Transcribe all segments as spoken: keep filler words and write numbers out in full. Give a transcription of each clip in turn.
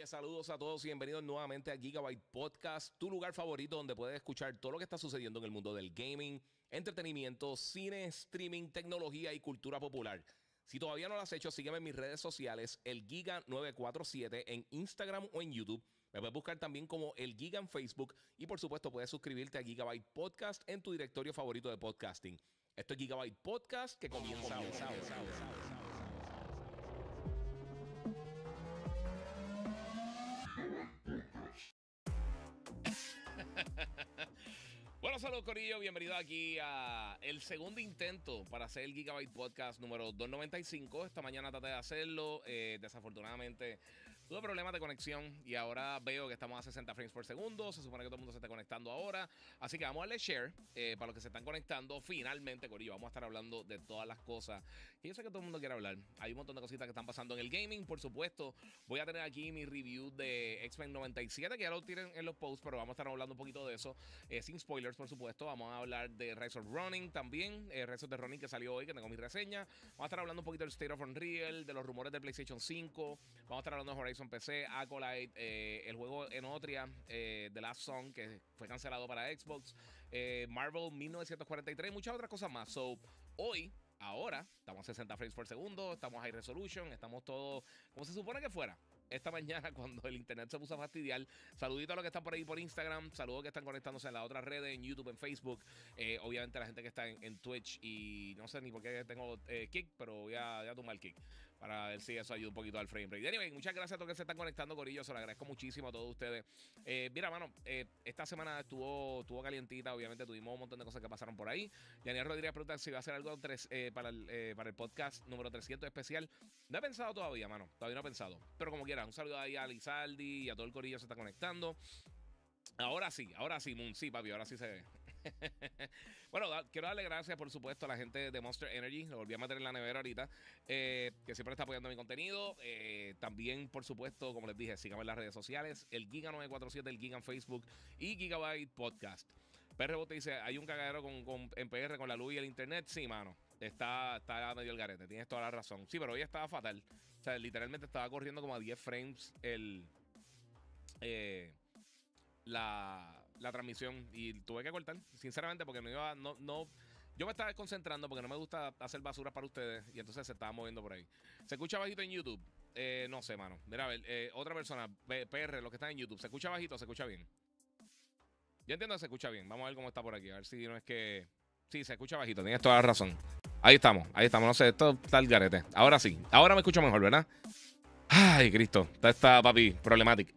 Saludos a todos y bienvenidos nuevamente a Gigabyte Podcast, tu lugar favorito donde puedes escuchar todo lo que está sucediendo en el mundo del gaming, entretenimiento, cine, streaming, tecnología y cultura popular. Si todavía no lo has hecho, sígueme en mis redes sociales, el Giga nueve cuatro siete en Instagram o en YouTube. Me puedes buscar también como el Giga en Facebook y por supuesto puedes suscribirte a Gigabyte Podcast en tu directorio favorito de podcasting. Esto es Gigabyte Podcast que comienza ahora. Bueno, saludos Corillo, bienvenido aquí a el segundo intento para hacer el Gigabyte Podcast número doscientos noventa y cinco. Esta mañana traté de hacerlo, eh, desafortunadamente tuve problemas de conexión y ahora veo que estamos a sesenta frames por segundo. Se supone que todo el mundo se está conectando ahora. Así que vamos a darle share eh, para los que se están conectando. Finalmente, Corillo, vamos a estar hablando de todas las cosas que yo sé que todo el mundo quiere hablar. Hay un montón de cositas que están pasando en el gaming, por supuesto. Voy a tener aquí mi review de X-Men noventa y siete, que ya lo tienen en los posts, pero vamos a estar hablando un poquito de eso, eh, sin spoilers, por supuesto. Vamos a hablar de Rise of Running también, eh, Rise of the Running que salió hoy, que tengo mi reseña. Vamos a estar hablando un poquito del State of Unreal, de los rumores de PlayStation cinco. Vamos a estar hablando de Horizon P C, Acolyte, eh, el juego Enotria, eh, The Last Song, que fue cancelado para Xbox, eh, Marvel mil novecientos cuarenta y tres y muchas otras cosas más. So, hoy, ahora, estamos a sesenta frames por segundo, estamos high resolution, estamos todos como se supone que fuera. Esta mañana cuando el internet se puso a fastidiar. Saludito a los que están por ahí por Instagram. Saludos que están conectándose en las otras redes, en YouTube, en Facebook. Eh, obviamente la gente que está en, en Twitch. Y no sé ni por qué tengo eh, kick, pero voy a, voy a tomar kick para ver si eso ayuda un poquito al frame rate. Anyway, muchas gracias a todos que se están conectando, Corillo. Se lo agradezco muchísimo a todos ustedes. Eh, mira, mano, eh, esta semana estuvo, estuvo calientita. Obviamente tuvimos un montón de cosas que pasaron por ahí. Daniel Rodríguez pregunta si va a hacer algo tres, eh, para, el, eh, para el podcast número trescientos especial. No he pensado todavía, mano. Todavía no he pensado. Pero como quiera, un saludo ahí a Lizaldi y a todo el Corillo que se está conectando. Ahora sí, ahora sí, Moon. Sí, papi, ahora sí se ve. Bueno, da, quiero darle gracias, por supuesto, a la gente de Monster Energy. Lo volví a meter en la nevera ahorita, eh, que siempre está apoyando mi contenido. Eh, también, por supuesto, como les dije, síganme en las redes sociales, el Giga nueve cuatro siete, el Giga en Facebook y Gigabyte Podcast. P R Bote dice, hay un cagadero con, con, en P R con la luz y el internet. Sí, mano, está, está medio el garete, tienes toda la razón. Sí, pero hoy estaba fatal. O sea, literalmente estaba corriendo como a diez frames el... Eh, la, la transmisión y tuve que cortar, sinceramente, porque no iba, no, no, yo me estaba desconcentrando porque no me gusta hacer basura para ustedes y entonces se estaba moviendo por ahí. ¿Se escucha bajito en YouTube? Eh, no sé, mano. Mira, a ver, eh, otra persona, P R, los que están en YouTube, ¿se escucha bajito o se escucha bien? Yo entiendo que se escucha bien. Vamos a ver cómo está por aquí, a ver si no es que... Sí, se escucha bajito, tienes toda la razón. Ahí estamos, ahí estamos, no sé, esto está el garete. Ahora sí, ahora me escucho mejor, ¿verdad? Ay, Cristo, está esta, papi, problemática.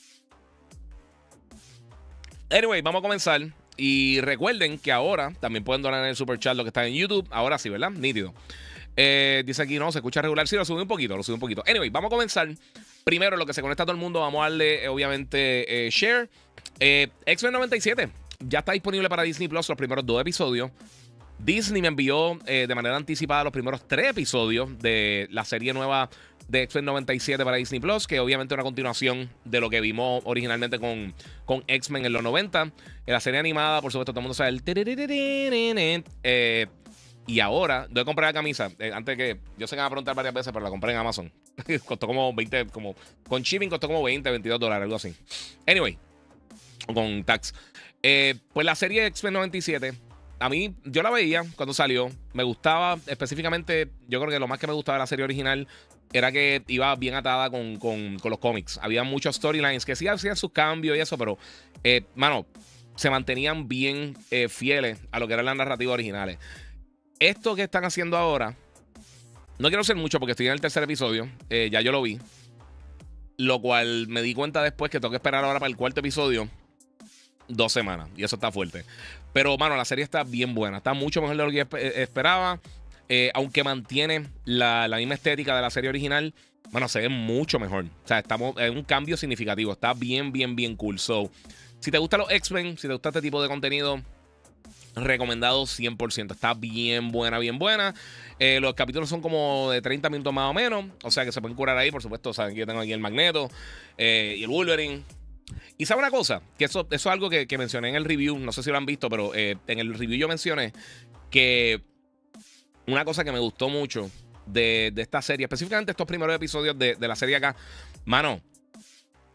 Anyway, vamos a comenzar. Y recuerden que ahora también pueden donar en el super chat lo que está en YouTube. Ahora sí, ¿verdad? Nítido. Eh, dice aquí, no, se escucha regular. Sí, lo subí un poquito, lo subí un poquito. Anyway, vamos a comenzar. Primero, lo que se conecta a todo el mundo, vamos a darle, eh, obviamente, eh, share. Eh, X-Men noventa y siete ya está disponible para Disney Plus los primeros dos episodios. Disney me envió eh, de manera anticipada los primeros tres episodios de la serie nueva de X-Men noventa y siete para Disney Plus, que obviamente es una continuación de lo que vimos originalmente con, con X-Men en los noventa. En la serie animada, por supuesto, todo el mundo sabe el... Eh, y ahora, yo compré la camisa, eh, antes que... Yo sé que me van a preguntar varias veces, pero la compré en Amazon. Costó como veinte, como... Con shipping costó como veinte, veintidós dólares, algo así. Anyway, con tax. Eh, pues la serie X-Men noventa y siete... A mí, yo la veía cuando salió, me gustaba específicamente, yo creo que lo más que me gustaba de la serie original era que iba bien atada con, con, con los cómics. Había muchos storylines que sí hacían sus cambios y eso, pero, eh, mano, se mantenían bien eh, fieles a lo que eran las narrativas originales. Esto que están haciendo ahora, no quiero hacer mucho porque estoy en el tercer episodio, eh, ya yo lo vi, lo cual me di cuenta después que tengo que esperar ahora para el cuarto episodio. Dos semanas, y eso está fuerte. Pero, mano, la serie está bien buena. Está mucho mejor de lo que yo esperaba. Eh, aunque mantiene la, la misma estética de la serie original, bueno, se ve mucho mejor. O sea, estamos en un cambio significativo. Está bien, bien, bien cool. So, si te gustan los X-Men, si te gusta este tipo de contenido, recomendado cien por ciento. Está bien buena, bien buena. Eh, los capítulos son como de treinta minutos más o menos. O sea, que se pueden curar ahí. Por supuesto, saben que yo tengo aquí el Magneto eh, y el Wolverine. Y sabe una cosa, que eso, eso es algo que, que mencioné en el review, no sé si lo han visto, pero eh, en el review yo mencioné que una cosa que me gustó mucho de, de esta serie, específicamente estos primeros episodios de, de la serie acá, mano,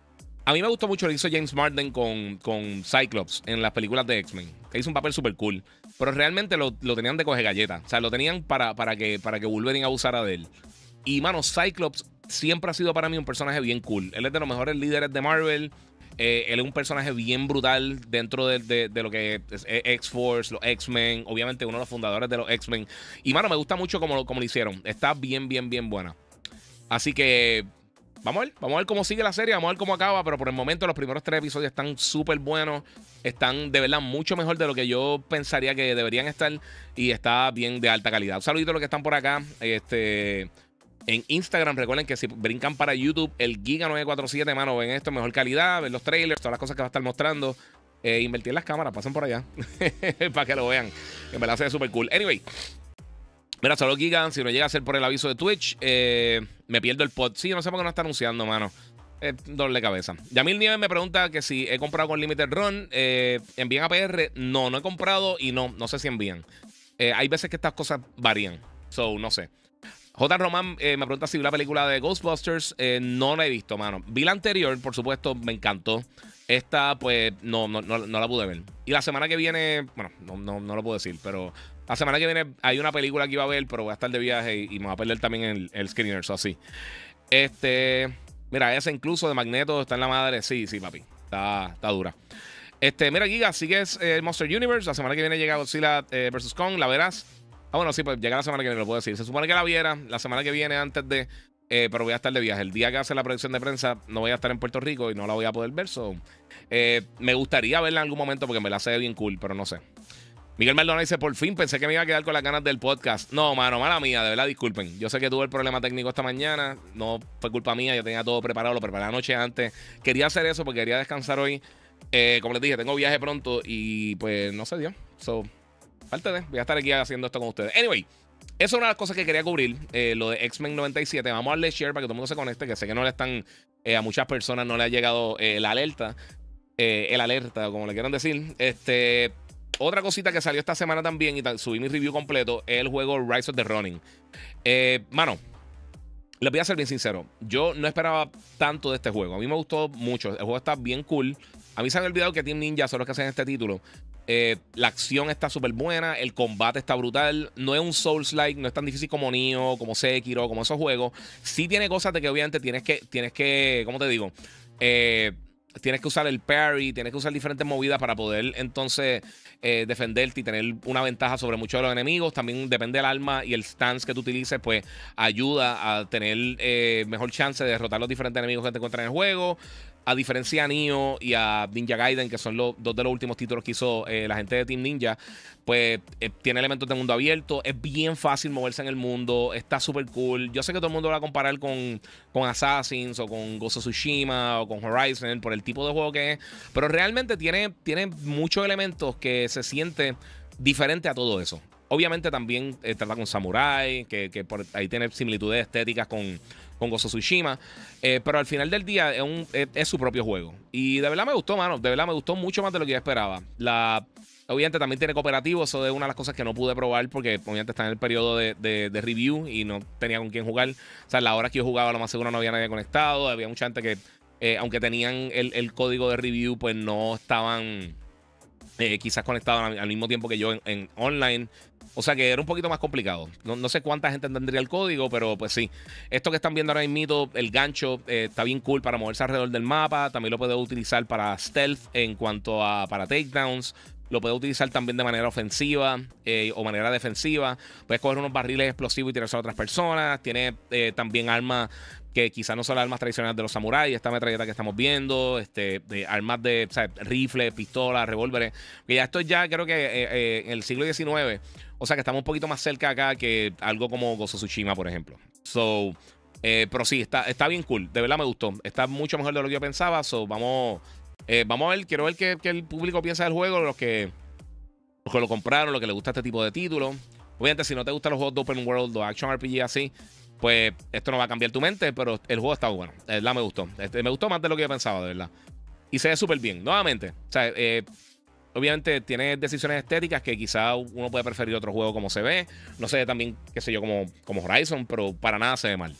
A mí me gustó mucho lo que hizo James Marsden con, con Cyclops en las películas de X-Men. Que hizo un papel súper cool. Pero realmente lo, lo tenían de coge galleta. O sea, lo tenían para, para, que, para que Wolverine abusara de él. Y, mano, Cyclops siempre ha sido para mí un personaje bien cool. Él es de los mejores líderes de Marvel. Eh, él es un personaje bien brutal dentro de, de, de lo que es X-Force, los X-Men. Obviamente uno de los fundadores de los X-Men. Y, mano, me gusta mucho como, como lo hicieron. Está bien, bien, bien buena. Así que... Vamos a ver, vamos a ver cómo sigue la serie, vamos a ver cómo acaba, pero por el momento los primeros tres episodios están súper buenos, están de verdad mucho mejor de lo que yo pensaría que deberían estar y está bien de alta calidad. Un saludito a los que están por acá, este, en Instagram, recuerden que si brincan para YouTube, el Giga nueve cuatro siete, mano, ven esto en mejor calidad, ven los trailers, todas las cosas que va a estar mostrando, eh, invertir en las cámaras, pasen por allá, para que lo vean, en verdad se ve súper cool. Anyway. Mira, solo Giga, si no llega a ser por el aviso de Twitch, eh, me pierdo el pod. Sí, no sé por qué no está anunciando, mano. Eh, doble cabeza. Yamil Nieves me pregunta que si he comprado con Limited Run. Eh, ¿Envían a P R? No, no he comprado y no, no sé si envían. Eh, hay veces que estas cosas varían. So, no sé. J. Román eh, me pregunta si vi la película de Ghostbusters. Eh, no la he visto, mano. Vi la anterior, por supuesto, me encantó. Esta, pues, no, no, no, no la pude ver. Y la semana que viene, bueno, no, no, no lo puedo decir, pero la semana que viene hay una película que iba a ver, pero voy a estar de viaje y, y me va a perder también el, el screener, so así. Este, mira, esa incluso de Magneto está en la madre. Sí, sí, papi. Está, está dura. Este, mira, Giga, sigues eh, Monster Universe. La semana que viene llega Godzilla eh, versus. Kong, ¿la verás? Ah, bueno, sí, pues llega la semana que viene, lo puedo decir. Se supone que la viera la semana que viene antes de... Eh, pero voy a estar de viaje. El día que hace la proyección de prensa no voy a estar en Puerto Rico y no la voy a poder ver. So, eh, me gustaría verla en algún momento porque me la sé bien cool, pero no sé. Miguel Maldonado dice, por fin pensé que me iba a quedar con las ganas del podcast. No, mano, mala mía, de verdad, disculpen. Yo sé que tuve el problema técnico esta mañana. No fue culpa mía, yo tenía todo preparado, lo preparé la noche antes. Quería hacer eso porque quería descansar hoy. Eh, como les dije, tengo viaje pronto y pues no se dio. So, parte de, voy a estar aquí haciendo esto con ustedes. Anyway. Eso es una de las cosas que quería cubrir, eh, lo de X-Men noventa y siete. Vamos a darle share para que todo el mundo se conecte, que sé que no le están, eh, a muchas personas no le ha llegado eh, la alerta, eh, el alerta, como le quieran decir. Este, otra cosita que salió esta semana también, y subí mi review completo, es el juego Rise of the Ronin. Eh, mano, les voy a ser bien sincero, yo no esperaba tanto de este juego. A mí me gustó mucho, el juego está bien cool. A mí se me ha olvidado que Team Ninja son los que hacen este título. Eh, la acción está súper buena, el combate está brutal. No es un Souls-like, no es tan difícil como Nioh, como Sekiro, como esos juegos. Sí tiene cosas de que obviamente tienes que, tienes que, ¿cómo te digo? Eh, tienes que usar el parry, tienes que usar diferentes movidas para poder entonces eh, defenderte y tener una ventaja sobre muchos de los enemigos. También depende del arma y el stance que tú utilices, pues ayuda a tener eh, mejor chance de derrotar los diferentes enemigos que te encuentran en el juego. A diferencia de Nioh y a Ninja Gaiden, que son los dos de los últimos títulos que hizo eh, la gente de Team Ninja, pues eh, tiene elementos de mundo abierto. Es bien fácil moverse en el mundo. Está súper cool. Yo sé que todo el mundo lo va a comparar con, con Assassins o con Ghost of Tsushima o con Horizon por el tipo de juego que es. Pero realmente tiene, tiene muchos elementos que se siente diferente a todo eso. Obviamente también eh, trata con Samurai, que, que por ahí tiene similitudes estéticas con... con Ghost of Tsushima, eh, pero al final del día es, un, es, es su propio juego. Y de verdad me gustó, mano, de verdad me gustó mucho más de lo que yo esperaba. La, obviamente también tiene cooperativo, eso es una de las cosas que no pude probar porque obviamente está en el periodo de, de, de review y no tenía con quién jugar. O sea, a la hora que yo jugaba lo más seguro no había nadie conectado, había mucha gente que, eh, aunque tenían el, el código de review, pues no estaban eh, quizás conectados al, al mismo tiempo que yo en, en online. O sea que era un poquito más complicado. No, no sé cuánta gente tendría el código, pero pues sí. Esto que están viendo ahora mismo, el gancho, eh, está bien cool para moverse alrededor del mapa. También lo puede utilizar para stealth en cuanto a para takedowns. Lo puede utilizar también de manera ofensiva eh, o manera defensiva. Puedes coger unos barriles explosivos y tirarse a otras personas. Tiene eh, también armas que quizás no son las armas tradicionales de los samuráis. Esta metralleta que estamos viendo, este, de armas de, o sea, rifles, pistolas, revólveres. Que ya esto ya creo que eh, eh, en el siglo diecinueve. O sea que estamos un poquito más cerca acá que algo como Ghost of Tsushima, por ejemplo. So, eh, pero sí, está, está bien cool. De verdad me gustó. Está mucho mejor de lo que yo pensaba. So, vamos, eh, vamos a ver. Quiero ver qué, qué el público piensa del juego. Los que, los que lo compraron, los que les gusta este tipo de títulos. Obviamente, si no te gustan los juegos de Open World o Action R P G así, pues esto no va a cambiar tu mente. Pero el juego está bueno. De verdad me gustó. Este, me gustó más de lo que yo pensaba, de verdad. Y se ve súper bien. Nuevamente, o sea, eh. Obviamente tiene decisiones estéticas que quizá uno puede preferir otro juego como se ve. No sé, también, qué sé yo, como, como Horizon, pero para nada se ve mal.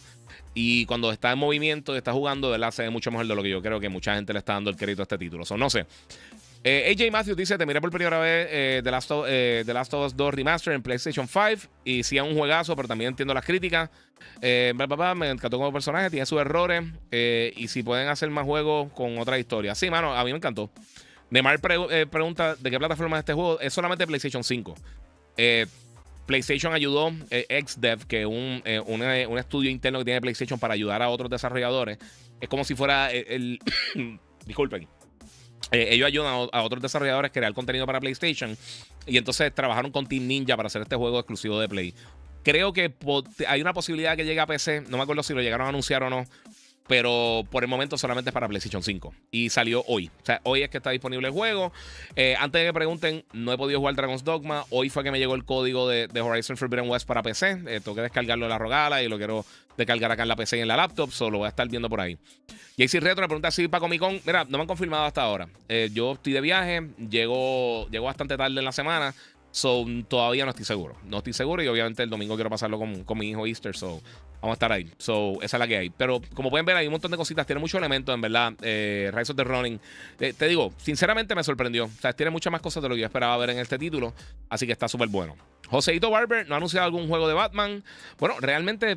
Y cuando está en movimiento y está jugando, ¿verdad? Se ve mucho mejor de lo que yo creo que mucha gente le está dando el crédito a este título. So, no sé. Eh, A J Matthews dice: te miré por primera vez eh, The, Last of, eh, The Last of Us dos Remaster en PlayStation cinco. Y sí, es un juegazo, pero también entiendo las críticas. Eh, bla, bla, bla, me encantó como personaje, tiene sus errores. Eh, y si pueden hacer más juegos con otra historia. Sí, mano, a mí me encantó. Neymar pre eh, pregunta: ¿de qué plataforma es este juego? Es solamente PlayStation cinco. Eh. PlayStation ayudó, eh, XDev, que es un, eh, un, eh, un estudio interno que tiene PlayStation para ayudar a otros desarrolladores. Es como si fuera el... el disculpen. Eh, ellos ayudan a, a otros desarrolladores a crear contenido para PlayStation. Y entonces trabajaron con Team Ninja para hacer este juego exclusivo de Play. Creo que hay una posibilidad que llegue a P C. No me acuerdo si lo llegaron a anunciar o no. Pero por el momento solamente es para PlayStation cinco. Y salió hoy. O sea, hoy es que está disponible el juego. Eh, antes de que pregunten, no he podido jugar Dragon's Dogma. Hoy fue que me llegó el código de, de Horizon Forbidden West para P C. Eh, tengo que descargarlo en la Rogala y lo quiero descargar acá en la P C y en la laptop. Solo voy a estar viendo por ahí. J C Retro me pregunta si para Comic Con. Mira, no me han confirmado hasta ahora. Eh, yo estoy de viaje. Llego, llego bastante tarde en la semana. So, todavía no estoy seguro. No estoy seguro y obviamente el domingo quiero pasarlo con, con mi hijo Easter. So, vamos a estar ahí. So, esa es la que hay. Pero como pueden ver, hay un montón de cositas. Tiene muchos elementos, en verdad. Eh, Rise of the Ronin. Eh, te digo, sinceramente me sorprendió. O sea, tiene muchas más cosas de lo que yo esperaba ver en este título. Así que está súper bueno. Joseito Barber no ha anunciado algún juego de Batman. Bueno, realmente.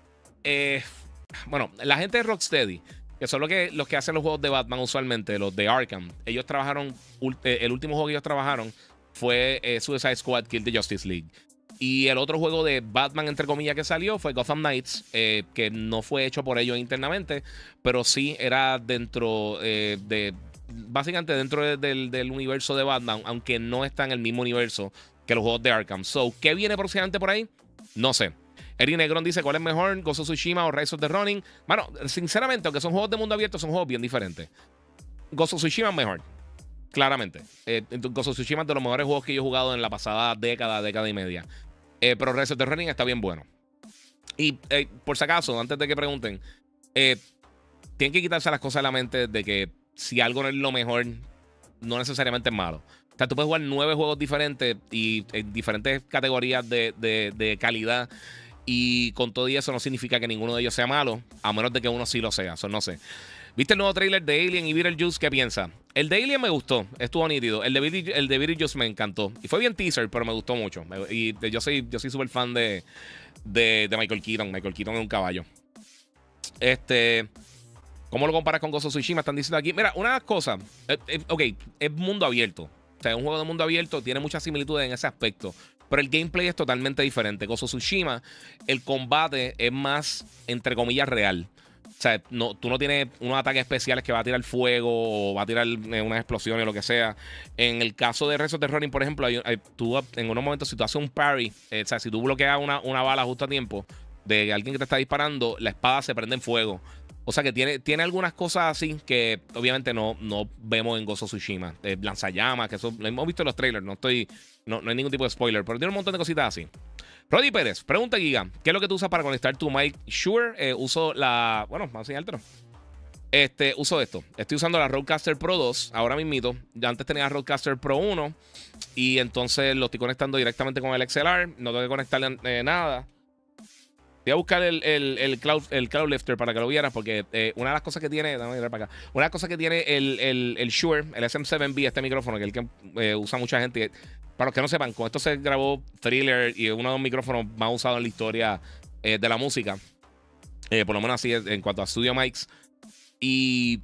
Eh, bueno, la gente de Rocksteady, que son los que, los que hacen los juegos de Batman usualmente, los de Arkham. Ellos trabajaron. El último juego que ellos trabajaron fue eh, Suicide Squad Kill the Justice League. Y el otro juego de Batman, entre comillas, que salió fue Gotham Knights, eh, que no fue hecho por ellos internamente, pero sí era dentro eh, de... Básicamente dentro de, del, del universo de Batman, aunque no está en el mismo universo que los juegos de Arkham. So, ¿qué viene próximamente por ahí? No sé. Eri Negrón dice: ¿cuál es mejor? ¿Ghost of Tsushima o Rise of the Ronin? Bueno, sinceramente, aunque son juegos de mundo abierto, son juegos bien diferentes. Ghost of Tsushima es mejor. Claramente. Eh, Ghost of Tsushima es de los mejores juegos que yo he jugado en la pasada década, década y media. Eh, pero Rise of the Ronin está bien bueno. Y eh, por si acaso, antes de que pregunten, eh, tienen que quitarse las cosas de la mente de que si algo no es lo mejor, no necesariamente es malo. O sea, tú puedes jugar nueve juegos diferentes y en diferentes categorías de, de, de calidad. Y con todo y eso no significa que ninguno de ellos sea malo, a menos de que uno sí lo sea. Eso no sé. ¿Viste el nuevo trailer de Alien y Beetlejuice? ¿Qué piensa? El de Alien me gustó, estuvo nítido. El de Beetlejuice, el de Beetlejuice me encantó. Y fue bien teaser, pero me gustó mucho. Y yo soy yo soy súper fan de, de, de Michael Keaton. Michael Keaton es un caballo. Este... ¿Cómo lo comparas con Ghost of Tsushima? Están diciendo aquí. Mira, una cosa. Eh, eh, ok, es mundo abierto. O sea, es un juego de mundo abierto. Tiene muchas similitudes en ese aspecto. Pero el gameplay es totalmente diferente. Ghost of Tsushima, el combate es más, entre comillas, real. O sea, no, tú no tienes unos ataques especiales que va a tirar fuego o va a tirar eh, unas explosiones o lo que sea. En el caso de Rise of the Ronin, por ejemplo, hay, hay, tú en unos momentos, si tú haces un parry, eh, o sea, si tú bloqueas una, una bala justo a tiempo de alguien que te está disparando, la espada se prende en fuego. O sea que tiene, tiene algunas cosas así que obviamente no, no vemos en Ghost of Tsushima. Eh, lanzallamas, que eso lo hemos visto en los trailers. No estoy, no, no hay ningún tipo de spoiler, pero tiene un montón de cositas así. Roddy Pérez, pregunta Giga, ¿qué es lo que tú usas para conectar tu mic? Shure, eh, uso la... Bueno, vamos a enseñártelo. Este, uso esto. Estoy usando la Rodecaster Pro dos, ahora mismito. Ya antes tenía la Rodecaster Pro uno y entonces lo estoy conectando directamente con el X L R. No tengo que conectarle eh, nada. Voy a buscar el, el, el, cloud, el Cloud Lifter para que lo vieras, porque eh, una de las cosas que tiene... Déjame mirar para acá. Una de las cosas que tiene el, el, el Shure, el S M siete B, este micrófono, que es el que eh, usa mucha gente... Para los que no sepan, con esto se grabó Thriller y uno de los micrófonos más usados en la historia eh, de la música. Eh, por lo menos así en cuanto a Studio Mics. Y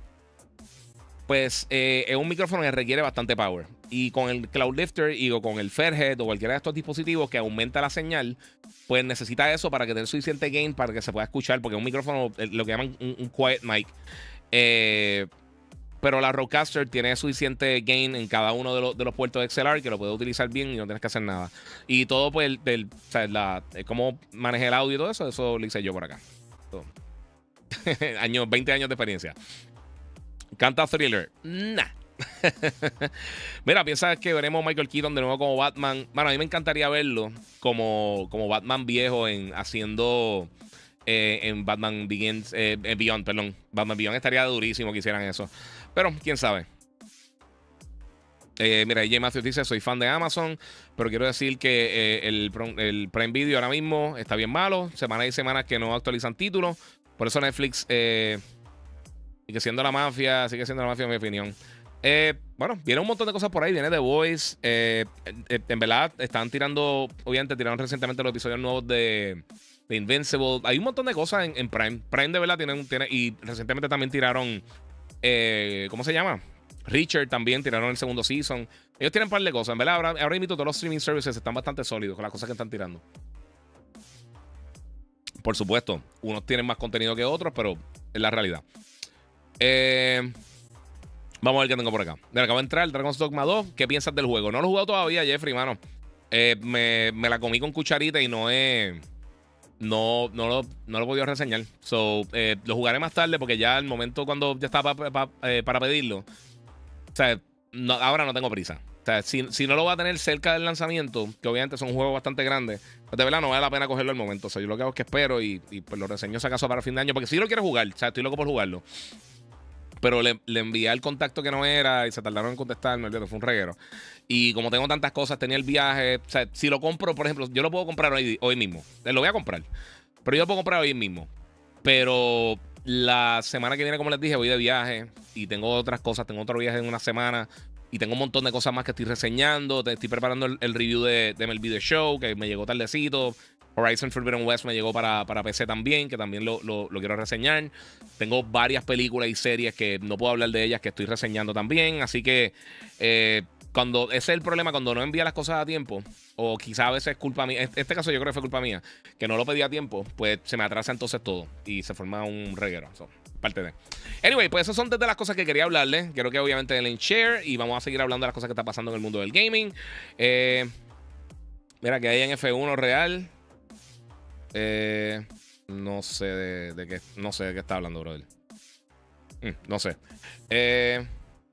pues eh, es un micrófono que requiere bastante power. Y con el Cloud Lifter y o con el Fairhead o cualquiera de estos dispositivos que aumenta la señal, pues necesita eso para que tenga suficiente gain para que se pueda escuchar. Porque es un micrófono, lo que llaman un, un quiet mic. Eh... Pero la Rodecaster tiene suficiente gain en cada uno de, los, de los puertos de X L R que lo puedes utilizar bien y no tienes que hacer nada. Y todo, pues, el, el, o sea, la, cómo manejé el audio y todo eso, eso lo hice yo por acá. años, veinte años de experiencia. ¿Canta Thriller? Nah. Mira, piensas que veremos a Michael Keaton de nuevo como Batman. Bueno, a mí me encantaría verlo como, como Batman viejo en haciendo... Eh, en Batman Begins, eh, Beyond, perdón. Batman Beyond estaría durísimo que hicieran eso. Pero, quién sabe. Eh, mira, J. Matthews dice: soy fan de Amazon, pero quiero decir que eh, el, el Prime Video ahora mismo está bien malo. Semanas y semanas que no actualizan títulos. Por eso Netflix eh, sigue siendo la mafia, sigue siendo la mafia en mi opinión. Eh, bueno, viene un montón de cosas por ahí. Viene The Voice. Eh, en, en verdad, están tirando. Obviamente, tiraron recientemente los episodios nuevos de, de Invincible. Hay un montón de cosas en, en Prime. Prime, de verdad, tiene, tiene. Y recientemente también tiraron. Eh, ¿Cómo se llama? Richard también tiraron el segundo season. Ellos tienen un par de cosas. En verdad, ahora, ahora mismo todos los streaming services están bastante sólidos con las cosas que están tirando. Por supuesto, unos tienen más contenido que otros, pero es la realidad. Eh. Vamos a ver qué tengo por acá. Mira, acabo de entrar el Dragon's Dogma dos. ¿Qué piensas del juego? No lo he jugado todavía, Jeffrey, mano. Eh, me, me la comí con cucharita y no he... No, no, lo, no lo he podido reseñar. So, eh, lo jugaré más tarde porque ya el momento cuando ya estaba pa, pa, eh, para pedirlo. O sea, no, ahora no tengo prisa. O sea, si, si no lo voy a tener cerca del lanzamiento, que obviamente son juegos bastante grandes, pues de verdad no vale la pena cogerlo al momento. O sea, yo lo que hago es que espero y, y pues lo reseño si acaso para fin de año. Porque si lo quiero jugar, o sea, estoy loco por jugarlo. Pero le, le envié el contacto que no era y se tardaron en contestarme. Fue un reguero. Y como tengo tantas cosas, tenía el viaje. O sea, si lo compro, por ejemplo, yo lo puedo comprar hoy, hoy mismo. Lo voy a comprar. Pero yo lo puedo comprar hoy mismo. Pero la semana que viene, como les dije, voy de viaje. Y tengo otras cosas. Tengo otro viaje en una semana. Y tengo un montón de cosas más que estoy reseñando. Estoy preparando el, el review de, de M L B The Show, que me llegó tardecito. Horizon Forbidden West me llegó para, para P C también, que también lo, lo, lo quiero reseñar. Tengo varias películas y series que no puedo hablar de ellas, que estoy reseñando también. Así que eh, cuando ese es el problema, cuando no envía las cosas a tiempo, o quizá a veces es culpa mía, este, este caso yo creo que fue culpa mía, que no lo pedí a tiempo, pues se me atrasa entonces todo y se forma un reguero. So, parte de. Anyway, pues esas son de las cosas que quería hablarles. Quiero que obviamente den share y vamos a seguir hablando de las cosas que está pasando en el mundo del gaming. Eh, mira, que hay en F uno real. Eh, no sé de, de qué no sé de qué está hablando, brother. Mm, no sé. Eh,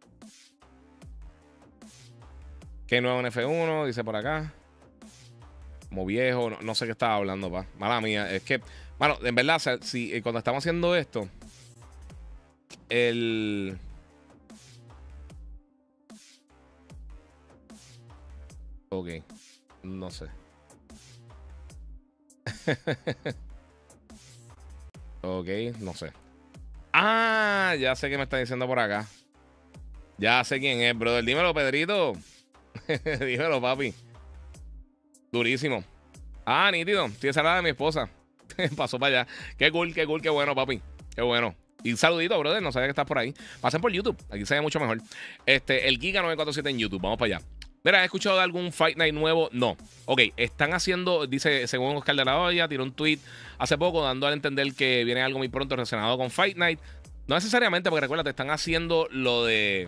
¿Qué nuevo en F uno? Dice por acá. Como viejo, no, no sé qué estaba hablando, pa. Mala mía. Es que, bueno, en verdad, o sea, si, cuando estamos haciendo esto, el... Ok. No sé. Ok, no sé. Ah, ya sé qué me está diciendo por acá. Ya sé quién es, brother. Dímelo, Pedrito. Dímelo, papi. Durísimo. Ah, nítido. Sí, esa era de mi esposa. Pasó para allá. Qué cool, qué cool, qué bueno, papi. Qué bueno. Y un saludito, brother. No sabía que estás por ahí. Pasen por YouTube. Aquí se ve mucho mejor. Este, el Giga nueve cuatro siete en YouTube. Vamos para allá. Mira, ¿has escuchado de algún Fight Night nuevo? No. Ok, están haciendo, dice, según Oscar de la Hoya, tiró un tweet hace poco dando a entender que viene algo muy pronto relacionado con Fight Night. No necesariamente, porque recuerda, te están haciendo lo de,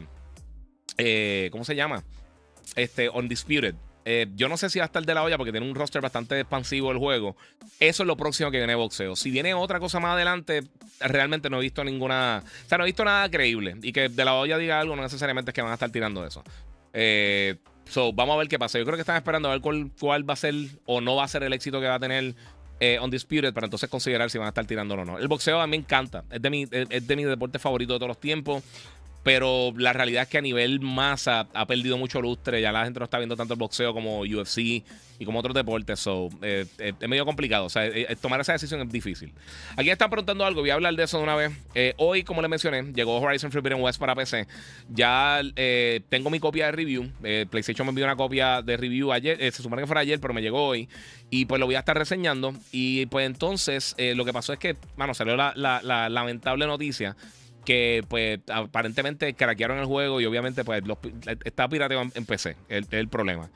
eh, ¿cómo se llama? Este, Undisputed. Eh, yo no sé si va a estar de la olla porque tiene un roster bastante expansivo el juego. Eso es lo próximo que viene de boxeo. Si viene otra cosa más adelante, realmente no he visto ninguna, o sea, no he visto nada creíble. Y que de la olla diga algo no necesariamente es que van a estar tirando eso. Eh... So, vamos a ver qué pasa. Yo creo que están esperando a ver cuál, cuál va a ser o no va a ser el éxito que va a tener eh, Undisputed para entonces considerar si van a estar tirando o no. El boxeo a mí me encanta. Es de mi, es, es de mi deporte favorito de todos los tiempos. Pero la realidad es que a nivel masa ha perdido mucho lustre. Ya la gente no está viendo tanto el boxeo como U F C y como otros deportes. So, eh, eh, es medio complicado. O sea, eh, tomar esa decisión es difícil. Aquí están preguntando algo. Voy a hablar de eso de una vez. Eh, hoy, como les mencioné, llegó Horizon Forbidden West para P C. Ya eh, tengo mi copia de review. Eh, PlayStation me envió una copia de review ayer. Eh, se supone que fuera ayer, pero me llegó hoy. Y pues lo voy a estar reseñando. Y pues entonces, eh, lo que pasó es que, mano, salió la, la, la lamentable noticia que pues aparentemente craquearon el juego y obviamente pues los, está pirateado en P C, es el, el problema.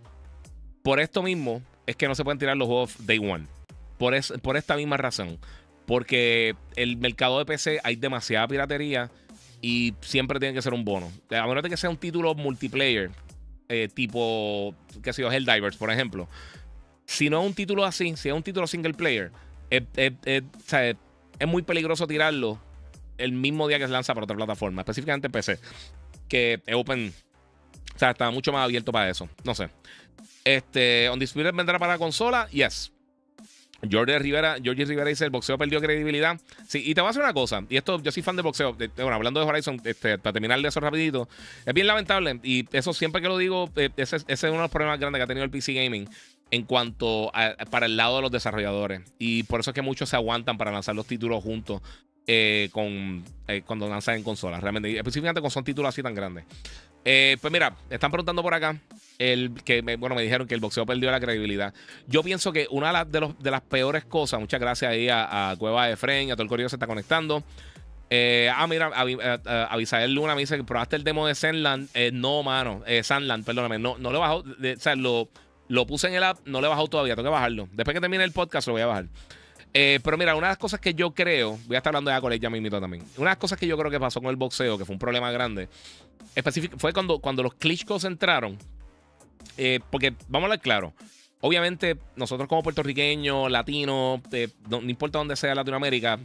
Por esto mismo es que no se pueden tirar los juegos Day One. Por, es, por esta misma razón. Porque el mercado de P C hay demasiada piratería y siempre tiene que ser un bono. A menos de que sea un título multiplayer, eh, tipo, qué sé yo, Helldivers, por ejemplo. Si no es un título así, si es un título single player, es, es, es, o sea, es, es muy peligroso tirarlo el mismo día que se lanza para otra plataforma, específicamente P C, que es open, o sea, está mucho más abierto para eso. No sé. Este, Undisputed vendrá para consola, yes. George Rivera, George Rivera dice: el boxeo perdió credibilidad. Sí, y te voy a hacer una cosa, y esto, yo soy fan de boxeo. De, bueno, hablando de Horizon, este, para terminar de eso rapidito, es bien lamentable, y eso siempre que lo digo, ese, ese es uno de los problemas grandes que ha tenido el P C Gaming. en cuanto a, para el lado de los desarrolladores. Y por eso es que muchos se aguantan para lanzar los títulos juntos eh, con, eh, cuando lanzan en consolas. Realmente, y específicamente con son títulos así tan grandes. Eh, pues mira, están preguntando por acá. El, que me, bueno, me dijeron que el boxeo perdió la credibilidad. Yo pienso que una de, las, de, los, de las peores cosas, muchas gracias ahí a, a Cueva de Fren y a todo el correo que se está conectando. Eh, ah, mira, Abisael Luna me dice que probaste el demo de Sandland. Eh, no, mano, eh, Sandland, perdóname. No, no lo he bajado. De, o sea, lo, lo puse en el app, no lo he bajado todavía. Tengo que bajarlo. Después que termine el podcast, lo voy a bajar. Eh, pero mira, una de las cosas que yo creo, voy a estar hablando de Accolade ya mismito también. Una de las cosas que yo creo que pasó con el boxeo, que fue un problema grande, específico, fue cuando, cuando los Klitschkos entraron. Eh, porque vamos a hablar claro. Obviamente, nosotros como puertorriqueños, latinos, eh, no, no importa dónde sea Latinoamérica,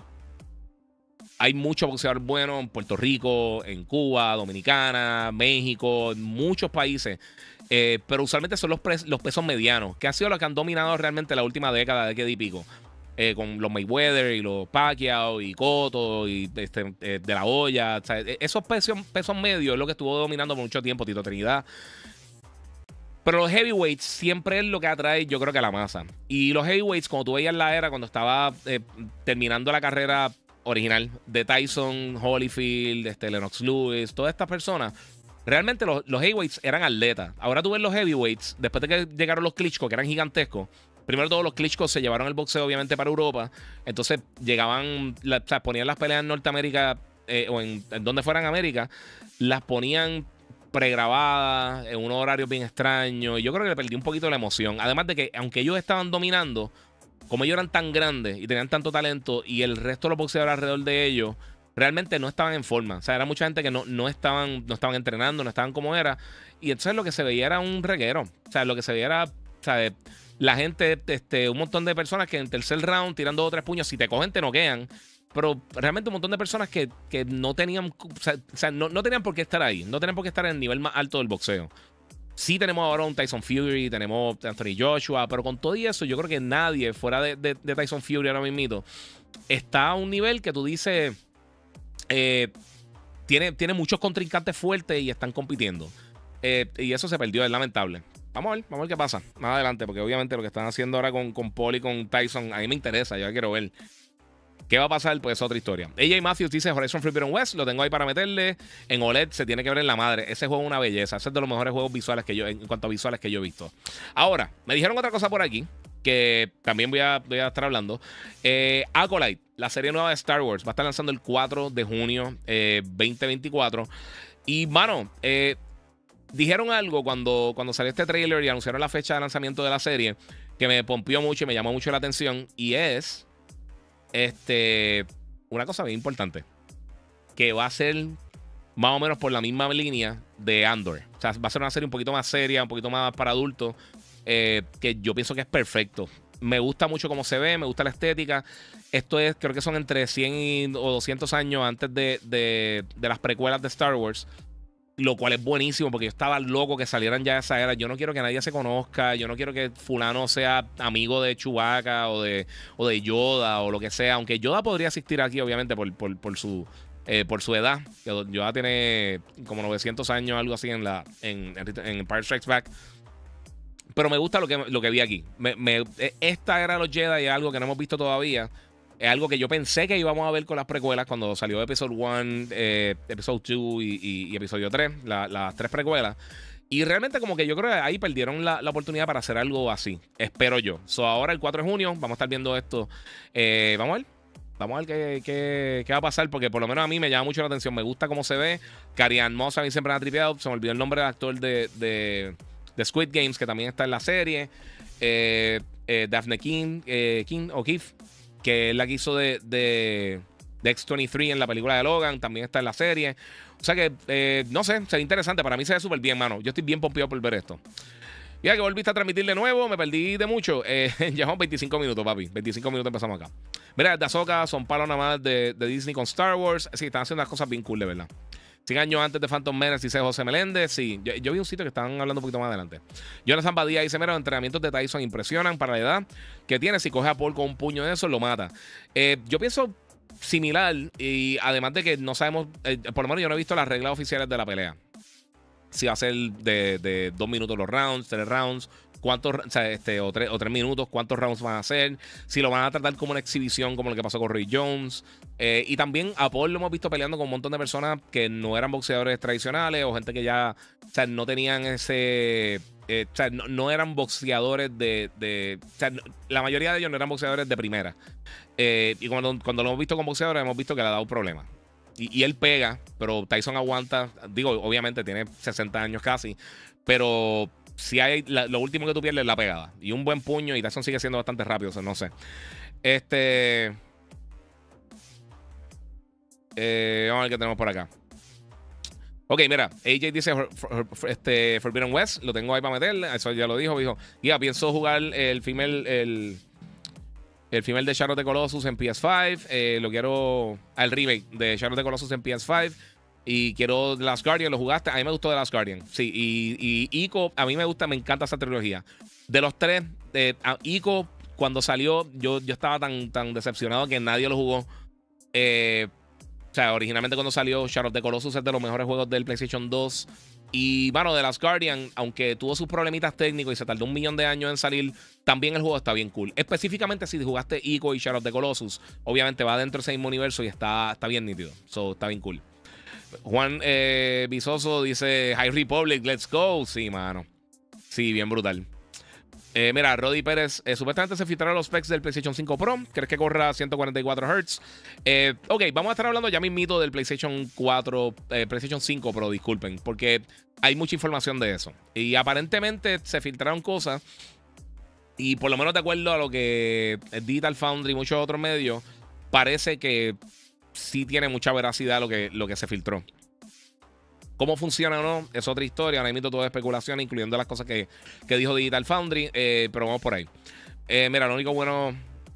hay mucho boxeador bueno en Puerto Rico, en Cuba, Dominicana, México, en muchos países. Eh, pero usualmente son los, los pesos medianos, que han sido los que han dominado realmente la última década, década y pico. Eh, con los Mayweather y los Pacquiao y Cotto y este, eh, De La Hoya. O sea, esos pesos, pesos medios es lo que estuvo dominando por mucho tiempo, Tito Trinidad. Pero los heavyweights siempre es lo que atrae, yo creo que a la masa. Y los heavyweights, como tú veías en la era, cuando estaba eh, terminando la carrera original de Tyson, Holyfield, este, Lennox Lewis, todas estas personas, realmente los, los heavyweights eran atletas. Ahora tú ves los heavyweights, después de que llegaron los Klitschko, que eran gigantescos. Primero todos los Klitschko se llevaron el boxeo obviamente para Europa. Entonces llegaban, la, o sea, ponían las peleas en Norteamérica eh, o en, en donde fueran América, las ponían pregrabadas en unos horarios bien extraños. Y yo creo que le perdí un poquito la emoción. Además de que, aunque ellos estaban dominando, como ellos eran tan grandes y tenían tanto talento y el resto de los boxeadores alrededor de ellos realmente no estaban en forma. O sea, era mucha gente que no, no, estaban, no estaban entrenando, no estaban como era. Y entonces lo que se veía era un reguero. O sea, lo que se veía era, o sea, la gente, este, un montón de personas que en tercer round tirando dos o tres puños, si te cogen te noquean. Pero realmente un montón de personas que, que no tenían, o sea, o sea no, no tenían por qué estar ahí. No tenían por qué estar en el nivel más alto del boxeo. Sí tenemos ahora un Tyson Fury, tenemos Anthony Joshua, pero con todo y eso, yo creo que nadie fuera de, de, de Tyson Fury ahora mismo está a un nivel que tú dices, eh, tiene, tiene muchos contrincantes fuertes y están compitiendo. Eh, y eso se perdió, es lamentable. Vamos a ver, vamos a ver qué pasa más adelante, porque obviamente lo que están haciendo ahora con, con Paul y con Tyson, a mí me interesa, yo quiero ver. ¿Qué va a pasar? Pues es otra historia. A J Matthews dice Horizon Forbidden West. Lo tengo ahí para meterle. En O L E D se tiene que ver en la madre. Ese juego es una belleza. Ese es de los mejores juegos visuales que yo, en cuanto a visuales que yo he visto. Ahora, me dijeron otra cosa por aquí que también voy a, voy a estar hablando. Eh, Acolyte, la serie nueva de Star Wars, va a estar lanzando el cuatro de junio eh, veinte veinticuatro. Y, mano, eh, dijeron algo cuando, cuando salió este trailer y anunciaron la fecha de lanzamiento de la serie que me pompió mucho y me llamó mucho la atención. Y es... Este, una cosa bien importante, que va a ser más o menos por la misma línea de Andor. O sea, va a ser una serie un poquito más seria, un poquito más para adultos, eh, que yo pienso que es perfecto. Me gusta mucho cómo se ve, me gusta la estética. Esto es, creo que son entre cien y, o doscientos años antes de, de, de las precuelas de Star Wars. Lo cual es buenísimo porque yo estaba loco que salieran ya de esa era. Yo no quiero que nadie se conozca. Yo no quiero que fulano sea amigo de Chewbacca o de, o de Yoda o lo que sea. Aunque Yoda podría asistir aquí, obviamente, por, por, por, su, eh, por su edad. Yoda tiene como novecientos años, algo así en, la, en, en, en Empire Strikes Back. Pero me gusta lo que, lo que vi aquí. Me, me, esta era de los Jedi es algo que no hemos visto todavía. Es algo que yo pensé que íbamos a ver con las precuelas cuando salió Episode uno, eh, Episode dos y, y, y Episodio tres, la, las tres precuelas. Y realmente como que yo creo que ahí perdieron la, la oportunidad para hacer algo así. Espero yo. So, ahora el cuatro de junio vamos a estar viendo esto. Eh, vamos a ver. Vamos a ver qué, qué, qué va a pasar, porque por lo menos a mí me llama mucho la atención. Me gusta cómo se ve. Carrie-Anne Moss a mí siempre me ha tripeado. Se me olvidó el nombre del actor de, de, de Squid Games, que también está en la serie. Eh, eh, Daphne King, eh, King o Keith, que es la que hizo de, de, de X veintitrés en la película de Logan, también está en la serie. O sea que, eh, no sé, sería interesante. Para mí se ve súper bien, mano. Yo estoy bien pompeado por ver esto. Ya que volviste a transmitir de nuevo, me perdí de mucho. Eh, llevamos veinticinco minutos, papi. veinticinco minutos empezamos acá. Mira, de Ahsoka son palos nada más de, de Disney con Star Wars. Sí, están haciendo unas cosas bien cool, de verdad. cien años antes de Phantom Menace, dice José Meléndez. Sí, yo, yo vi un sitio que estaban hablando un poquito más adelante. Jonathan Badía dice: mira, los entrenamientos de Tyson impresionan para la edad que tiene. Si coge a Paul con un puño de eso, lo mata. Eh, yo pienso similar, y además de que no sabemos, eh, por lo menos yo no he visto las reglas oficiales de la pelea. si va a ser de, de dos minutos los rounds, tres rounds, cuántos, o sea, este, o, tres, o tres minutos, cuántos rounds van a hacer, si lo van a tratar como una exhibición, como lo que pasó con Roy Jones. Eh, y también a Paul lo hemos visto peleando con un montón de personas que no eran boxeadores tradicionales o gente que ya, o sea, no tenían ese. Eh, o sea, no, no eran boxeadores de. de o sea, no, la mayoría de ellos no eran boxeadores de primera. Eh, y cuando, cuando lo hemos visto con boxeadores, hemos visto que le ha dado problemas. Y, y él pega, pero Tyson aguanta. Digo, obviamente tiene sesenta años casi. Pero si hay. La, lo último que tú pierdes es la pegada. Y un buen puño. Y Tyson sigue siendo bastante rápido. O sea, no sé. Este. Eh, vamos a ver qué tenemos por acá. Ok, mira, A J dice for, for, for, este, Forbidden West, lo tengo ahí para meter, eso ya lo dijo, dijo, ya pienso jugar el female, el, el female de Shadow of the Colossus en P S cinco, eh, lo quiero, al remake de Shadow of the Colossus en P S cinco, y quiero The Last Guardian, ¿lo jugaste? A mí me gustó The Last Guardian, sí, y, y Ico, a mí me gusta, me encanta esa trilogía. De los tres, eh, Ico, cuando salió, yo, yo estaba tan, tan decepcionado que nadie lo jugó. eh, O sea, originalmente cuando salió Shadow of the Colossus es de los mejores juegos del PlayStation dos. Y, bueno, The Last Guardian, aunque tuvo sus problemitas técnicos y se tardó un millón de años en salir, también el juego está bien cool. Específicamente si jugaste Ico y Shadow of the Colossus, obviamente va dentro de ese mismo universo y está, está bien nítido. So, está bien cool. Juan eh, Visoso dice High Republic, let's go. Sí, mano. Sí, bien brutal. Eh, mira, Roddy Pérez, eh, supuestamente se filtraron los specs del PlayStation cinco Pro. ¿Crees que corra ciento cuarenta y cuatro hertz? Eh, ok, vamos a estar hablando ya mismito del PlayStation cuatro, eh, PlayStation cinco Pro, disculpen, porque hay mucha información de eso. Y aparentemente se filtraron cosas, y por lo menos de acuerdo a lo que Digital Foundry y muchos otros medios, parece que sí tiene mucha veracidad lo que, lo que se filtró. Cómo funciona o no es otra historia. Ahora mismo todo es especulación, incluyendo las cosas que, que dijo Digital Foundry. Eh, pero vamos por ahí. Eh, mira, lo único bueno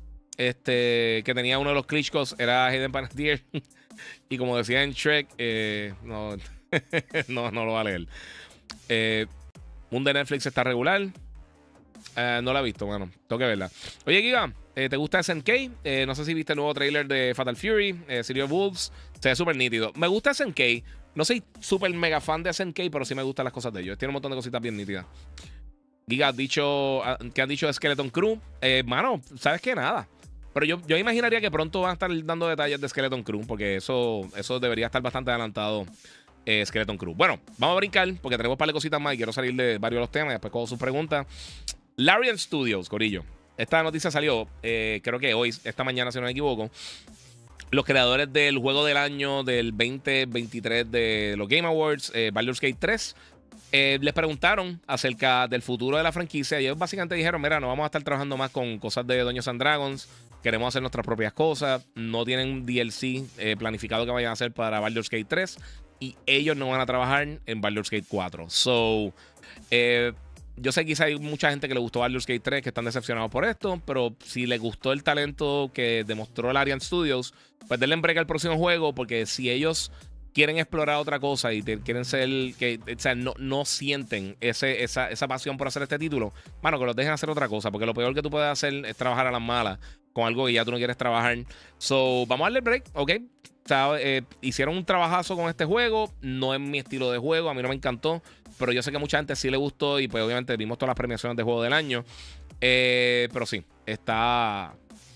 este, que tenía uno de los Klitschkos era Hayden Panettiere. Y como decía en Shrek, eh, no, no, no lo va a leer. Eh, Mundo de Netflix está regular. Eh, no la he visto, bueno, tengo que verla. Oye, Giga, eh, ¿te gusta S N K? Eh, no sé si viste el nuevo trailer de Fatal Fury, eh, City of Wolves. Se ve súper nítido. Me gusta S N K. No soy súper mega fan de S N K, pero sí me gustan las cosas de ellos. Tiene un montón de cositas bien nítidas. Giga, ¿has dicho, ¿qué han dicho de Skeleton Crew? Eh, mano, ¿sabes qué? Nada. Pero yo, yo imaginaría que pronto van a estar dando detalles de Skeleton Crew, porque eso, eso debería estar bastante adelantado. Eh, Skeleton Crew. Bueno, vamos a brincar, porque tenemos un par de cositas más y quiero salir de varios de los temas y después con sus preguntas. Larian Studios, corillo. Esta noticia salió, eh, creo que hoy, esta mañana, si no me equivoco. Los creadores del juego del año del veinte veintitrés de los Game Awards, eh, Baldur's Gate tres, eh, les preguntaron acerca del futuro de la franquicia y ellos básicamente dijeron, mira, no vamos a estar trabajando más con cosas de Dungeons and Dragons, queremos hacer nuestras propias cosas, no tienen D L C eh, planificado que vayan a hacer para Baldur's Gate tres y ellos no van a trabajar en Baldur's Gate cuatro. So, eh, yo sé que quizá hay mucha gente que le gustó Baldur's Gate tres que están decepcionados por esto, pero si les gustó el talento que demostró Larian Studios, pues denle en break al próximo juego, porque si ellos quieren explorar otra cosa y te, quieren ser, que, o sea, no, no sienten ese, esa, esa pasión por hacer este título, bueno, que los dejen hacer otra cosa, porque lo peor que tú puedes hacer es trabajar a las malas con algo que ya tú no quieres trabajar. So, vamos a darle break, ¿ok? O sea, eh, hicieron un trabajazo con este juego, no es mi estilo de juego, a mí no me encantó, pero yo sé que a mucha gente sí le gustó y pues obviamente vimos todas las premiaciones de juego del año. Eh, pero sí, está,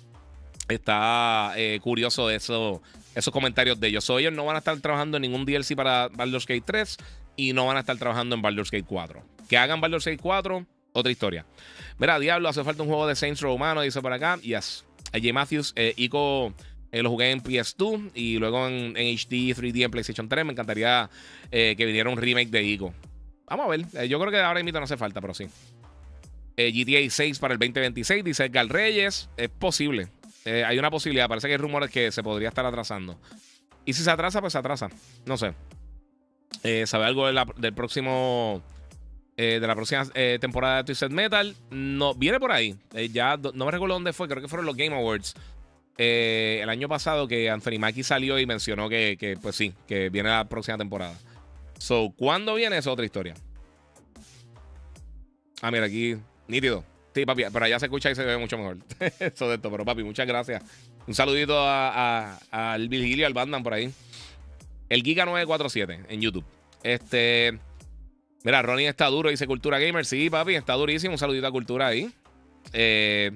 está eh, curioso eso, esos comentarios de ellos. So, ellos no van a estar trabajando en ningún D L C para Baldur's Gate tres y no van a estar trabajando en Baldur's Gate cuatro. Que hagan Baldur's Gate cuatro, otra historia. Mira, Diablo, hace falta un juego de Saints Row humano, dice por acá. Yes. A J Matthews, eh, Ico... Eh, lo jugué en P S dos y luego en, en H D, tres D en PlayStation tres. Me encantaría eh, que viniera un remake de Ico. Vamos a ver. Eh, yo creo que ahora mismo no hace falta, pero sí. Eh, G T A seis para el veinte veintiséis, dice Edgar Reyes. Es posible. Eh, hay una posibilidad. Parece que hay rumores que se podría estar atrasando. Y si se atrasa, pues se atrasa. No sé. Eh, ¿Sabe algo de la, del próximo... Eh, de la próxima eh, temporada de Twisted Metal? No, viene por ahí. Eh, ya no me recuerdo dónde fue. Creo que fueron los Game Awards. Eh, el año pasado que Anthony Mackie salió y mencionó que, que, pues sí, que viene la próxima temporada. So, ¿cuándo viene? Es otra historia. Ah, mira, aquí, nítido. Sí, papi, pero allá se escucha y se ve mucho mejor. Eso de esto, pero papi, muchas gracias. Un saludito a, a, al Virgilio, al Bandan por ahí. El Giga nueve cuatro siete en YouTube. Este, Mira, Ronnie está duro, dice Cultura Gamer. Sí, papi, está durísimo. Un saludito a Cultura ahí. Eh,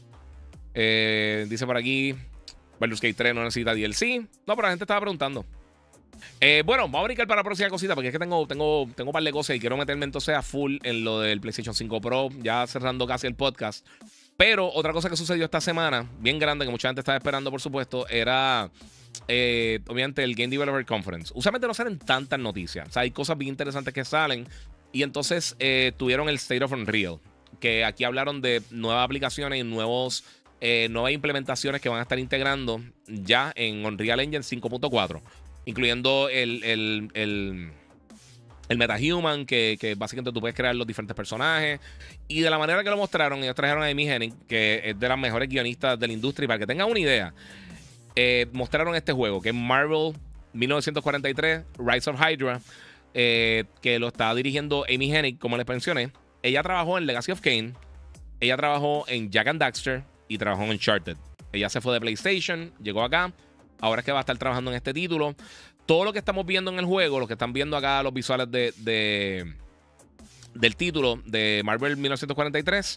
eh, dice por aquí, Baldur's Gate tres no necesita D L C. No, pero la gente estaba preguntando. Eh, bueno, vamos a brincar para la próxima cosita porque es que tengo, tengo, tengo un par de cosas y quiero meterme entonces a full en lo del PlayStation cinco Pro, ya cerrando casi el podcast. Pero otra cosa que sucedió esta semana, bien grande, que mucha gente estaba esperando, por supuesto, era eh, obviamente el Game Developer Conference. Usualmente no salen tantas noticias, o sea, hay cosas bien interesantes que salen. Y entonces eh, tuvieron el State of Unreal, que aquí hablaron de nuevas aplicaciones y nuevos, eh, nuevas implementaciones que van a estar integrando ya en Unreal Engine cinco punto cuatro. Incluyendo el, el, el, el MetaHuman, que, que básicamente tú puedes crear los diferentes personajes. Y de la manera que lo mostraron, ellos trajeron a Amy Hennig, que es de las mejores guionistas de la industria. Y para que tengan una idea, eh, mostraron este juego, que es Marvel mil novecientos cuarenta y tres, Rise of Hydra, eh, que lo está dirigiendo Amy Hennig, como les mencioné. Ella trabajó en Legacy of Kain, ella trabajó en Jack and Daxter y trabajó en Uncharted. Ella se fue de PlayStation, llegó acá. Ahora es que va a estar trabajando en este título. Todo lo que estamos viendo en el juego, lo que están viendo acá, los visuales de, de del título de Marvel mil novecientos cuarenta y tres,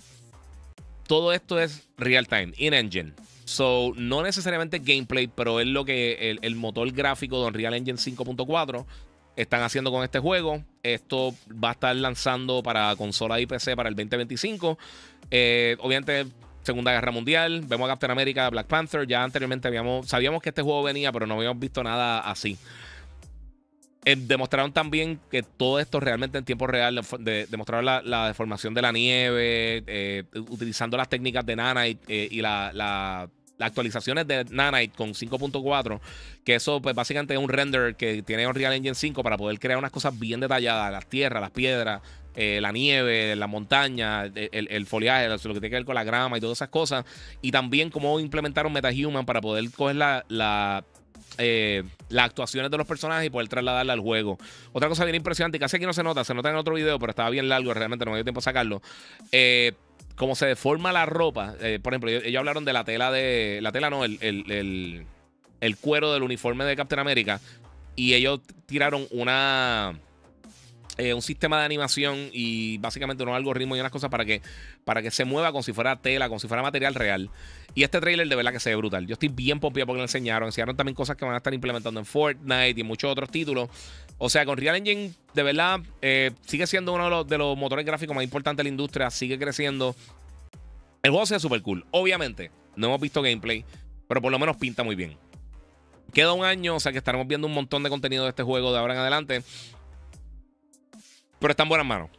todo esto es real time, in-engine. So, no necesariamente gameplay, pero es lo que el, el motor gráfico de Unreal Engine cinco punto cuatro están haciendo con este juego. Esto va a estar lanzando para consola y P C para el veinte veinticinco. Eh, obviamente... Segunda Guerra Mundial, vemos a Captain America, Black Panther. Ya anteriormente habíamos, sabíamos que este juego venía, pero no habíamos visto nada así. Eh, demostraron también que todo esto realmente en tiempo real, de, demostraron la, la deformación de la nieve, eh, utilizando las técnicas de Nanite eh, y la, la, las actualizaciones de Nanite con cinco punto cuatro, que eso pues básicamente es un render que tiene Unreal Engine cinco para poder crear unas cosas bien detalladas, las tierras, las piedras, Eh, la nieve, la montaña, el, el foliaje, lo que tiene que ver con la grama y todas esas cosas. Y también cómo implementaron MetaHuman para poder coger la, la, eh, las actuaciones de los personajes y poder trasladarla al juego. Otra cosa bien impresionante, y casi aquí no se nota, se nota en otro video, pero estaba bien largo, realmente no me dio tiempo a sacarlo. Eh, cómo se deforma la ropa. Eh, por ejemplo, ellos, ellos hablaron de la tela de... La tela no, el, el, el, el cuero del uniforme de Captain America. Y ellos tiraron una... Eh, un sistema de animación y básicamente unos algoritmos y unas cosas para que, para que se mueva como si fuera tela, como si fuera material real. Y este trailer de verdad que se ve brutal. Yo estoy bien pompeado porque lo enseñaron. Enseñaron también cosas que van a estar implementando en Fortnite y en muchos otros títulos. O sea, con Real Engine, de verdad, eh, sigue siendo uno de los, de los motores gráficos más importantes de la industria. Sigue creciendo. El juego se ve súper cool. Obviamente, no hemos visto gameplay, pero por lo menos pinta muy bien. Queda un año, o sea que estaremos viendo un montón de contenido de este juego de ahora en adelante. Pero está en buenas manos.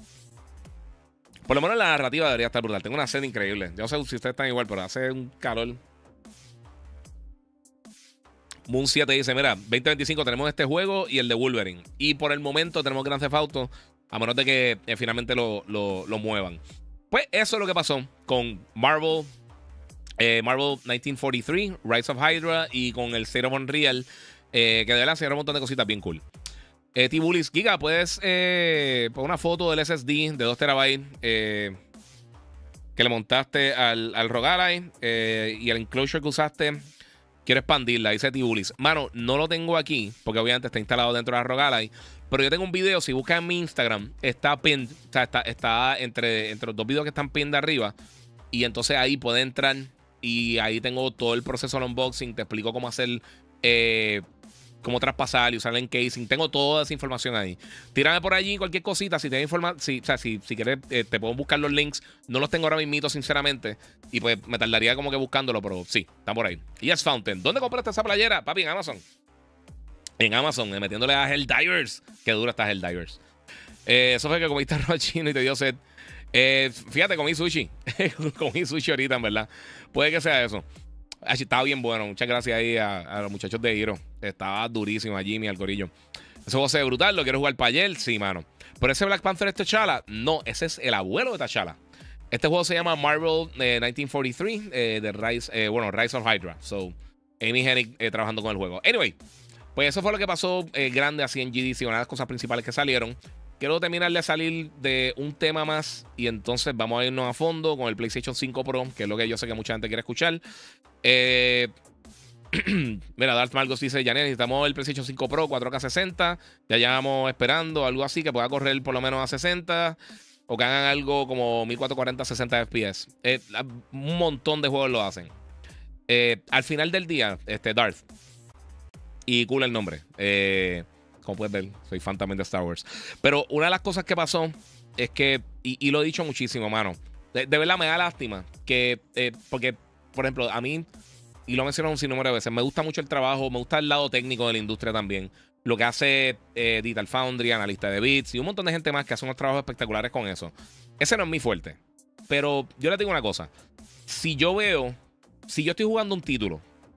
Por lo menos la narrativa debería estar brutal. Tengo una sed increíble. Yo no sé si ustedes están igual, pero hace un calor. Moon siete dice, mira, veinte veinticinco tenemos este juego y el de Wolverine. Y por el momento tenemos Grand Theft Auto, a menos de que eh, finalmente lo, lo, lo muevan. Pues eso es lo que pasó con Marvel, eh, Marvel mil novecientos cuarenta y tres, Rise of Hydra y con el State of Unreal, eh, que de verdad enseñaron un montón de cositas bien cool. Eh, Tibulis, Giga, puedes eh, poner una foto del S S D de dos terabytes eh, que le montaste al, al Rogue Ally eh, y el enclosure que usaste. Quiero expandirla, dice Tibulis. Mano, no lo tengo aquí porque obviamente está instalado dentro de la Rogue Ally. Pero yo tengo un video, si buscas en mi Instagram, está pinned, o sea, está, está entre, entre los dos videos que están pinned de arriba. Y entonces ahí puedes entrar y ahí tengo todo el proceso del unboxing. Te explico cómo hacer. Eh, cómo traspasar y usar el encasing. Tengo toda esa información ahí. Tírame por allí cualquier cosita. Si te informa, si, o sea, si, si quieres, eh, te puedo buscar los links. No los tengo ahora mismo, sinceramente. Y pues me tardaría como que buscándolo, pero sí, están por ahí. Yes Fountain. ¿Dónde compraste esa playera? Papi, en Amazon. En Amazon, eh, metiéndole a Helldivers. Qué dura está Helldivers. Eh, eso fue que comiste arroz chino y te dio sed. Eh, fíjate, comí sushi. Comí sushi ahorita, en verdad. Puede que sea eso. Estaba bien bueno. Muchas gracias ahí a, a los muchachos de Hero. Estaba durísimo a Jimmy, al corillo. Ese juego se ve brutal. ¿Lo quiero jugar para ayer? Sí, mano. ¿Pero ese Black Panther es T'Challa? No, ese es el abuelo de T'Challa. Este juego se llama Marvel eh, mil novecientos cuarenta y tres. Eh, de Rise, eh, bueno, Rise of Hydra. So, Amy Hennig eh, trabajando con el juego. Anyway, pues eso fue lo que pasó eh, grande así en G D C. Una de las cosas principales que salieron. Quiero terminar de salir de un tema más y entonces vamos a irnos a fondo con el PlayStation cinco Pro, que es lo que yo sé que mucha gente quiere escuchar. Eh, Mira, Darth Margos dice, ya necesitamos el PlayStation cinco Pro cuatro K sesenta. Ya llevamos esperando algo así que pueda correr por lo menos a sesenta. O que hagan algo como mil cuatrocientos cuarenta sesenta F P S. Eh, un montón de juegos lo hacen. Eh, al final del día, este Darth. Y cool el nombre. Eh, como puedes ver, soy fan también de Star Wars. Pero una de las cosas que pasó es que, y, y lo he dicho muchísimo, mano. De, de verdad me da lástima que, eh, porque, por ejemplo, a mí, y lo he mencionado un sinnúmero de veces, me gusta mucho el trabajo, me gusta el lado técnico de la industria también. Lo que hace eh, Digital Foundry, analista de bits y un montón de gente más que hace unos trabajos espectaculares con eso. Ese no es mi fuerte. Pero yo le digo una cosa. Si yo veo, si yo estoy jugando un título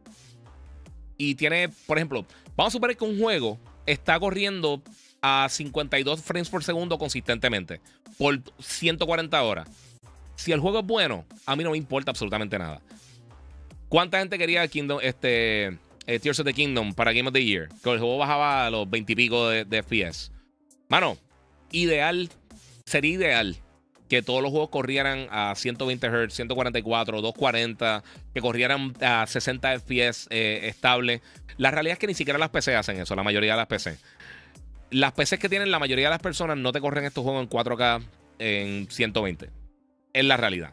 y tiene, por ejemplo, vamos a suponer que un juego está corriendo a cincuenta y dos frames por segundo consistentemente por ciento cuarenta horas. Si el juego es bueno, a mí no me importa absolutamente nada. ¿Cuánta gente quería Kingdom, este, eh, Tears of the Kingdom para Game of the Year? Que el juego bajaba a los veinte y pico de, de F P S. Mano, ideal, sería ideal que todos los juegos corrieran a ciento veinte hertz, ciento cuarenta y cuatro, doscientos cuarenta, que corrieran a sesenta F P S eh, estable. La realidad es que ni siquiera las P C hacen eso, la mayoría de las P C. Las P Cs que tienen la mayoría de las personas no te corren estos juegos en cuatro K en ciento veinte. Es la realidad.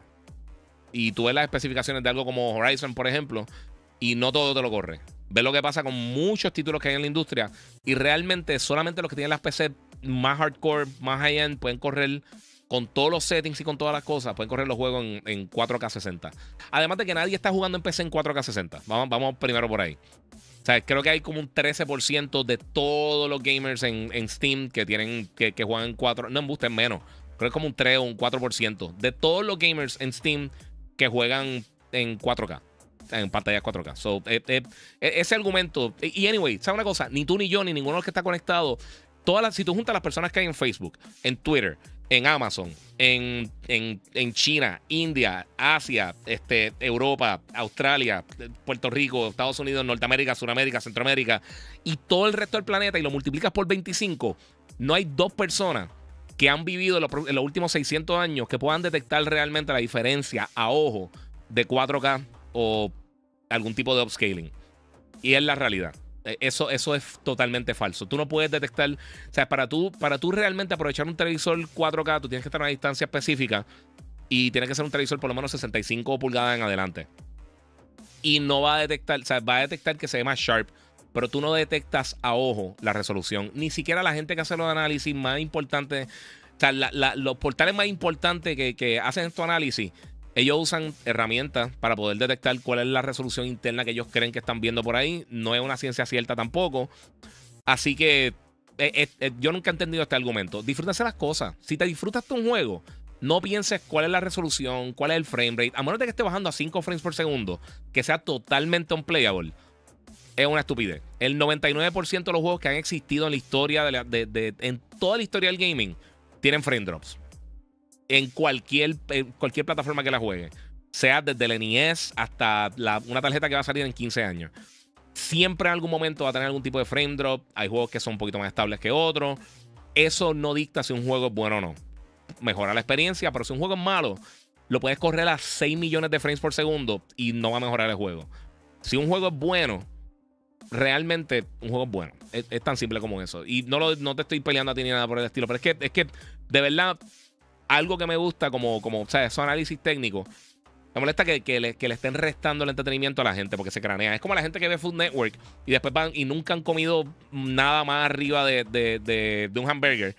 Y tú ves las especificaciones de algo como Horizon, por ejemplo, y no todo te lo corre. Ves lo que pasa con muchos títulos que hay en la industria y realmente solamente los que tienen las P C más hardcore, más high-end, pueden correr con todos los settings y con todas las cosas, pueden correr los juegos en, en cuatro K sesenta. Además de que nadie está jugando en P C en cuatro K sesenta. Vamos, vamos primero por ahí. O sea, creo que hay como un trece por ciento de todos los gamers en, en Steam que tienen que, que juegan en cuatro. No, embuste, menos. Creo que es como un tres o un cuatro por ciento de todos los gamers en Steam que juegan en cuatro K. En pantallas cuatro K. So, eh, eh, ese argumento. Y anyway, ¿sabes una cosa? Ni tú ni yo, ni ninguno de los que está conectado. Todas las, si tú juntas las personas que hay en Facebook, en Twitter, en Amazon, en, en, en China, India, Asia, este, Europa, Australia, Puerto Rico, Estados Unidos, Norteamérica, Sudamérica, Centroamérica y todo el resto del planeta y lo multiplicas por veinticinco, no hay dos personas que han vivido en los, en los últimos seiscientos años que puedan detectar realmente la diferencia a ojo de cuatro K o algún tipo de upscaling. Y es la realidad. Eso, eso es totalmente falso. Tú no puedes detectar. O sea, para tú, para tú realmente aprovechar un televisor cuatro K, tú tienes que estar a una distancia específica y tiene que ser un televisor por lo menos sesenta y cinco pulgadas en adelante. Y no va a detectar, o sea, va a detectar que se ve más sharp, pero tú no detectas a ojo la resolución. Ni siquiera la gente que hace los análisis más importantes, o sea, la, la, los portales más importantes que, que hacen estos análisis, ellos usan herramientas para poder detectar cuál es la resolución interna que ellos creen que están viendo por ahí. No es una ciencia cierta tampoco. Así que eh, eh, yo nunca he entendido este argumento. Disfrútase las cosas. Si te disfrutas de un juego, no pienses cuál es la resolución, cuál es el frame rate. A menos de que esté bajando a cinco frames por segundo, que sea totalmente unplayable. Es una estupidez. El noventa y nueve por ciento de los juegos que han existido en la historia, de, la, de, de en toda la historia del gaming, tienen frame drops. En cualquier, en cualquier plataforma que la juegue. Sea desde el N E S hasta la, una tarjeta que va a salir en quince años. Siempre en algún momento va a tener algún tipo de frame drop. Hay juegos que son un poquito más estables que otros. Eso no dicta si un juego es bueno o no. Mejora la experiencia, pero si un juego es malo, lo puedes correr a seis millones de frames por segundo y no va a mejorar el juego. Si un juego es bueno, realmente un juego es bueno. Es, es tan simple como eso. Y no, lo, no te estoy peleando a ti ni nada por el estilo, pero es que, es que de verdad, algo que me gusta como, como o sea, esos análisis técnicos, me molesta que, que, le, que le estén restando el entretenimiento a la gente porque se cranea. Es como la gente que ve Food Network y después van y nunca han comido nada más arriba de, de, de, de un hamburger.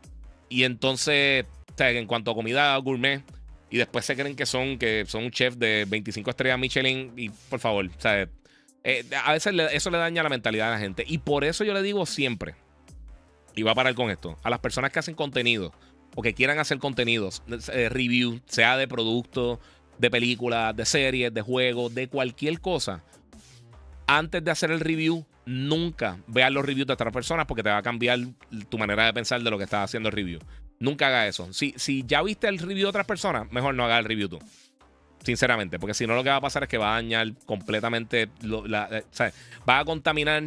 Y entonces, o sea, en cuanto a comida gourmet, y después se creen que son, que son un chef de veinticinco estrellas Michelin. Y por favor, o sea, eh, a veces le, eso le daña la mentalidad a la gente. Y por eso yo le digo siempre, y voy a parar con esto, a las personas que hacen contenido o que quieran hacer contenidos, eh, review, sea de productos, de películas, de series, de juegos, de cualquier cosa, antes de hacer el review, nunca veas los reviews de otras personas porque te va a cambiar tu manera de pensar de lo que estás haciendo el review. Nunca haga eso. Si, si ya viste el review de otras personas, mejor no haga el review tú. Sinceramente, porque si no lo que va a pasar es que va a dañar completamente, lo, la, eh, o sea, va a contaminar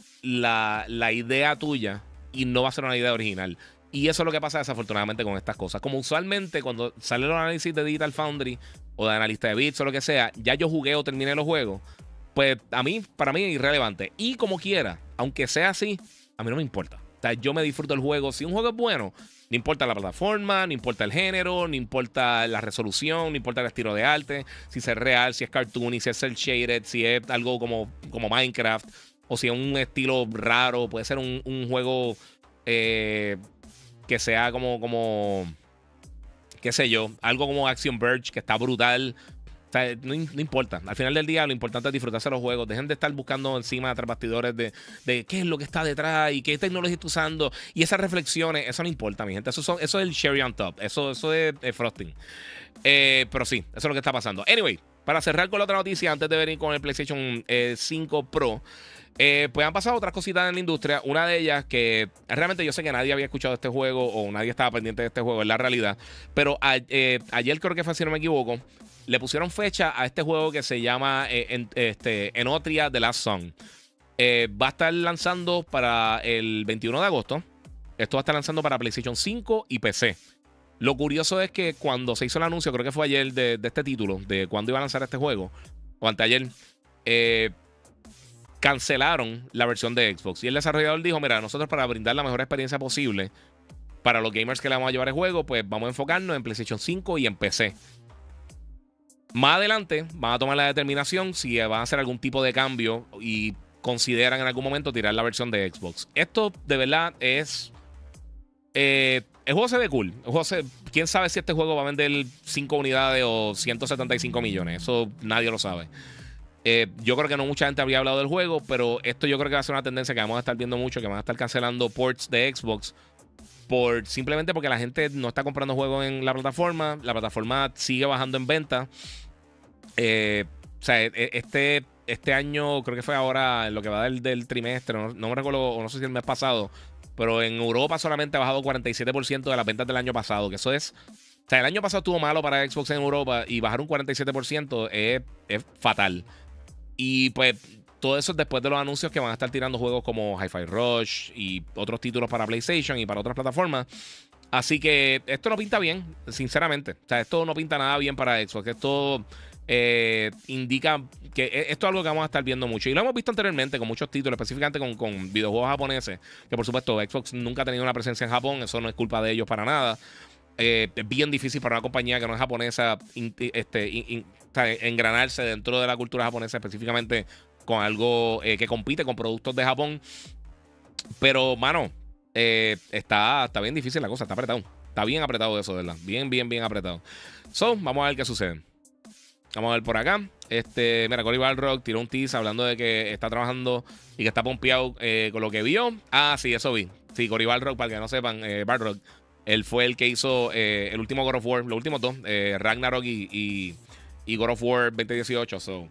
la, la idea tuya y no va a ser una idea original. Y eso es lo que pasa desafortunadamente con estas cosas. Como usualmente cuando salen los análisis de Digital Foundry o de analista de bits o lo que sea, ya yo jugué o terminé los juegos. pues a mí, para mí es irrelevante. Y como quiera, aunque sea así, a mí no me importa. O sea, yo me disfruto el juego. Si un juego es bueno, no importa la plataforma, no importa el género, no importa la resolución, no importa el estilo de arte, si es real, si es cartoon, si es cel shaded, si es algo como, como Minecraft, o si es un estilo raro, puede ser un, un juego eh, que sea como, como, qué sé yo, algo como Action Verge, que está brutal. O sea, no, no importa. Al final del día, lo importante es disfrutarse de los juegos. Dejen de estar buscando encima tras bastidores de, de qué es lo que está detrás y qué tecnología está usando. Y esas reflexiones, eso no importa, mi gente. Eso, son, eso es el cherry on top. Eso, eso es, es frosting. Eh, pero sí, eso es lo que está pasando. Anyway, para cerrar con la otra noticia, antes de venir con el PlayStation eh, cinco Pro, eh, pues han pasado otras cositas en la industria. Una de ellas que realmente yo sé que nadie había escuchado este juego o nadie estaba pendiente de este juego, es la realidad. Pero a, eh, ayer creo que fue, si no me equivoco, le pusieron fecha a este juego que se llama eh, en, este, Enotria The Last Song. Eh, va a estar lanzando para el veintiuno de agosto. Esto va a estar lanzando para PlayStation cinco y P C. Lo curioso es que cuando se hizo el anuncio, creo que fue ayer de, de este título, de cuándo iba a lanzar este juego, o anteayer, eh, cancelaron la versión de Xbox. Y el desarrollador dijo, mira, nosotros para brindar la mejor experiencia posible para los gamers que le vamos a llevar el juego, pues vamos a enfocarnos en PlayStation cinco y en P C. Más adelante van a tomar la determinación si van a hacer algún tipo de cambio y consideran en algún momento tirar la versión de Xbox. Esto de verdad es... Eh, el juego se ve cool. El juego se, ¿quién sabe si este juego va a vender cinco unidades o ciento setenta y cinco millones? Eso nadie lo sabe. Eh, yo creo que no mucha gente habría hablado del juego, pero esto yo creo que va a ser una tendencia que vamos a estar viendo mucho, que van a estar cancelando ports de Xbox por, simplemente porque la gente no está comprando juegos en la plataforma. La plataforma sigue bajando en venta. Eh, o sea, este, este año, creo que fue ahora, en lo que va del, del trimestre, no, no me recuerdo, o no sé si el mes pasado, pero en Europa solamente ha bajado cuarenta y siete por ciento de las ventas del año pasado, que eso es... O sea, el año pasado estuvo malo para Xbox en Europa y bajar un cuarenta y siete por ciento es, es fatal. Y pues todo eso es después de los anuncios que van a estar tirando juegos como Hi-Fi Rush y otros títulos para PlayStation y para otras plataformas. Así que esto no pinta bien, sinceramente. O sea, esto no pinta nada bien para Xbox. Esto eh, indica que esto es algo que vamos a estar viendo mucho. Y lo hemos visto anteriormente con muchos títulos, específicamente con, con videojuegos japoneses. Que por supuesto Xbox nunca ha tenido una presencia en Japón. Eso no es culpa de ellos para nada. Eh, es bien difícil para una compañía que no es japonesa in, este, in, in, o sea, engranarse dentro de la cultura japonesa, específicamente con algo eh, que compite con productos de Japón. Pero, mano, eh, está, está bien difícil la cosa, está apretado. Está bien apretado eso, ¿verdad? Bien, bien, bien apretado. So, vamos a ver qué sucede. Vamos a ver por acá. Este, mira, Cory Balrog tiró un tease hablando de que está trabajando y que está pompeado eh, con lo que vio. Ah, sí, eso vi. Sí, Cory Balrog, para que no sepan, eh, Balrog, él fue el que hizo eh, el último God of War, los últimos dos, eh, Ragnarok y, y, y God of War veinte dieciocho. So.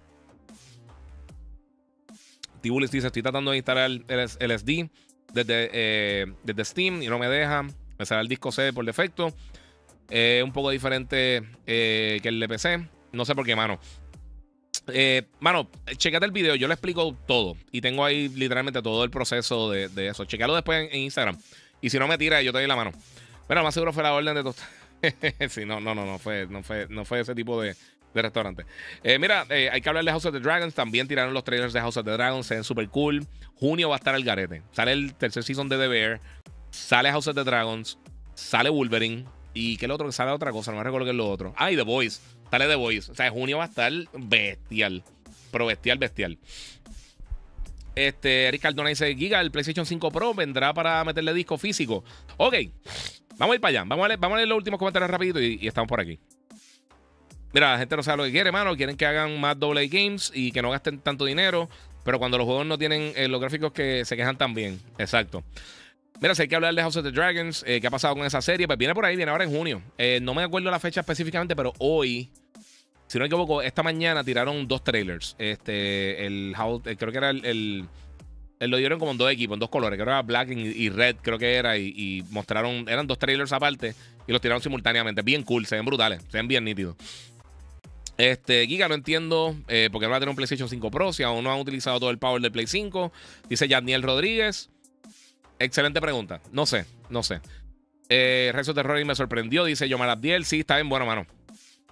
Tibulis dice, estoy tratando de instalar el, el S D desde, eh, desde Steam y no me deja. Me sale el disco C por defecto. Es eh, un poco diferente eh, que el de P C. No sé por qué, mano. Eh, mano, checate el video. Yo le explico todo. Y tengo ahí literalmente todo el proceso de, de eso. Checalo después en, en Instagram. Y si no me tira, yo te doy la mano. Pero más seguro fue la orden de tostar. Sí, no, no, no, no fue, no fue, no fue ese tipo de, de restaurante. Eh, mira, eh, hay que hablar de House of the Dragons. También tiraron los trailers de House of the Dragons. Se ven súper cool. Junio va a estar el garete. Sale el tercer season de The Bear. Sale House of the Dragons. Sale Wolverine. ¿Y qué es lo otro? Sale otra cosa. No me recuerdo qué es lo otro. Ah, y The Boys. Sale The Boys. O sea, junio va a estar bestial. Pero bestial, bestial. Este, Eric Cardona dice, Giga, el PlayStation cinco Pro vendrá para meterle disco físico. Ok, vamos a ir para allá. Vamos a leer, vamos a leer los últimos comentarios rapidito y, y estamos por aquí. Mira, la gente no sabe lo que quiere, mano. Quieren que hagan más doble A games y que no gasten tanto dinero. Pero cuando los juegos no tienen eh, los gráficos, que se quejan también. Exacto. Mira, si hay que hablar de House of the Dragons, eh, qué ha pasado con esa serie, pues viene por ahí, viene ahora en junio. Eh, no me acuerdo la fecha específicamente, pero hoy, si no me equivoco, esta mañana tiraron dos trailers. Este, el House, creo que era el, el, el lo dieron como en dos equipos, en dos colores, creo que era Black y, y Red, creo que era, y, y mostraron, eran dos trailers aparte y los tiraron simultáneamente. Bien cool, se ven brutales, se ven bien nítidos. Este, Giga, no entiendo eh, por qué no va a tener un PlayStation cinco Pro si aún no han utilizado todo el power del Play cinco. Dice Yadniel Rodríguez. Excelente pregunta. No sé, no sé. Eh, Rezo Terror y me sorprendió, dice Yomar Abdiel. Sí, está bien bueno, mano.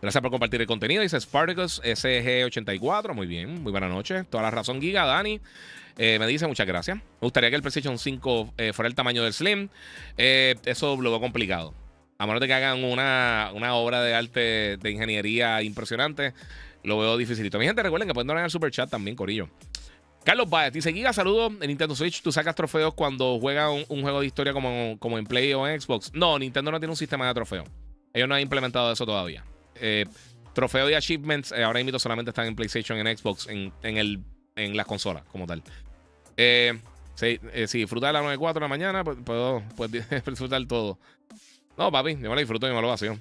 Gracias por compartir el contenido. Dice Spartacus S G ochenta y cuatro. Muy bien, muy buena noche. Toda la razón, Giga. Dani eh, me dice muchas gracias. Me gustaría que el PlayStation cinco eh, fuera el tamaño del Slim. Eh, eso lo veo complicado. A menos de que hagan una, una obra de arte de ingeniería impresionante, lo veo dificilito. Mi gente, recuerden que pueden donar en el super chat también, corillo. Carlos Baez dice: Giga, saludos. En Nintendo Switch, ¿tú sacas trofeos cuando juegas un, un juego de historia como, como en Play o en Xbox? No, Nintendo no tiene un sistema de trofeo. Ellos no han implementado eso todavía. Eh, trofeo y achievements eh, ahora mismo solamente están en PlayStation, en Xbox, en, en, el, en las consolas como tal. Eh, si, eh, si disfrutas a las nueve y cuatro de la mañana, pues, puedo, puedes disfrutar todo. No, papi, yo me lo disfruto y me lo vacío.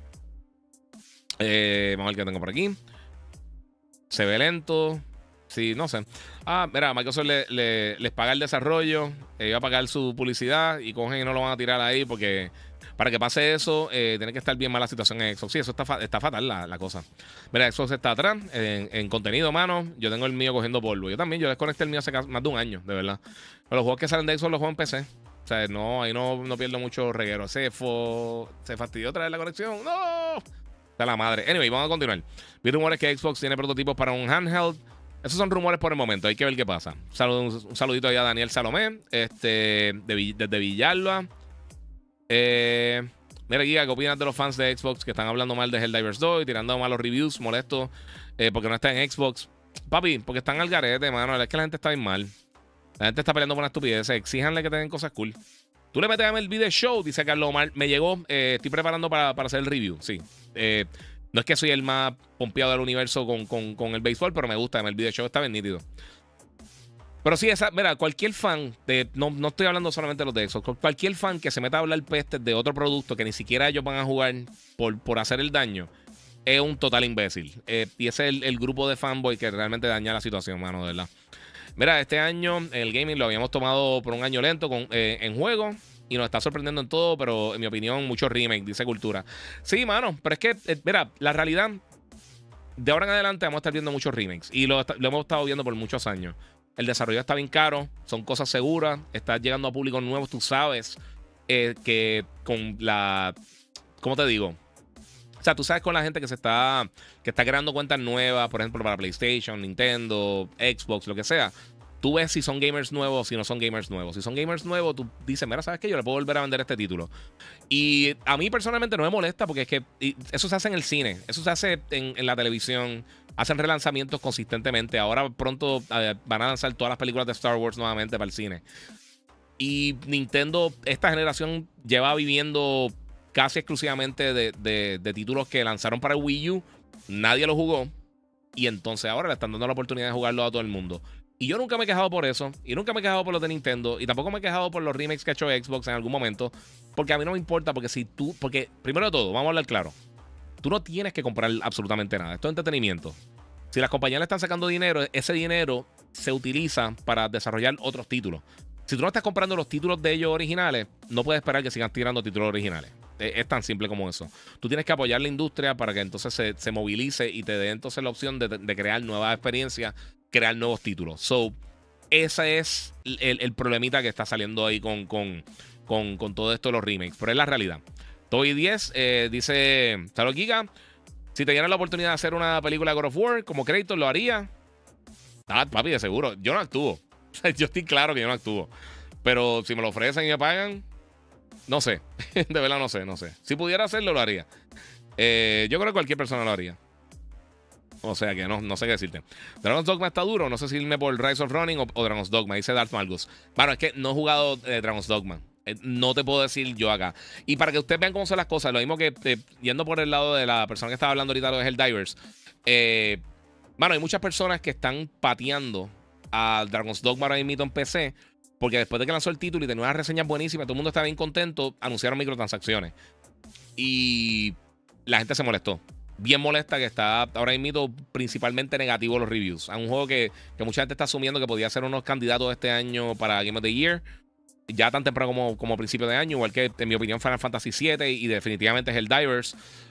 Eh, vamos a ver qué tengo por aquí. Se ve lento. Sí, no sé. Ah, mira, Microsoft le, le, les paga el desarrollo, eh, va a pagar su publicidad y cogen y no lo van a tirar ahí porque para que pase eso, eh, tiene que estar bien mala situación en Xbox. Sí, eso está, fa está fatal la, la cosa. Mira, Xbox está atrás en, en contenido, mano. Yo tengo el mío cogiendo polvo. Yo también, yo desconecté el mío hace más de un año, de verdad. Pero los juegos que salen de Xbox los juego en P C. O sea, no, ahí no, no pierdo mucho reguero. Se, fo se fastidió otra vez la conexión. ¡No! Está la madre. Anyway, vamos a continuar. Vi rumores que Xbox tiene prototipos para un handheld. Esos son rumores por el momento. Hay que ver qué pasa. Salud, un saludito ahí a Daniel Salomé. Este, de, desde Villalba. Eh, mira, Giga, ¿qué opinas de los fans de Xbox que están hablando mal de Helldivers dos y tirando malos reviews, molestos eh, porque no está en Xbox? Papi, porque están al garete, mano. Es que la gente está bien mal. La gente está peleando por una estupidez. Exíjanle que tengan cosas cool. Tú le metes a el video show, dice Carlos Omar. Me llegó, eh, estoy preparando para, para hacer el review. Sí. Eh, no es que soy el más pompeado del universo con, con, con el béisbol, pero me gusta. El video show está bien nítido. Pero sí, esa, mira, cualquier fan, de, no, no estoy hablando solamente de los de Xbox, cualquier fan que se meta a hablar peste de otro producto que ni siquiera ellos van a jugar por, por hacer el daño, es un total imbécil. Eh, y ese es el, el grupo de fanboy que realmente daña la situación, mano, de verdad. Mira, este año el gaming lo habíamos tomado por un año lento con, eh, en juego y nos está sorprendiendo en todo, pero en mi opinión, mucho remake, dice Cultura. Sí, mano, pero es que, eh, mira, la realidad, de ahora en adelante vamos a estar viendo muchos remakes y lo, lo hemos estado viendo por muchos años. El desarrollo está bien caro, son cosas seguras, estás llegando a públicos nuevos, tú sabes eh, que con la... ¿Cómo te digo? O sea, tú sabes con la gente que se está que está creando cuentas nuevas, por ejemplo, para PlayStation, Nintendo, Xbox, lo que sea. Tú ves si son gamers nuevos o si no son gamers nuevos. Si son gamers nuevos, tú dices, mira, ¿sabes qué? Yo le puedo volver a vender este título. Y a mí personalmente no me molesta porque es que eso se hace en el cine, eso se hace en, en la televisión. Hacen relanzamientos consistentemente. Ahora pronto eh, van a lanzar todas las películas de Star Wars nuevamente para el cine. Y Nintendo, esta generación, lleva viviendo casi exclusivamente de, de, de títulos que lanzaron para el Wii U. Nadie lo jugó. Y entonces ahora le están dando la oportunidad de jugarlo a todo el mundo. Y yo nunca me he quejado por eso. Y nunca me he quejado por los de Nintendo. Y tampoco me he quejado por los remakes que ha hecho Xbox en algún momento. Porque a mí no me importa. Porque si tú... Porque primero de todo, vamos a hablar claro. Tú no tienes que comprar absolutamente nada. Esto es entretenimiento. Si las compañías le están sacando dinero, ese dinero se utiliza para desarrollar otros títulos. Si tú no estás comprando los títulos de ellos originales, no puedes esperar que sigan tirando títulos originales. Es tan simple como eso. Tú tienes que apoyar la industria para que entonces se, se movilice y te dé entonces la opción de, de crear nuevas experiencias, crear nuevos títulos. So, ese es el, el problemita que está saliendo ahí con, con, con, con todo esto de los remakes. Pero es la realidad. Toy diez eh, dice: Salud, Giga. Si te dieran la oportunidad de hacer una película de God of War como Kratos, ¿lo haría? Ah, papi, de seguro. Yo no actúo. Yo estoy claro que yo no actúo. Pero si me lo ofrecen y me pagan, no sé. De verdad no sé, no sé. Si pudiera hacerlo, lo haría. Eh, yo creo que cualquier persona lo haría. O sea que no, no sé qué decirte. Dragon's Dogma está duro. No sé si irme por Rise of Running o, o Dragon's Dogma. Dice Darth Malgus. Bueno, es que no he jugado eh, Dragon's Dogma. Eh, no te puedo decir yo acá. Y para que ustedes vean cómo son las cosas, lo mismo que eh, yendo por el lado de la persona que estaba hablando ahorita de los Helldivers. Eh, bueno, hay muchas personas que están pateando a Dragon's Dogma ahora mismo en P C. Porque después de que lanzó el título y tenía unas reseñas buenísimas, todo el mundo estaba bien contento, anunciaron microtransacciones. Y la gente se molestó. Bien molesta que está ahora mismo principalmente negativo los reviews. A un juego que, que mucha gente está asumiendo que podía ser unos candidatos este año para Game of the Year. Ya tan temprano como, como principio de año. Igual que, en mi opinión, Final Fantasy siete y definitivamente es Helldivers.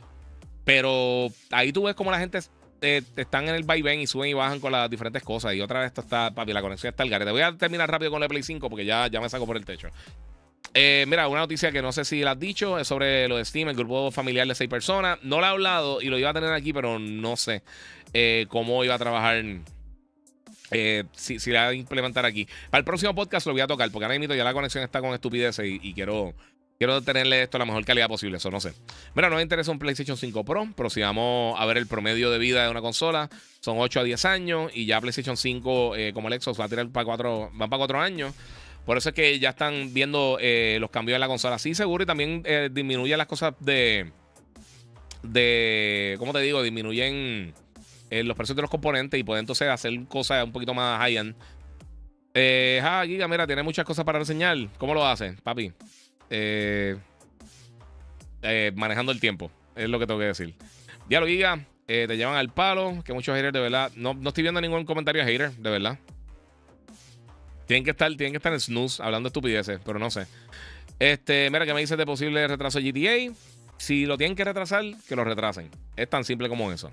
Pero ahí tú ves como la gente eh, están en el vaivén y suben y bajan con las diferentes cosas. Y otra vez esto está, papi, la conexión está al garete. Voy a terminar rápido con la Play cinco porque ya, ya me saco por el techo. Eh, mira, una noticia que no sé si la has dicho es sobre lo de Steam, el grupo familiar de seis personas. No la he hablado y lo iba a tener aquí, pero no sé eh, cómo iba a trabajar. Eh, si, si la voy a implementar aquí. Para el próximo podcast lo voy a tocar, porque ahora mismo ya la conexión está con estupideces y, y quiero, quiero tenerle esto a la mejor calidad posible. Eso no sé. Mira, no me interesa un PlayStation cinco Pro, pero si vamos a ver el promedio de vida de una consola, son ocho a diez años y ya PlayStation cinco, eh, como el Xbox, va a tirar para cuatro, van para cuatro años. Por eso es que ya están viendo eh, los cambios en la consola. Sí, seguro, y también eh, disminuye las cosas de. de ¿Cómo te digo? Disminuyen eh, los precios de los componentes y pueden entonces hacer cosas un poquito más high-end. Eh, ah, Giga, mira, tiene muchas cosas para reseñar. ¿Cómo lo hace, papi? Eh, eh, manejando el tiempo, es lo que tengo que decir. Ya lo Giga, eh, te llevan al palo. Que muchos haters, de verdad. No, no estoy viendo ningún comentario de hater, de verdad. Tienen que estar, tienen que estar en snooze hablando de estupideces, pero no sé. Este, mira, que me dices de posible retraso de G T A. Si lo tienen que retrasar, que lo retrasen. Es tan simple como eso.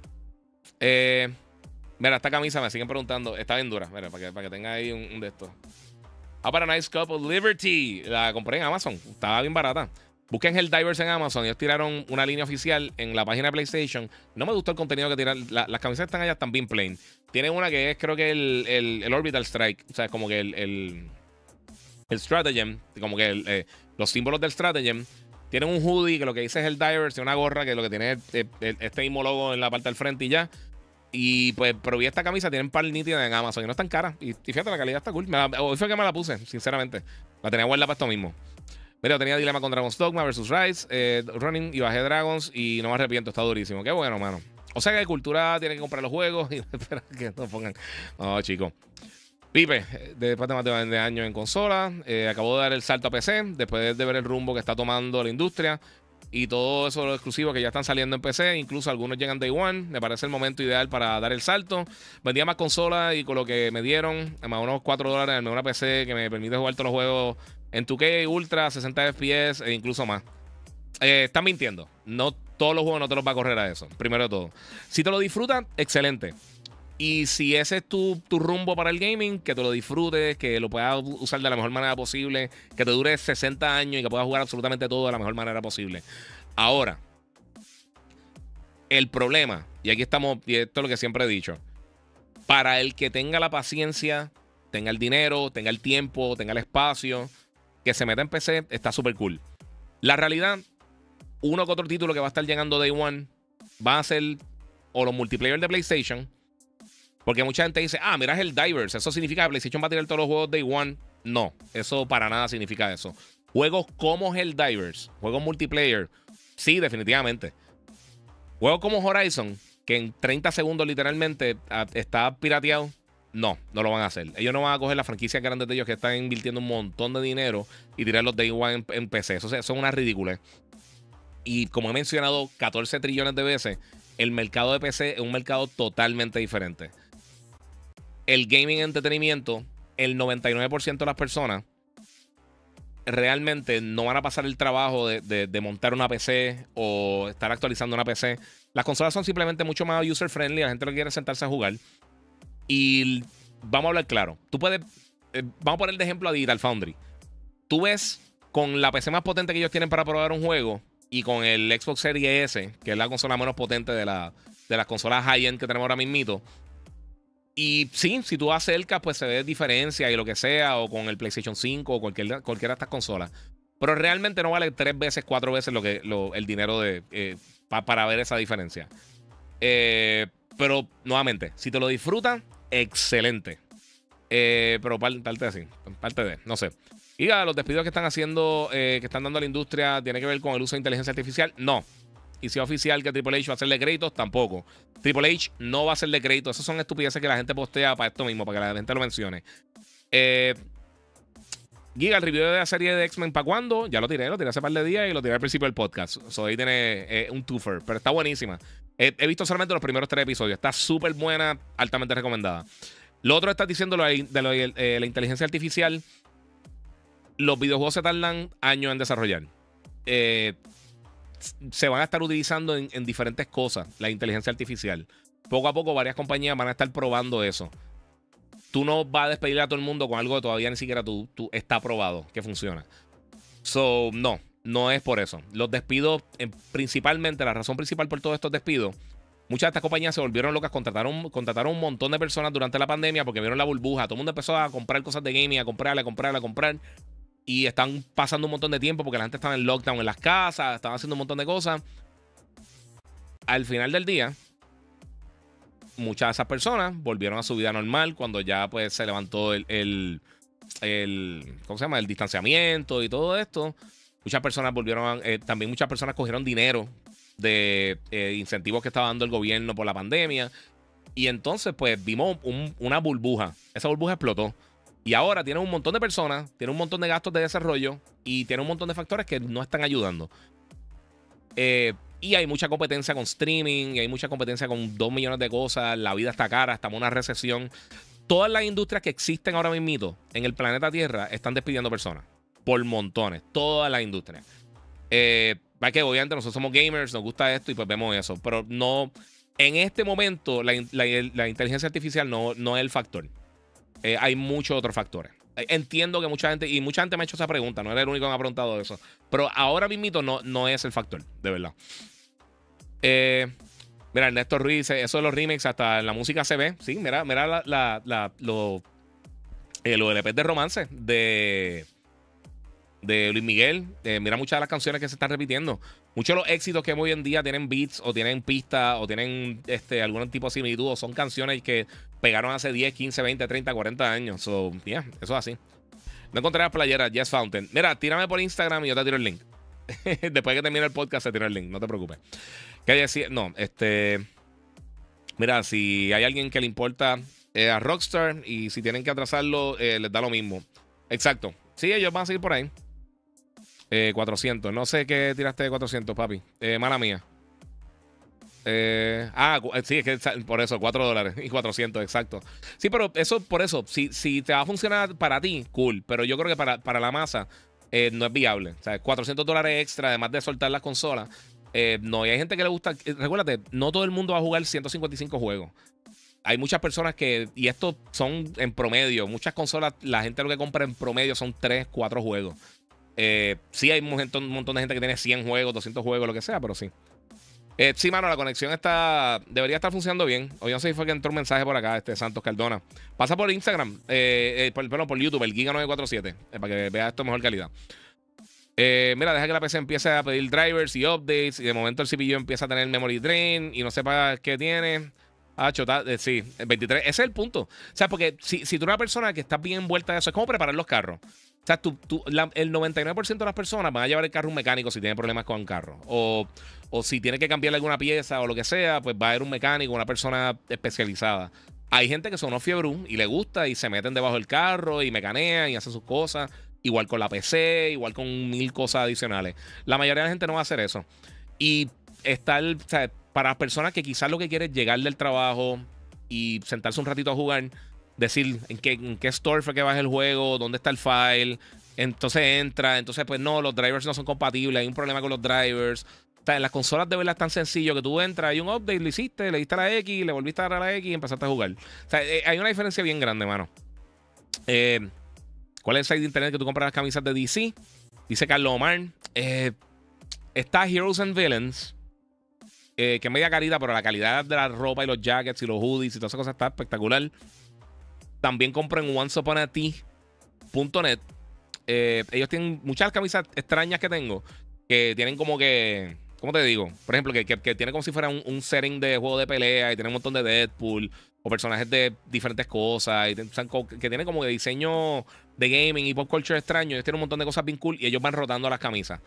Eh, mira, esta camisa me siguen preguntando. Está bien dura, mira, para que, para que tenga ahí un, un de estos. Ah, para Nice Cup of Liberty. La compré en Amazon. Estaba bien barata. Busquen Helldivers en Amazon. Ellos tiraron una línea oficial en la página de PlayStation. No me gustó el contenido que tiran. La, las camisas están allá, están bien plain. Tienen una que es, creo que el, el, el Orbital Strike. O sea, es como que el, el, el Stratagem. Como que el, eh, los símbolos del Stratagem. Tienen un hoodie que lo que dice es Helldivers. Tiene una gorra que lo que tiene es eh, este mismo logo en la parte del frente y ya. Y pues probé esta camisa, tienen par nítidas en Amazon y no es tan cara. Y, y fíjate, la calidad está cool. Me la, hoy fue que me la puse, sinceramente. La tenía guardada para esto mismo. Mira, yo tenía dilema con Dragon's Dogma versus Rise, eh, Running y bajé Dragons y no me arrepiento, está durísimo. Qué bueno, mano. O sea que de cultura tiene que comprar los juegos y espera que no pongan. No, chicos. Pipe, después de más de veinte años en consola, eh, acabó de dar el salto a P C después de ver el rumbo que está tomando la industria. Y todo eso, los exclusivos que ya están saliendo en P C, incluso algunos llegan Day One. Me parece el momento ideal para dar el salto. Vendía más consolas y con lo que me dieron, más unos cuatro dólares, me una P C que me permite jugar todos los juegos en dos K, Ultra, sesenta F P S e incluso más. Eh, están mintiendo. No todos los juegos no te los va a correr a eso, primero de todo. Si te lo disfrutas, excelente. Y si ese es tu, tu rumbo para el gaming, que te lo disfrutes, que lo puedas usar de la mejor manera posible, que te dure sesenta años y que puedas jugar absolutamente todo de la mejor manera posible. Ahora, el problema, y aquí estamos, y esto es lo que siempre he dicho, para el que tenga la paciencia, tenga el dinero, tenga el tiempo, tenga el espacio, que se meta en P C, está súper cool. La realidad, uno que otro título que va a estar llegando Day One va a ser o los multiplayer de PlayStation. Porque mucha gente dice, ah, mira, es el Divers. Eso significa que PlayStation va a tirar todos los juegos Day One. No, eso para nada significa eso. Juegos como Helldivers, juegos multiplayer, sí, definitivamente. Juegos como Horizon, que en treinta segundos literalmente está pirateado, no, no lo van a hacer. Ellos no van a coger la franquicia grande de ellos que están invirtiendo un montón de dinero y tirar los Day One en, en P C. Eso, eso es una ridícula. Y como he mencionado catorce trillones de veces, el mercado de P C es un mercado totalmente diferente. El gaming entretenimiento, el noventa y nueve por ciento de las personas realmente no van a pasar el trabajo de, de, de montar una P C o estar actualizando una P C. Las consolas son simplemente mucho más user friendly. La gente no quiere sentarse a jugar. Y vamos a hablar claro. Tú puedes, eh, vamos a poner de ejemplo a Digital Foundry. Tú ves con la P C más potente que ellos tienen para probar un juego y con el Xbox Series S, que es la consola menos potente de, la, de las consolas high-end que tenemos ahora mismito. Y sí, si tú acercas, pues se ve diferencia y lo que sea, o con el PlayStation cinco o cualquier, cualquiera de estas consolas. Pero realmente no vale tres veces, cuatro veces lo que, lo, el dinero de, eh, pa, para ver esa diferencia. Eh, pero, nuevamente, si te lo disfrutas, excelente. Eh, pero parte así, parte de, no sé. Y a los despidos que están haciendo, eh, que están dando a la industria, ¿tiene que ver con el uso de inteligencia artificial? No. Y si es oficial que Triple H va a hacerle créditos, tampoco. Triple H no va a hacerle créditos. Esas son estupideces que la gente postea para esto mismo, para que la gente lo mencione. Eh, Giga, el review de la serie de X-Men, ¿para cuándo? Ya lo tiré, lo tiré hace par de días y lo tiré al principio del podcast. So, ahí tiene eh, un twofer, pero está buenísima. Eh, he visto solamente los primeros tres episodios. Está súper buena, altamente recomendada. Lo otro estás diciendo lo de, de lo de eh, la inteligencia artificial. Los videojuegos se tardan años en desarrollar. Eh, se van a estar utilizando en, en diferentes cosas la inteligencia artificial. Poco a poco varias compañías van a estar probando eso. Tú no vas a despedir a todo el mundo con algo que todavía ni siquiera tú, tú está probado que funciona. So, no, no es por eso. Los despidos, eh, principalmente, la razón principal por todos estos despidos, muchas de estas compañías se volvieron locas, contrataron, contrataron un montón de personas durante la pandemia porque vieron la burbuja. Todo el mundo empezó a comprar cosas de gaming, a comprarle, a comprarle, a comprar. Y están pasando un montón de tiempo porque la gente estaba en lockdown en las casas, estaban haciendo un montón de cosas. Al final del día, muchas de esas personas volvieron a su vida normal cuando ya pues se levantó el, el, el ¿cómo se llama? El distanciamiento y todo esto. Muchas personas volvieron a, eh, también muchas personas cogieron dinero de eh, incentivos que estaba dando el gobierno por la pandemia. Y entonces pues vimos un, una burbuja. Esa burbuja explotó. Y ahora tiene un montón de personas, tiene un montón de gastos de desarrollo y tiene un montón de factores que no están ayudando. Eh, y hay mucha competencia con streaming, y hay mucha competencia con dos millones de cosas. La vida está cara, estamos en una recesión. Todas las industrias que existen ahora mismo en el planeta Tierra están despidiendo personas. Por montones. Todas las industrias. Eh, que obviamente nosotros somos gamers, nos gusta esto y pues vemos eso. Pero no, en este momento la, la, la inteligencia artificial no, no es el factor. Eh, hay muchos otros factores. Entiendo que mucha gente, y mucha gente me ha hecho esa pregunta, no era el único que me ha preguntado eso. Pero ahora mismo no, no es el factor, de verdad. Eh, mira, Ernesto Ruiz dice, eso de los remakes hasta en la música se ve. Sí, mira, mira la, la, la, lo, eh, los L P de romance de, de Luis Miguel. Eh, mira muchas de las canciones que se están repitiendo. Muchos de los éxitos que hoy en día tienen beats o tienen pistas o tienen este, algún tipo de similitud o son canciones que pegaron hace diez, quince, veinte, treinta, cuarenta años. So, yeah, eso es así. No encontré las playeras, Jess Fountain. Mira, tírame por Instagram y yo te tiro el link. Después que termine el podcast, te tiro el link, no te preocupes. ¿Qué hay decir? No, este. Mira, si hay alguien que le importa eh, a Rockstar y si tienen que atrasarlo, eh, les da lo mismo. Exacto. Sí, ellos van a seguir por ahí. Eh, cuatrocientos. No sé qué tiraste de cuatrocientos, papi. Eh, mala mía. Eh, ah, sí, es que por eso, cuatro dólares y cuatrocientos, exacto. Sí, pero eso, por eso, si, si te va a funcionar para ti, cool. Pero yo creo que para, para la masa eh, no es viable. O sea, cuatrocientos dólares extra, además de soltar las consolas. Eh, no, y hay gente que le gusta. Eh, recuérdate, no todo el mundo va a jugar ciento cincuenta y cinco juegos. Hay muchas personas que, y estos son en promedio, muchas consolas, la gente lo que compra en promedio son tres, cuatro juegos. Eh, sí, hay un montón, un montón de gente que tiene cien juegos, doscientos juegos, lo que sea, pero sí. Eh, sí, mano, la conexión está. Debería estar funcionando bien. Hoy no sé si fue que entró un mensaje por acá, este Santos Cardona. Pasa por Instagram, eh, eh, por, perdón, por YouTube, el Giga nueve cuatro siete, eh, para que veas esto en mejor calidad. Eh, mira, deja que la P C empiece a pedir drivers y updates. Y de momento el C P U empieza a tener memory drain y no sepa qué tiene. Ah, chota, eh, sí, el veintitrés. Ese es el punto. O sea, porque si, si tú eres una persona que está bien envuelta en eso, es como preparar los carros. O sea, tú, tú, la, el noventa y nueve por ciento de las personas van a llevar el carro a un mecánico si tiene problemas con el carro. O, o si tiene que cambiarle alguna pieza o lo que sea, pues va a haber un mecánico, una persona especializada. Hay gente que son unos fiebrú y le gusta y se meten debajo del carro y mecanean y hacen sus cosas. Igual con la P C, igual con mil cosas adicionales. La mayoría de la gente no va a hacer eso. Y está el, o sea, para las personas que quizás lo que quieren es llegar del trabajo y sentarse un ratito a jugar, decir en qué, en qué store fue que baja el juego, dónde está el file, entonces entra, entonces pues no, los drivers no son compatibles, hay un problema con los drivers. O sea, en las consolas de verdad es tan sencillo que tú entras, hay un update, lo hiciste, le diste a la X, le volviste a dar a la X y empezaste a jugar. O sea, eh, hay una diferencia bien grande, mano. Eh, ¿Cuál es el site de internet que tú compras las camisas de D C? Dice Carlos Omar. Eh, está Heroes and Villains, eh, que es media carita, pero la calidad de la ropa y los jackets y los hoodies y todas esas cosas está espectacular. También compro en once upon a tea punto net. Eh, ellos tienen muchas camisas extrañas que tengo, que tienen como que, ¿cómo te digo? Por ejemplo, que, que, que tiene como si fuera un, un setting de juego de pelea y tiene un montón de Deadpool o personajes de diferentes cosas, y o sea, que tienen como que diseño de gaming y pop culture extraño. Ellos tienen un montón de cosas bien cool y ellos van rotando las camisas.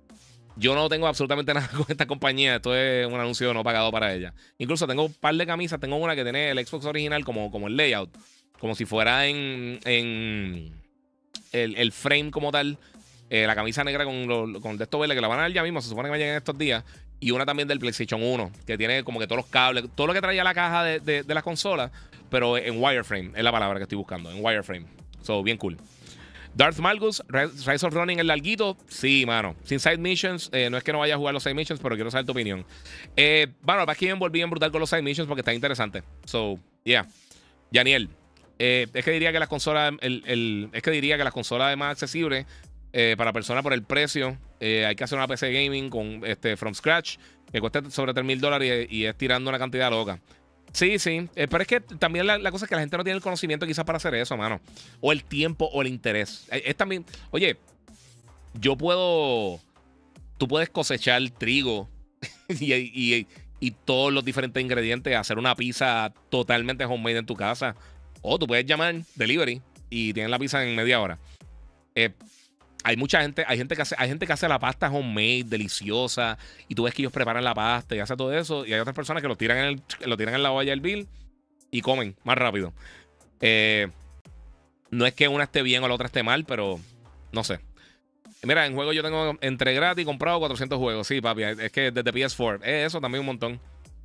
Yo no tengo absolutamente nada con esta compañía. Esto es un anuncio no pagado para ella. Incluso tengo un par de camisas. Tengo una que tiene el Xbox original como, como el layout, como si fuera en, en el, el frame como tal. Eh, la camisa negra con, lo, con el de esto verde, que la van a dar ya mismo. Se supone que va a llegar en estos días. Y una también del PlayStation uno, que tiene como que todos los cables, todo lo que traía la caja de, de, de las consolas, pero en wireframe, es la palabra que estoy buscando, en wireframe. So, bien cool. Darth Malgus, Rise of Running, el larguito. Sí, mano. Sin side missions, eh, no es que no vaya a jugar los side missions, pero quiero saber tu opinión. Eh, bueno, es que yo me volví a brutal con los side missions porque está interesante. So, yeah. Yaniel, eh, es que diría que las consolas, el, el, es que diría que las consolas más accesibles eh, para personas por el precio. Eh, hay que hacer una P C gaming con este from scratch que cuesta sobre tres mil dólares y, y es tirando una cantidad loca. Sí, sí. Eh, pero es que también la, la cosa es que la gente no tiene el conocimiento quizás para hacer eso, mano. O el tiempo o el interés. Eh, es también. Oye, yo puedo. Tú puedes cosechar trigo y, y, y todos los diferentes ingredientes, hacer una pizza totalmente homemade en tu casa. O tú puedes llamar delivery y tienes la pizza en media hora. Eh, hay mucha gente, hay gente que hace, hay gente que hace la pasta homemade, deliciosa, y tú ves que ellos preparan la pasta y hacen todo eso, y hay otras personas que lo tiran en, el, lo tiran en la olla del bill y comen más rápido. Eh, no es que una esté bien o la otra esté mal, pero no sé. Mira, en juego yo tengo entre gratis comprado cuatrocientos juegos. Sí, papi, es que desde P S cuatro. Es eso también un montón.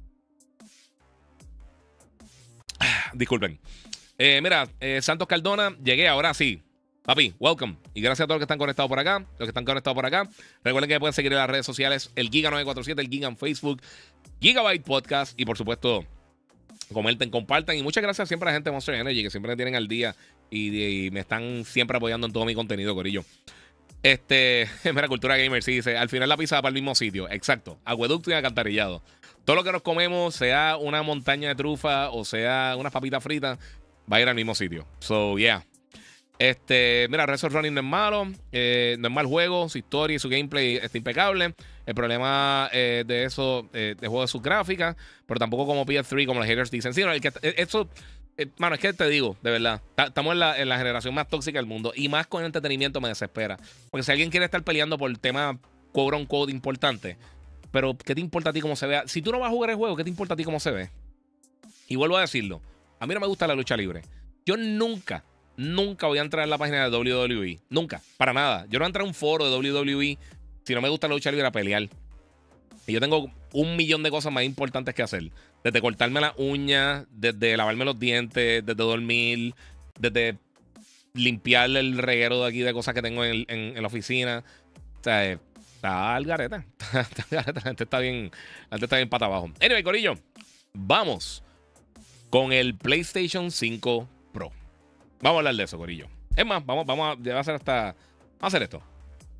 Disculpen. Eh, mira, eh, Santos Cardona, llegué ahora sí. Papi, welcome. Y gracias a todos los que están conectados por acá. Los que están conectados por acá. Recuerden que pueden seguir en las redes sociales. El Giga nueve cuatro siete, el Giga en Facebook. Gigabyte Podcast. Y por supuesto, comenten, compartan. Y muchas gracias siempre a la gente de Monster Energy que siempre me tienen al día. Y, y me están siempre apoyando en todo mi contenido, corillo. Este, mira, Cultura Gamer sí dice, al final la pizza va para el mismo sitio. Exacto, acueducto y alcantarillado. Todo lo que nos comemos, sea una montaña de trufa o sea unas papitas fritas, va a ir al mismo sitio. So, yeah. Este, mira, Rezo Running no es malo, eh, no es mal juego, su historia y su gameplay está impecable. El problema eh, de eso, eh, de juego de sus gráficas, pero tampoco como P S tres, como los haters dicen. Sí, no, el que, eso... Eh, mano, es que te digo, de verdad, estamos en la, en la generación más tóxica del mundo y más con entretenimiento me desespera. Porque si alguien quiere estar peleando por el tema quote un code importante, pero ¿qué te importa a ti cómo se vea? Si tú no vas a jugar el juego, ¿qué te importa a ti cómo se ve? Y vuelvo a decirlo, a mí no me gusta la lucha libre. Yo nunca, nunca voy a entrar en la página de W W E. Nunca, para nada. Yo no voy a entrar a un foro de W W E si no me gusta la lucha libre a pelear. Y yo tengo un millón de cosas más importantes que hacer. Desde cortarme las uñas, desde lavarme los dientes, desde dormir, desde limpiar el reguero de aquí de cosas que tengo en, en, en la oficina. O sea, eh, está al garete. Está al garete. La gente está bien, la gente está bien pata abajo. Anyway, corillo, vamos con el PlayStation cinco Pro. Vamos a hablar de eso, corillo. Es más, vamos, vamos a, a hacer hasta... Vamos a hacer esto.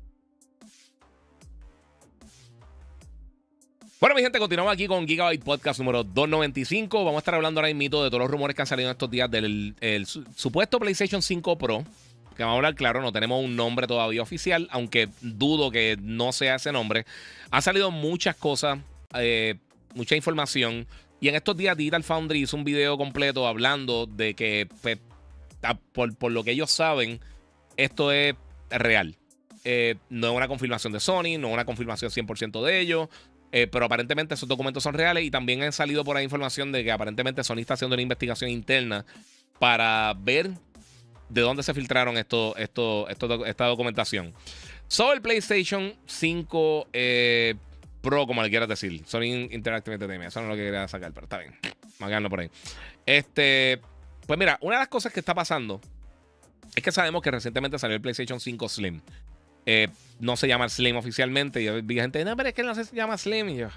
Bueno, mi gente, continuamos aquí con Gigabyte Podcast número doscientos noventa y cinco. Vamos a estar hablando ahora mismo de todos los rumores que han salido en estos días del el, su, supuesto PlayStation cinco Pro. Que vamos a hablar, claro, no tenemos un nombre todavía oficial, aunque dudo que no sea ese nombre. Han salido muchas cosas, eh, mucha información. Y en estos días Digital Foundry hizo un video completo hablando de que, pues, a, por, por lo que ellos saben, esto es real. Eh, no es una confirmación de Sony, no es una confirmación cien por ciento de ellos. Eh, pero aparentemente esos documentos son reales y también han salido por ahí información de que aparentemente Sony está haciendo una investigación interna para ver de dónde se filtraron esto, esto, esto, esta documentación. Sobre el PlayStation cinco eh, Pro, como le quieras decir. Sony Interactive Entertainment. Eso no es lo que quería sacar, pero está bien. Vamos a quedarlo por ahí. Este, pues mira, una de las cosas que está pasando es que sabemos que recientemente salió el PlayStation cinco Slim. Eh, no se llama Slim oficialmente. Y yo vi gente, no, pero es que no se llama Slim. Y yo,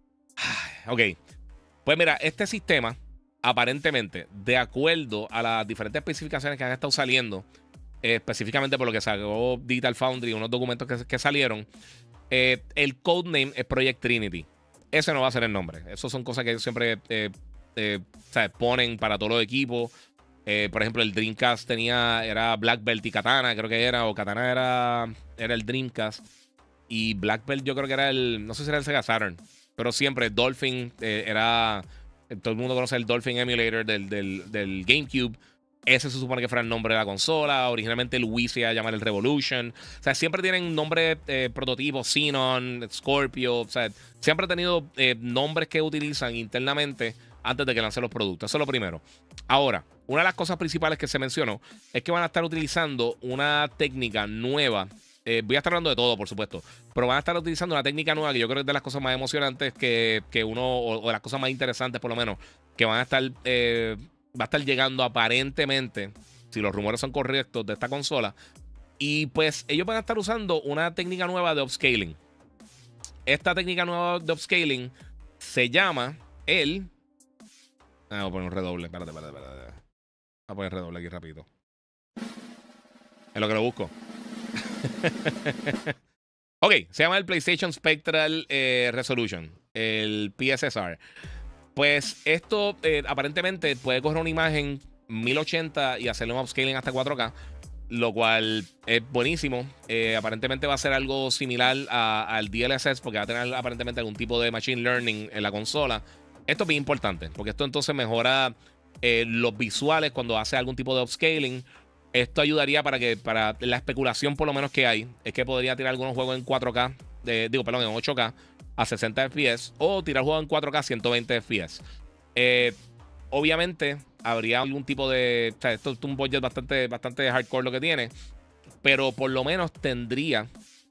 ok. Pues mira, este sistema, aparentemente, de acuerdo a las diferentes especificaciones que han estado saliendo, eh, específicamente por lo que sacó Digital Foundry, unos documentos que, que salieron, eh, el codename es Project Trinity. Ese no va a ser el nombre. Esas son cosas que ellos siempre eh, eh, ¿sabes? Ponen para todos los equipos. Eh, por ejemplo, el Dreamcast tenía, era Black Belt y Katana, creo que era, o Katana era, era el Dreamcast. Y Black Belt yo creo que era el, no sé si era el Sega Saturn, pero siempre Dolphin eh, era, todo el mundo conoce el Dolphin Emulator del, del, del GameCube. Ese se supone que fuera el nombre de la consola. Originalmente el Wii se iba a llamar el Revolution. O sea, siempre tienen nombres eh, prototipos, Xenon, Scorpio. O sea, siempre han tenido eh, nombres que utilizan internamente antes de que lancen los productos. Eso es lo primero. Ahora, una de las cosas principales que se mencionó es que van a estar utilizando una técnica nueva. Eh, voy a estar hablando de todo, por supuesto. Pero van a estar utilizando una técnica nueva que yo creo que es de las cosas más emocionantes que, que uno, o, o de las cosas más interesantes por lo menos, que van a estar, eh, va a estar llegando aparentemente, si los rumores son correctos, de esta consola. Y pues ellos van a estar usando una técnica nueva de upscaling. Esta técnica nueva de upscaling se llama el... Ah, voy a poner un redoble. Espérate, espérate, espérate. Voy a poner redoble aquí rapidito. Es lo que lo busco. Ok, se llama el PlayStation Spectral eh, Resolution, el P S S R. Pues esto eh, aparentemente puede coger una imagen mil ochenta y hacerle un upscaling hasta cuatro K, lo cual es buenísimo. Eh, aparentemente va a ser algo similar a- al D L S S porque va a tener aparentemente algún tipo de machine learning en la consola. Esto es bien importante porque esto entonces mejora eh, los visuales cuando hace algún tipo de upscaling. Esto ayudaría para que, para la especulación por lo menos que hay, es que podría tirar algunos juegos en cuatro K, de, digo, perdón, en ocho K a sesenta F P S o tirar juegos en cuatro K a ciento veinte F P S. Eh, obviamente habría algún tipo de, o sea, esto es un budget bastante, bastante hardcore lo que tiene, pero por lo menos tendría,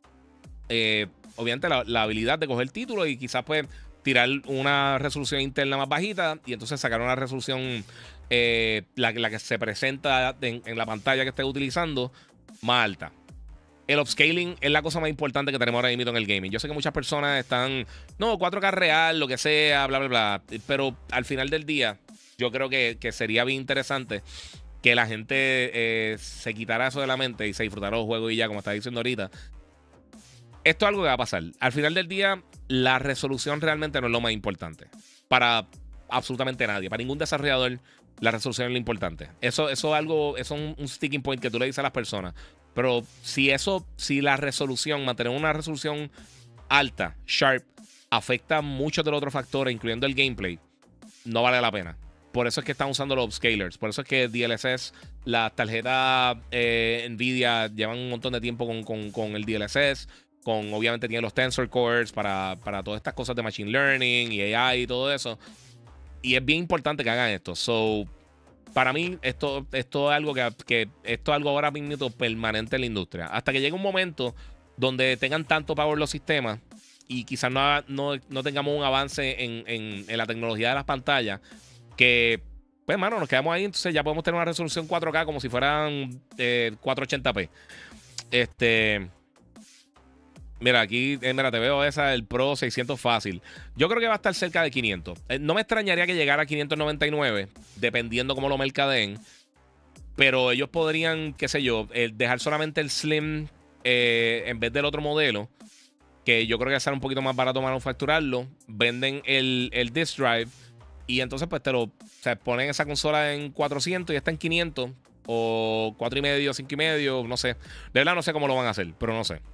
eh, obviamente, la, la habilidad de coger el título y quizás pues tirar una resolución interna más bajita y entonces sacar una resolución, eh, la, la que se presenta en, en la pantalla que esté utilizando, más alta. El upscaling es la cosa más importante que tenemos ahora mismo en el gaming. Yo sé que muchas personas están, no, cuatro K real, lo que sea, bla, bla, bla. Pero al final del día, yo creo que, que sería bien interesante que la gente eh, se quitara eso de la mente y se disfrutara los juegos y ya, como está diciendo ahorita. Esto es algo que va a pasar. Al final del día, la resolución realmente no es lo más importante. Para absolutamente nadie. Para ningún desarrollador, la resolución es lo importante. Eso, eso es algo, eso es un, un sticking point que tú le dices a las personas. Pero si eso, si la resolución, mantener una resolución alta, sharp, afecta muchos de los otros factores, incluyendo el gameplay, no vale la pena. Por eso es que están usando los upscalers. Por eso es que D L S S, las tarjetas eh, Nvidia llevan un montón de tiempo con, con, con el D L S S. Con, obviamente tienen los Tensor Cores para, para todas estas cosas de Machine Learning y A I y todo eso. Y es bien importante que hagan esto. So, para mí, esto, esto es algo que, que esto es algo ahora mismo permanente en la industria. Hasta que llegue un momento donde tengan tanto power los sistemas y quizás no, no, no tengamos un avance en, en, en la tecnología de las pantallas que, pues, mano, nos quedamos ahí. Entonces ya podemos tener una resolución cuatro K como si fueran eh, cuatrocientos ochenta p. Este... Mira, aquí, eh, mira, te veo esa, el Pro seiscientos fácil. Yo creo que va a estar cerca de quinientos. Eh, no me extrañaría que llegara a quinientos noventa y nueve, dependiendo cómo lo mercadeen. Pero ellos podrían, qué sé yo, eh, dejar solamente el Slim eh, en vez del otro modelo, que yo creo que sale un poquito más barato manufacturarlo. Venden el, el Disk Drive y entonces pues te lo, o sea, ponen esa consola en cuatrocientos y está en quinientos. O cuatro y medio, cinco y medio, no sé. De verdad no sé cómo lo van a hacer, pero no sé.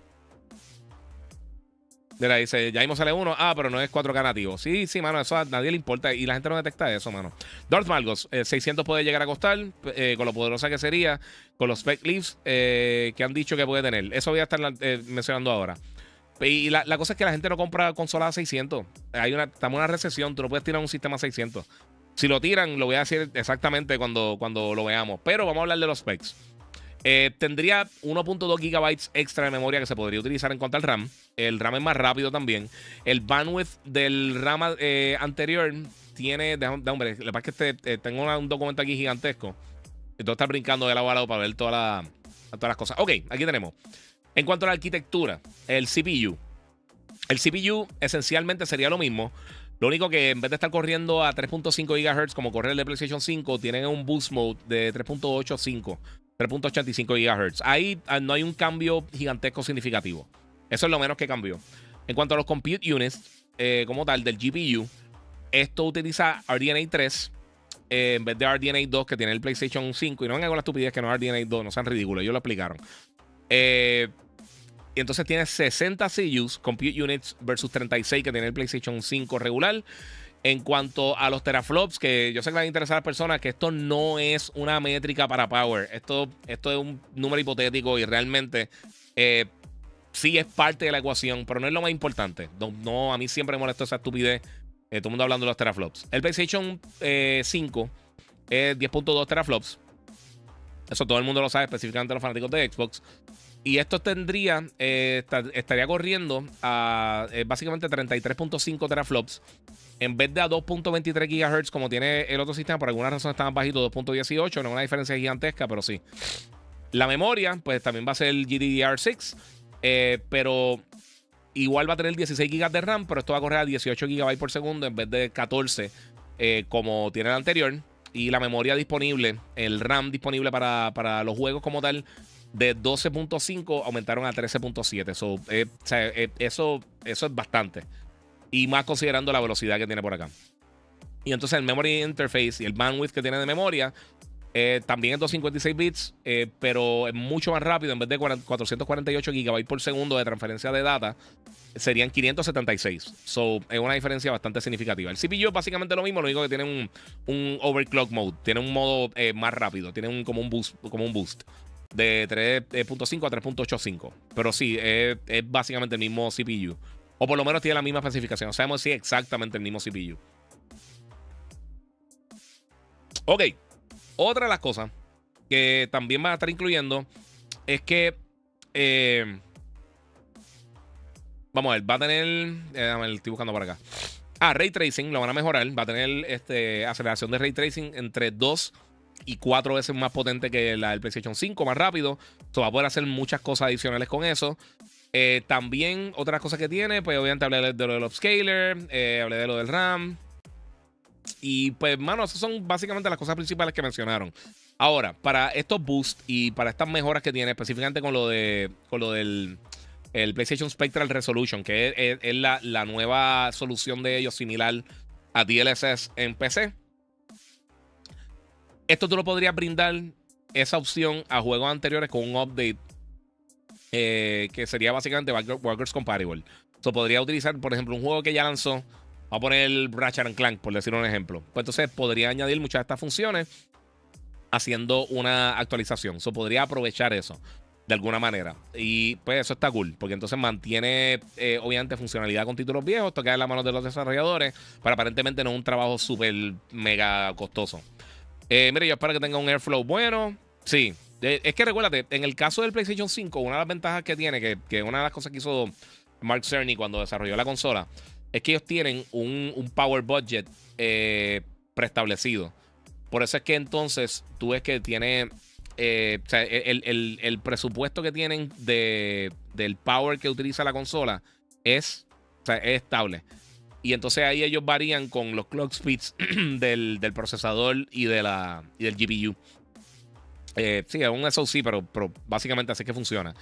Mira, dice, ya mismo sale uno. Ah, pero no es cuatro K nativo. Sí, sí, mano, eso a nadie le importa. Y la gente no detecta eso, mano. Darth Malgos, eh, seiscientos puede llegar a costar. Eh, con lo poderosa que sería. Con los spec leaves eh, que han dicho que puede tener. Eso voy a estar eh, mencionando ahora. Y la, la cosa es que la gente no compra consolas a seiscientos. Hay una, estamos en una recesión. Tú no puedes tirar un sistema a seiscientos. Si lo tiran, lo voy a decir exactamente cuando, cuando lo veamos. Pero vamos a hablar de los specs. Eh, tendría uno punto dos gigabytes extra de memoria que se podría utilizar en cuanto al RAM. El RAM es más rápido también. El bandwidth del RAM eh, anterior tiene... De, de, hombre, lo que pasa es que este, eh, tengo una, un documento aquí gigantesco. Y todo está brincando de lado a lado para ver toda la, todas las cosas. Ok, aquí tenemos. En cuanto a la arquitectura, el C P U. El C P U esencialmente sería lo mismo. Lo único que en vez de estar corriendo a tres punto cinco gigahertz como corre el de PlayStation cinco, tienen un boost mode de tres punto ochenta y cinco. tres punto ochenta y cinco gigahertz. Ahí no hay un cambio gigantesco significativo. Eso es lo menos que cambió. En cuanto a los compute units, eh, como tal, del G P U, esto utiliza R D N A tres eh, en vez de R D N A dos que tiene el PlayStation cinco. Y no vengan con la estupidez que no es R D N A dos, no sean ridículos, ellos lo explicaron. Eh, y entonces tiene sesenta C Us, compute units, versus treinta y seis que tiene el PlayStation cinco regular. En cuanto a los teraflops, que yo sé que le va a interesar a las personas, que esto no es una métrica para Power. Esto, esto es un número hipotético y realmente eh, sí es parte de la ecuación, pero no es lo más importante. No, no, a mí siempre me molestó esa estupidez. Eh, todo el mundo hablando de los teraflops. El PlayStation eh, cinco es diez punto dos teraflops. Eso todo el mundo lo sabe, específicamente los fanáticos de Xbox. Y esto tendría, eh, estaría corriendo a eh, básicamente treinta y tres punto cinco teraflops. En vez de a dos punto veintitrés gigahertz como tiene el otro sistema, por alguna razón está más bajito, dos punto dieciocho. No es una diferencia gigantesca, pero sí. La memoria, pues también va a ser el G D D R seis. Eh, pero igual va a tener dieciséis gigas de RAM, pero esto va a correr a dieciocho gigabytes por segundo en vez de catorce eh, como tiene el anterior. Y la memoria disponible, el RAM disponible para, para los juegos como tal, de doce punto cinco aumentaron a trece punto siete. So, eh, o sea, eh, eso, eso es bastante. Y más considerando la velocidad que tiene por acá. Y entonces el memory interface y el bandwidth que tiene de memoria eh, también es doscientos cincuenta y seis bits, eh, pero es mucho más rápido. En vez de cuatrocientos cuarenta y ocho gigabytes por segundo de transferencia de data, serían quinientos setenta y seis. So, es una diferencia bastante significativa. El C P U es básicamente lo mismo, lo único que tiene un, un overclock mode. Tiene un modo eh, más rápido. Tiene un, como, un boost, como un boost de tres punto cinco a tres punto ochenta y cinco. Pero sí, es, es básicamente el mismo C P U. O por lo menos tiene la misma especificación. No sabemos si es exactamente el mismo C P U. Ok. Otra de las cosas que también van a estar incluyendo es que... Eh, vamos a ver, va a tener... Eh, ver, estoy buscando por acá. Ah, Ray Tracing, lo van a mejorar. Va a tener este, aceleración de Ray Tracing entre dos y cuatro veces más potente que la del PlayStation cinco, más rápido. So, va a poder hacer muchas cosas adicionales con eso. Eh, también, otras cosas que tiene, pues obviamente hablé de lo del upscaler, eh, hablé de lo del RAM. Y pues, mano, esas son básicamente las cosas principales que mencionaron. Ahora, para estos boosts y para estas mejoras que tiene, específicamente con lo de con lo del el PlayStation Spectral Resolution, que es, es, es la, la nueva solución de ellos similar a D L S S en P C. Esto tú lo podrías brindar esa opción a juegos anteriores con un update eh, que sería básicamente backwards compatible. So, podría utilizar, por ejemplo, un juego que ya lanzó. Vamos a poner el Ratchet and Clank, por decir un ejemplo. Pues entonces podría añadir muchas de estas funciones haciendo una actualización. So, podría aprovechar eso de alguna manera. Y pues eso está cool, porque entonces mantiene, eh, obviamente, funcionalidad con títulos viejos. Esto queda en las manos de los desarrolladores, pero aparentemente no es un trabajo súper mega costoso. Eh, mire, yo espero que tenga un airflow bueno. Sí, eh, es que recuérdate, en el caso del PlayStation cinco, una de las ventajas que tiene, que, que una de las cosas que hizo Mark Cerny cuando desarrolló la consola, es que ellos tienen un, un power budget eh, preestablecido. Por eso es que entonces tú ves que tiene... Eh, o sea, el, el, el presupuesto que tienen de, del power que utiliza la consola es, o sea, es estable. Y entonces ahí ellos varían con los clock speeds del, del procesador y, de la, y del G P U. Eh, sí, es un S O C, pero, pero básicamente así es que funciona.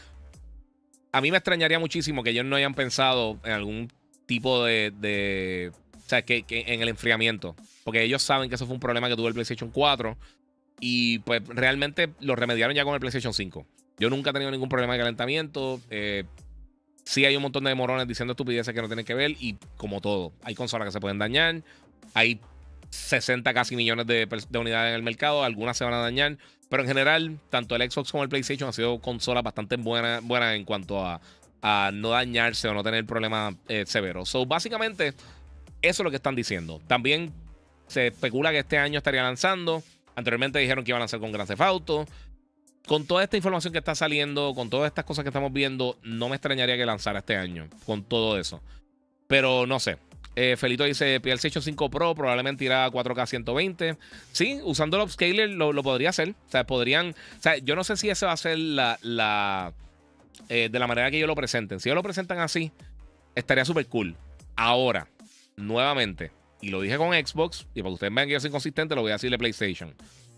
A mí me extrañaría muchísimo que ellos no hayan pensado en algún tipo de... de o sea, que, que en el enfriamiento. Porque ellos saben que eso fue un problema que tuvo el PlayStation cuatro. Y pues realmente lo remediaron ya con el PlayStation cinco. Yo nunca he tenido ningún problema de calentamiento. Eh, sí hay un montón de morones diciendo estupideces que no tienen que ver. Y como todo, hay consolas que se pueden dañar. Hay sesenta casi millones de, de unidades en el mercado. Algunas se van a dañar. Pero en general, tanto el Xbox como el PlayStation han sido consolas bastante buenas buena en cuanto a, a no dañarse o no tener problemas eh, severos. So, básicamente, eso es lo que están diciendo. También se especula que este año estaría lanzando. Anteriormente dijeron que iban a lanzar con Grand Theft Auto. Con toda esta información que está saliendo, con todas estas cosas que estamos viendo, no me extrañaría que lanzara este año. Con todo eso. Pero no sé. Eh, Felito dice, PlayStation cinco Pro probablemente irá a cuatro K ciento veinte. Sí, usando el upscaler lo, lo podría hacer. O sea, podrían... O sea, yo no sé si esa va a ser la... la eh, de la manera que ellos lo presenten. Si ellos lo presentan así, estaría súper cool. Ahora, nuevamente... Y lo dije con Xbox, y para que ustedes vean que yo soy consistente, lo voy a decirle PlayStation.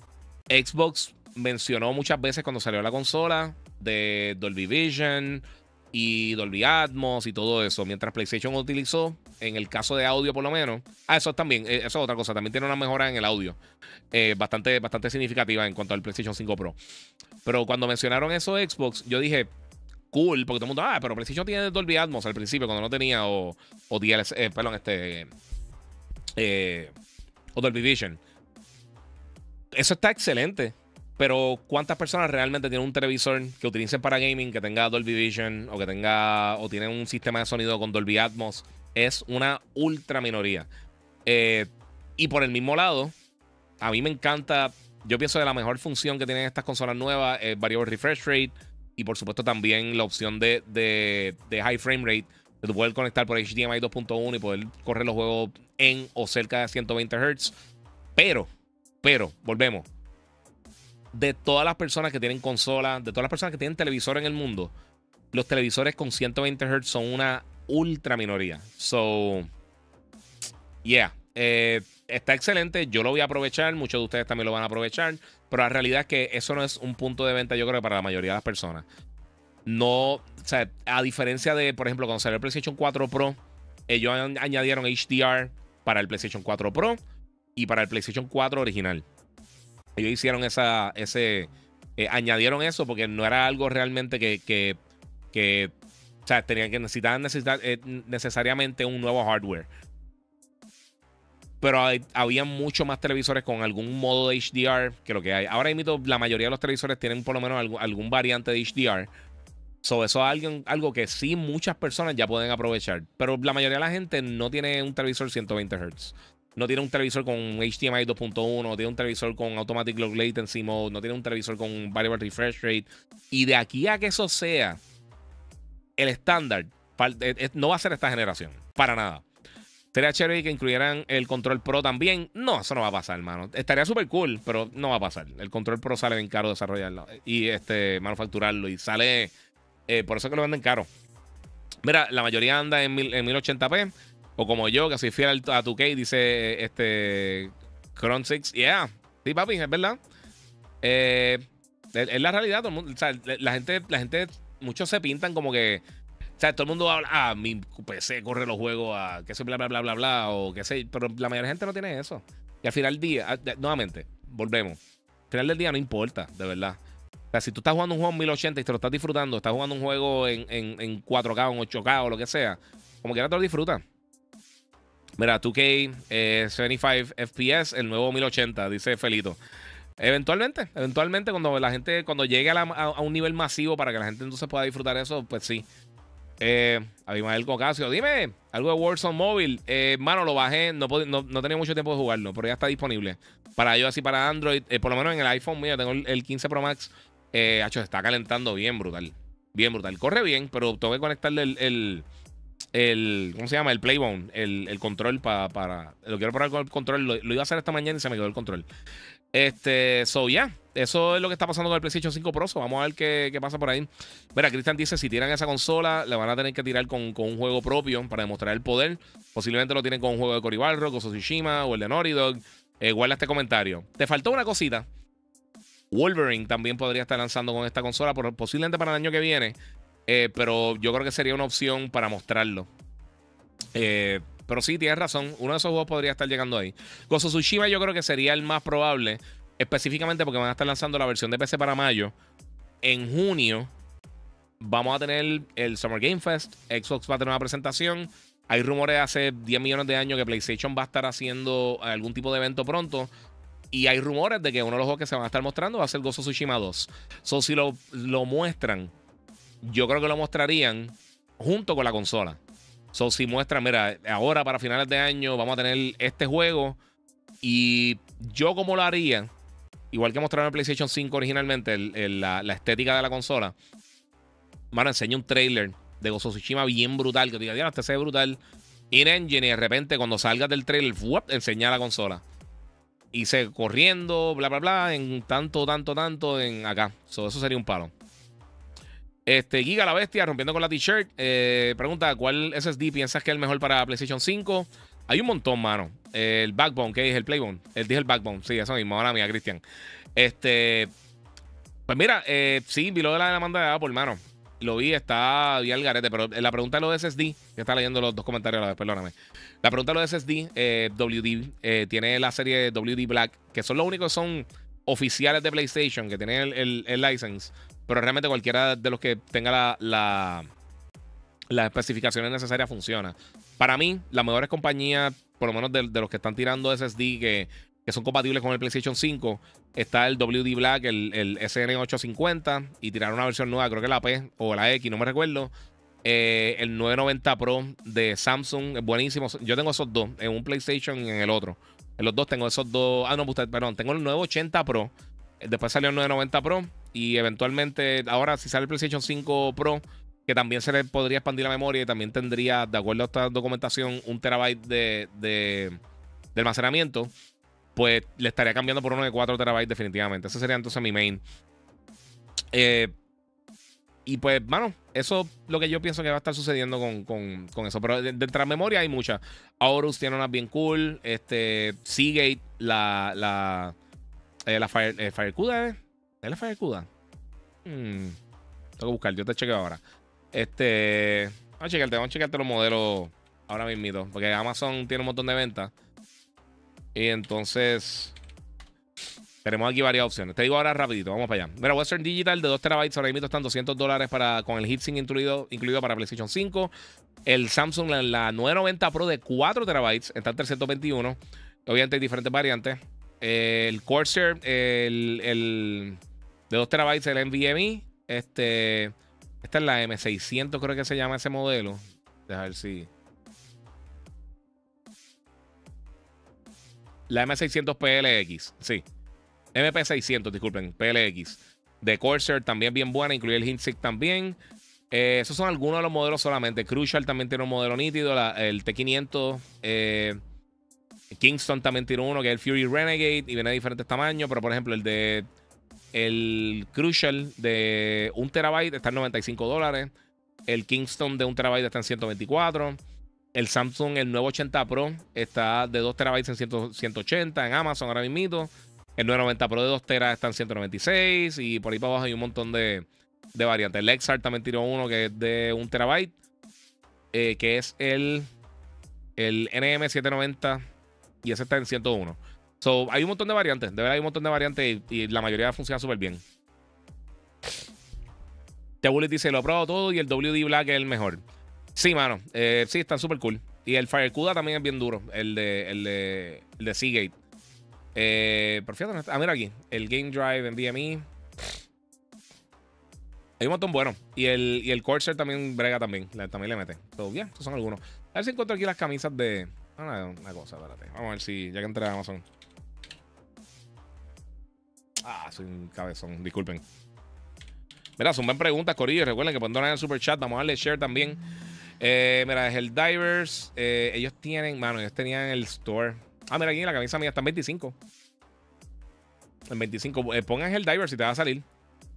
Xbox mencionó muchas veces cuando salió la consola de Dolby Vision y Dolby Atmos y todo eso, mientras PlayStation utilizó, en el caso de audio por lo menos, ah, eso también, eso es otra cosa, también tiene una mejora en el audio, eh, bastante, bastante significativa en cuanto al PlayStation cinco Pro. Pero cuando mencionaron eso Xbox, yo dije, cool, porque todo el mundo, ah, pero PlayStation tiene Dolby Atmos al principio, cuando no tenía, o, o D L S, eh, perdón, este... Eh, o Dolby Vision. Eso está excelente. Pero ¿cuántas personas realmente tienen un televisor que utilicen para gaming, que tenga Dolby Vision o que tenga o tienen un sistema de sonido con Dolby Atmos? Es una ultra minoría. Eh, y por el mismo lado, a mí me encanta. Yo pienso que la mejor función que tienen estas consolas nuevas es variable refresh rate. Y por supuesto también la opción de, de, de high frame rate, de tu poder conectar por H D M I dos punto uno y poder correr los juegos en o cerca de ciento veinte hertz. Pero, pero, volvemos. De todas las personas que tienen consolas, de todas las personas que tienen televisor en el mundo, los televisores con ciento veinte hertz son una ultra minoría. So, yeah. Eh, está excelente. Yo lo voy a aprovechar. Muchos de ustedes también lo van a aprovechar. pero la realidad es que eso no es un punto de venta, yo creo, para la mayoría de las personas. No, o sea, a diferencia de, por ejemplo, cuando salió el PlayStation cuatro Pro, ellos añadieron H D R para el PlayStation cuatro Pro y para el PlayStation cuatro original. Ellos hicieron esa, ese, eh, añadieron eso porque no era algo realmente que, que, que o sea, tenían que necesitar, necesitar eh, necesariamente un nuevo hardware. Pero hay, había mucho más televisores con algún modo de H D R que lo que hay. Ahora mismo la mayoría de los televisores tienen por lo menos algún, algún variante de H D R. So, eso es algo, algo que sí muchas personas ya pueden aprovechar. Pero la mayoría de la gente no tiene un televisor ciento veinte hertz. No tiene un televisor con H D M I dos punto uno. No tiene un televisor con Automatic Low Latency Mode. No tiene un televisor con Variable Refresh Rate. Y de aquí a que eso sea el estándar, no va a ser esta generación. Para nada. Sería chévere que incluyeran el Control Pro también. No, eso no va a pasar, hermano. Estaría súper cool, pero no va a pasar. El Control Pro sale bien caro desarrollarlo y este, manufacturarlo. Y sale... Eh, por eso que lo venden caro. Mira, la mayoría anda en, mil, en mil ochenta p. O como yo, que soy fiel a tu K, dice este Cron seis. Yeah, sí, papi, es verdad. Eh, es, es la realidad. Todo el mundo, o sea, la gente, la gente, muchos se pintan como que, o sea, todo el mundo habla, ah, mi P C corre los juegos a qué sé, bla, bla, bla, bla, bla, o qué sé, pero la mayoría de la gente no tiene eso. Y al final del día, nuevamente, volvemos. Al final del día no importa, de verdad. O sea, si tú estás jugando un juego en mil ochenta y te lo estás disfrutando, estás jugando un juego en, en, en cuatro K o en ocho K o lo que sea, como quiera te lo disfrutas. Mira, dos K, eh, setenta y cinco F P S, el nuevo mil ochenta, dice Felito. Eventualmente, eventualmente cuando la gente, cuando llegue a, la, a, a un nivel masivo para que la gente entonces pueda disfrutar eso, pues sí. Eh, Abimael Cocasio, dime, algo de Warzone Mobile. Eh, mano, lo bajé, no, no, no tenía mucho tiempo de jugarlo, pero ya está disponible. Para iOS y para Android, eh, por lo menos en el iPhone mío, tengo el, el quince Pro Max. Eh, hecho, está calentando bien brutal. Bien brutal. Corre bien, pero tengo que conectarle el, el, el ¿cómo se llama? El Playbone, el, el control para, para. Lo quiero probar con el control. Lo, lo iba a hacer esta mañana y se me quedó el control. Este, so, ya. Yeah. Eso es lo que está pasando con el PlayStation cinco Pro. So, vamos a ver qué, qué pasa por ahí. Mira, Cristian dice: si tiran esa consola, le van a tener que tirar con, con un juego propio para demostrar el poder. Posiblemente lo tienen con un juego de Cory Barlog, Ghost of Tsushima o el de Naughty Dog. Eh, guarda este comentario. Te faltó una cosita. Wolverine también podría estar lanzando con esta consola, por, posiblemente para el año que viene. Eh, pero yo creo que sería una opción para mostrarlo. Eh, pero sí, tienes razón. Uno de esos juegos podría estar llegando ahí. Ghost of Tsushima yo creo que sería el más probable. Específicamente porque van a estar lanzando la versión de P C para mayo. En junio vamos a tener el Summer Game Fest. Xbox va a tener una presentación. Hay rumores hace diez millones de años que PlayStation va a estar haciendo algún tipo de evento pronto. Y hay rumores de que uno de los juegos que se van a estar mostrando va a ser Ghost of Tsushima dos. So, si lo, lo muestran, yo creo que lo mostrarían junto con la consola. So, si muestran, mira, ahora para finales de año vamos a tener este juego. Y yo como lo haría, igual que mostraron en PlayStation cinco originalmente, el, el, la, la estética de la consola, mano, enseña un trailer de Ghost of Tsushima bien brutal, que te diga, este se ve brutal, in-engine, y de repente cuando salgas del trailer, ¡fuap!, enseña la consola. Y se corriendo, bla, bla, bla, en tanto, tanto, tanto, en acá. So, eso sería un palo. Este, Giga la Bestia, rompiendo con la t-shirt. Eh, pregunta, ¿cuál S S D piensas que es el mejor para PlayStation cinco? Hay un montón, mano. Eh, el Backbone, ¿qué es? El Playbone. Él dije el Backbone. Sí, eso mismo. Ahora mía, Cristian. Este, pues mira, eh, sí, vi lo de la demanda de Apple, mano. Lo vi, está bien al garete, pero la pregunta de los S S D, que está leyendo los dos comentarios a la vez, perdóname. La pregunta de los S S D, eh, W D, eh, tiene la serie W D Black, que son los únicos que son oficiales de PlayStation, que tienen el, el, el license, pero realmente cualquiera de los que tenga la, la, las especificaciones necesarias funciona. Para mí, las mejores compañías, por lo menos de, de los que están tirando S S D que, que son compatibles con el PlayStation cinco, está el W D Black, el, el S N ochocientos cincuenta, y tiraron una versión nueva, creo que la P o la X, no me recuerdo. Eh, el novecientos noventa Pro de Samsung, es buenísimo. Yo tengo esos dos, en un PlayStation y en el otro. En los dos tengo esos dos. Ah, no, usted, perdón, tengo el novecientos ochenta Pro. Después salió el novecientos noventa Pro. Y eventualmente, ahora si sale el PlayStation cinco Pro, que también se le podría expandir la memoria y también tendría, de acuerdo a esta documentación, un terabyte de, de, de almacenamiento, pues le estaría cambiando por uno de cuatro terabytes definitivamente. Ese sería entonces mi main. Eh, y pues, mano, eso es lo que yo pienso que va a estar sucediendo con, con, con eso. Pero de, de entre memoria hay muchas. Aorus tiene unas bien cool. Este, Seagate, la, la, Eh, la Fire, eh, FireCuda, ¿eh? ¿Es la FireCuda? Hmm, tengo que buscar, yo te chequeo ahora. Este. Vamos a chequearte, vamos a chequearte los modelos ahora mismito. Porque Amazon tiene un montón de ventas. Y entonces tenemos aquí varias opciones. Te digo ahora rapidito, vamos para allá. Mira, Western Digital de dos terabytes ahora mismo están doscientos dólares para, con el heatsink incluido, incluido para PlayStation cinco. El Samsung, la, la nueve noventa Pro de cuatro terabytes, está en trescientos veintiuno. Obviamente hay diferentes variantes. El Corsair, el, el de dos terabytes, el NVMe. Este, esta es la M seiscientos, creo que se llama ese modelo. Deja ver si... La M seiscientos P L X, sí. M P seiscientos, disculpen, P L X. De Corsair también bien buena, incluye el heatsink también. Eh, esos son algunos de los modelos solamente. Crucial también tiene un modelo nítido. La, el T quinientos. Eh, Kingston también tiene uno que es el Fury Renegade y viene de diferentes tamaños. Pero por ejemplo, el de el Crucial de un terabyte está en noventa y cinco dólares. El Kingston de un terabyte está en ciento veinticuatro. El Samsung, el nuevo ochenta Pro, está de dos terabytes en cien, ciento ochenta en Amazon ahora mismo. El nueve noventa Pro de dos teras está en ciento noventa y seis. Y por ahí para abajo hay un montón de, de variantes. El Lexar también tiró uno que es de un terabyte. Eh, que es el, el N M setecientos noventa. Y ese está en ciento uno. So, hay un montón de variantes. De verdad hay un montón de variantes. Y, y la mayoría funciona súper bien. Tebulit dice, lo he probado todo y el W D Black es el mejor. Sí, mano. Eh, sí, están súper cool. Y el FireCuda también es bien duro. El de, el de, el de Seagate. Eh, pero fíjate, ah, mira aquí. El Game Drive, NVMe. Hay un montón bueno. Y el, y el Corsair también brega también. Le, también le mete. So, yeah, esos son algunos. A ver si encuentro aquí las camisas de... Una, una cosa, espérate. Vamos a ver si... Ya que entré a Amazon. Ah, soy un cabezón. Disculpen. Mira, son buenas preguntas, Corillo. Recuerden que pueden donar en el super chat. Vamos a darle share también. Eh, mira, es el Divers. Eh, ellos tienen, mano, ellos tenían el store. Ah, mira, aquí la camisa mía está en veinticinco. En veinticinco. Eh, pongan el Divers y te va a salir.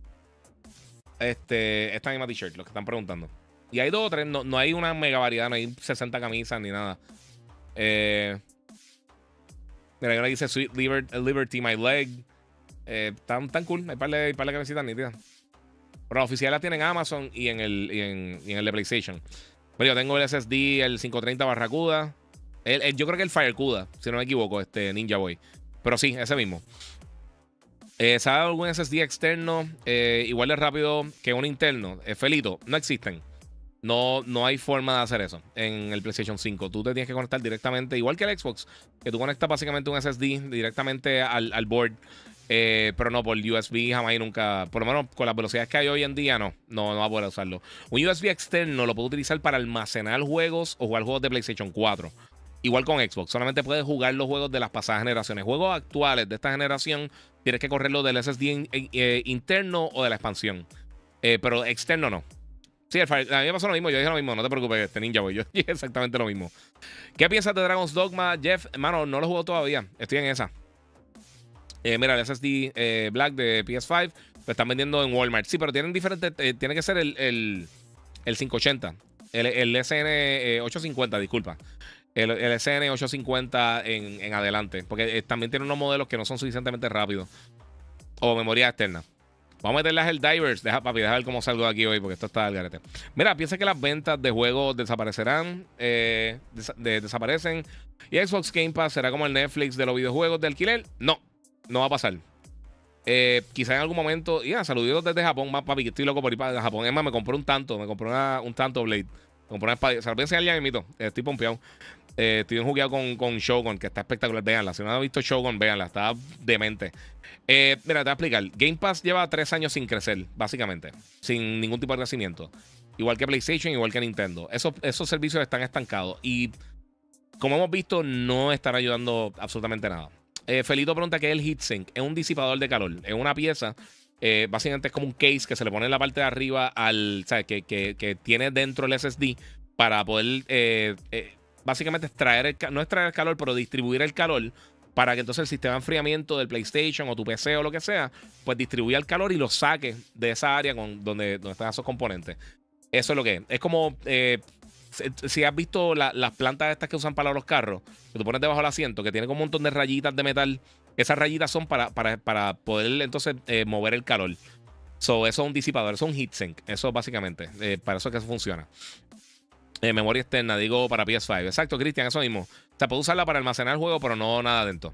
Este, esta misma t-shirt, los que están preguntando. Y hay dos o tres, no, no hay una mega variedad, no hay sesenta camisas ni nada. Eh, mira, ahora dice Sweet Liberty, Liberty My Leg. Eh, tan, tan cool. Hay par de, hay par de camisetas nítidas. Pero la oficial la tienen en Amazon y en el, y en, y en el de PlayStation. Pero yo tengo el S S D, el quinientos treinta Barracuda. El, el, yo creo que el FireCuda, si no me equivoco, este Ninja Boy. Pero sí, ese mismo. Eh, ¿Sabe algún S S D externo eh, igual de rápido que un interno? Eh, Felito, no existen. No, no hay forma de hacer eso en el PlayStation cinco. Tú te tienes que conectar directamente, igual que el Xbox, que tú conectas básicamente un S S D directamente al, al board. Eh, pero no, por U S B jamás y nunca. Por lo menos con las velocidades que hay hoy en día, no, no, no va a poder usarlo. Un U S B externo lo puedo utilizar para almacenar juegos o jugar juegos de PlayStation cuatro. Igual con Xbox, solamente puedes jugar los juegos de las pasadas generaciones. Juegos actuales de esta generación, tienes que correrlo del S S D in, eh, interno o de la expansión. Eh, pero externo no. Sí, el Fire, a mí me pasó lo mismo, yo dije lo mismo, no te preocupes, este Ninja Boy, yo dije exactamente lo mismo. ¿Qué piensas de Dragon's Dogma, Jeff? Hermano, no lo juego todavía, estoy en esa. Eh, mira, el S S D eh, Black de P S cinco lo están vendiendo en Walmart. Sí, pero tienen diferentes. Eh, tiene que ser el, el, el quinientos ochenta. El, el S N eh, ochocientos cincuenta, disculpa. El, el S N ochocientos cincuenta en, en adelante. Porque eh, también tiene unos modelos que no son suficientemente rápidos. O memoria externa. Vamos a meterlas el Divers. Deja, papi, deja ver cómo salgo de aquí hoy, porque esto está al garete. Mira, piensa que las ventas de juegos desaparecerán. Eh, des de, desaparecen. Y Xbox Game Pass será como el Netflix de los videojuegos de alquiler. No. No va a pasar. Eh, quizá en algún momento. Ya, yeah, saluditos desde Japón, más papi, que estoy loco por ir para Japón. Es más, me compré un tanto. Me compré una, un tanto Blade. Me compré una espada. Se lo voy a enseñar ya, mito. Estoy pompeado. Eh, estoy jugueado con, con Shogun, que está espectacular. Véanla. Si no han visto Shogun, véanla. Está demente. Eh, mira, te voy a explicar. Game Pass lleva tres años sin crecer, básicamente. Sin ningún tipo de crecimiento. Igual que PlayStation, igual que Nintendo. Esos, esos servicios están estancados. Y como hemos visto, no están ayudando absolutamente nada. Eh, Felito pregunta qué es el heatsink. Es un disipador de calor. Es una pieza. Eh, básicamente es como un case que se le pone en la parte de arriba al. ¿Sabes? Que, que, que tiene dentro el S S D para poder. Eh, eh, básicamente extraer el, no extraer el calor, pero distribuir el calor. Para que entonces el sistema de enfriamiento del PlayStation o tu P C o lo que sea, pues distribuya el calor y lo saque de esa área con, donde, donde están esos componentes. Eso es lo que es. Es como. Eh, Si, si has visto la, las plantas estas que usan para los carros, que tú pones debajo del asiento, que tiene como un montón de rayitas de metal, esas rayitas son para, para, para poder entonces eh, mover el calor. So, eso es un disipador, eso es un heatsink. Eso básicamente, eh, para eso es que eso funciona. Eh, memoria externa, digo para P S cinco. Exacto, Cristian, eso mismo. O sea, puedo usarla para almacenar el juego, pero no nada dentro.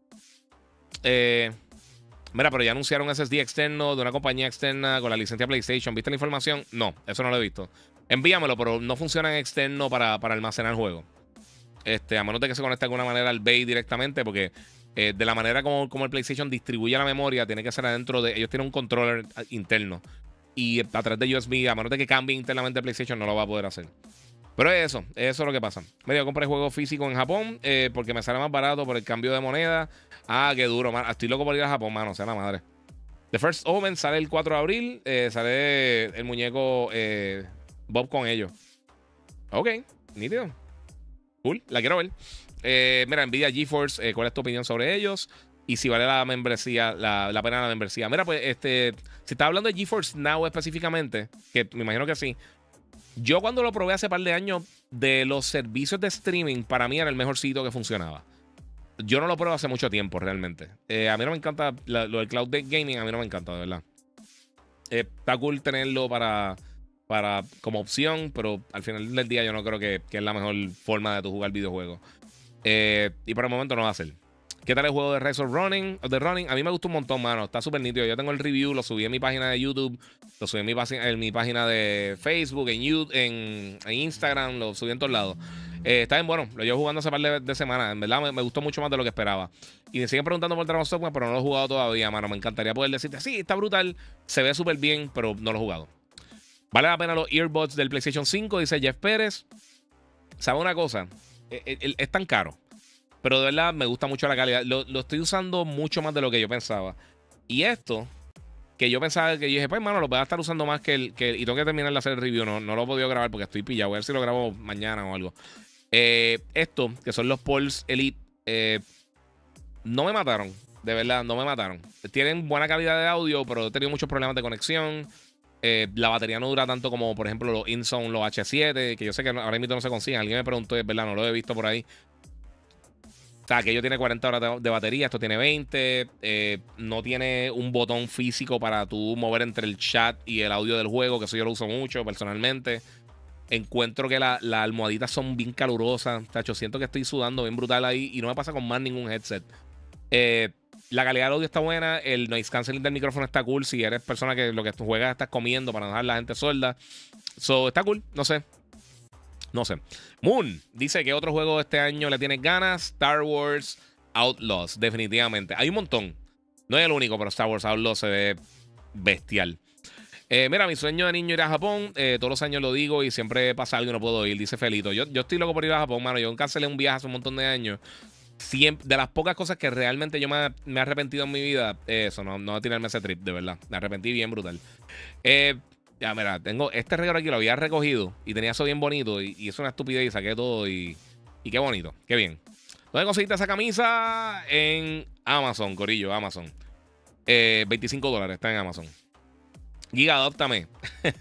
Eh, mira, pero ya anunciaron S S D externo de una compañía externa con la licencia PlayStation. ¿Viste la información? No, eso no lo he visto. Envíamelo, pero no funciona en externo para, para almacenar el juego. Este, a menos de que se conecte de alguna manera al B A Y directamente, porque eh, de la manera como, como el PlayStation distribuye la memoria, tiene que ser adentro de. Ellos tienen un controller interno. Y a través de U S B, a menos de que cambie internamente el PlayStation, no lo va a poder hacer. Pero es eso, eso es lo que pasa. Me dio a comprar juego físico en Japón eh, porque me sale más barato por el cambio de moneda. Ah, qué duro, man. Estoy loco por ir a Japón, mano, sea la madre. The First Omen sale el cuatro de abril. Eh, sale el muñeco eh, Bob con ellos. Ok, nítido. Cool, la quiero ver. Eh, mira, Nvidia GeForce, eh, ¿cuál es tu opinión sobre ellos? Y si vale la membresía, la, la pena la membresía. Mira, pues, este, si estás hablando de GeForce Now específicamente, que me imagino que sí. Yo cuando lo probé hace par de años, de los servicios de streaming, para mí era el mejor sitio que funcionaba. Yo no lo pruebo hace mucho tiempo, realmente. Eh, a mí no me encanta, la, lo del cloud gaming, a mí no me encanta, de verdad. Eh, está cool tenerlo para, para, como opción, pero al final del día yo no creo que, que es la mejor forma de tu jugar videojuegos. Eh, y por el momento no va a ser. ¿Qué tal el juego de Rise of Running? De Running? A mí me gustó un montón, mano. Está súper nítido. Yo tengo el review, lo subí en mi página de YouTube, lo subí en mi, en mi página de Facebook, en, YouTube, en, en Instagram, lo subí en todos lados. Eh, está bien bueno. Lo llevo jugando hace par de, de semanas. En verdad me, me gustó mucho más de lo que esperaba. Y me siguen preguntando por Dragon's Dogma, pero no lo he jugado todavía, mano. Me encantaría poder decirte, sí, está brutal, se ve súper bien, pero no lo he jugado. Vale la pena los earbuds del PlayStation cinco, dice Jeff Pérez. ¿Sabe una cosa? Es, es, es tan caro. Pero de verdad me gusta mucho la calidad. Lo, lo estoy usando mucho más de lo que yo pensaba. Y esto, que yo pensaba que yo dije, pues, hermano, lo voy a estar usando más que el. Que el y tengo que terminar de hacer el review. No, no lo he podido grabar porque estoy pillado. Voy a ver si lo grabo mañana o algo. Eh, esto, que son los Pulse Elite, eh, no me mataron. De verdad, no me mataron. Tienen buena calidad de audio, pero he tenido muchos problemas de conexión. Eh, la batería no dura tanto como, por ejemplo, los InZone, los H siete, que yo sé que ahora mismo no se consiguen. Alguien me preguntó, es verdad, no lo he visto por ahí. O sea, aquello tiene cuarenta horas de, de batería, esto tiene veinte. Eh, no tiene un botón físico para tú mover entre el chat y el audio del juego, que eso yo lo uso mucho personalmente. Encuentro que las la almohaditas son bien calurosas. Tacho, siento que estoy sudando bien brutal ahí y no me pasa con más ningún headset. Eh, la calidad del audio está buena. El noise canceling del micrófono está cool. Si eres persona que lo que tú juegas estás comiendo para no dejar a la gente sorda. So, está cool, no sé. No sé. Moon dice que otro juego de este año le tienes ganas. Star Wars Outlaws, definitivamente. Hay un montón. No es el único, pero Star Wars Outlaws se ve bestial. Eh, mira, mi sueño de niño ir a Japón. Eh, todos los años lo digo y siempre pasa algo y no puedo ir, dice Felito. Yo, yo estoy loco por ir a Japón, mano. Yo cancelé un viaje hace un montón de años. Siempre, de las pocas cosas que realmente yo me, me he arrepentido en mi vida, eso, no, no tirarme ese trip, de verdad. Me arrepentí bien brutal. Eh. Ya, mira, tengo este regalo aquí, lo había recogido y tenía eso bien bonito y, y es una estupidez y saqué todo y, y qué bonito, qué bien. ¿Dónde conseguiste esa camisa? En Amazon, corillo, Amazon. Eh, veinticinco dólares, está en Amazon. Giga, adóptame.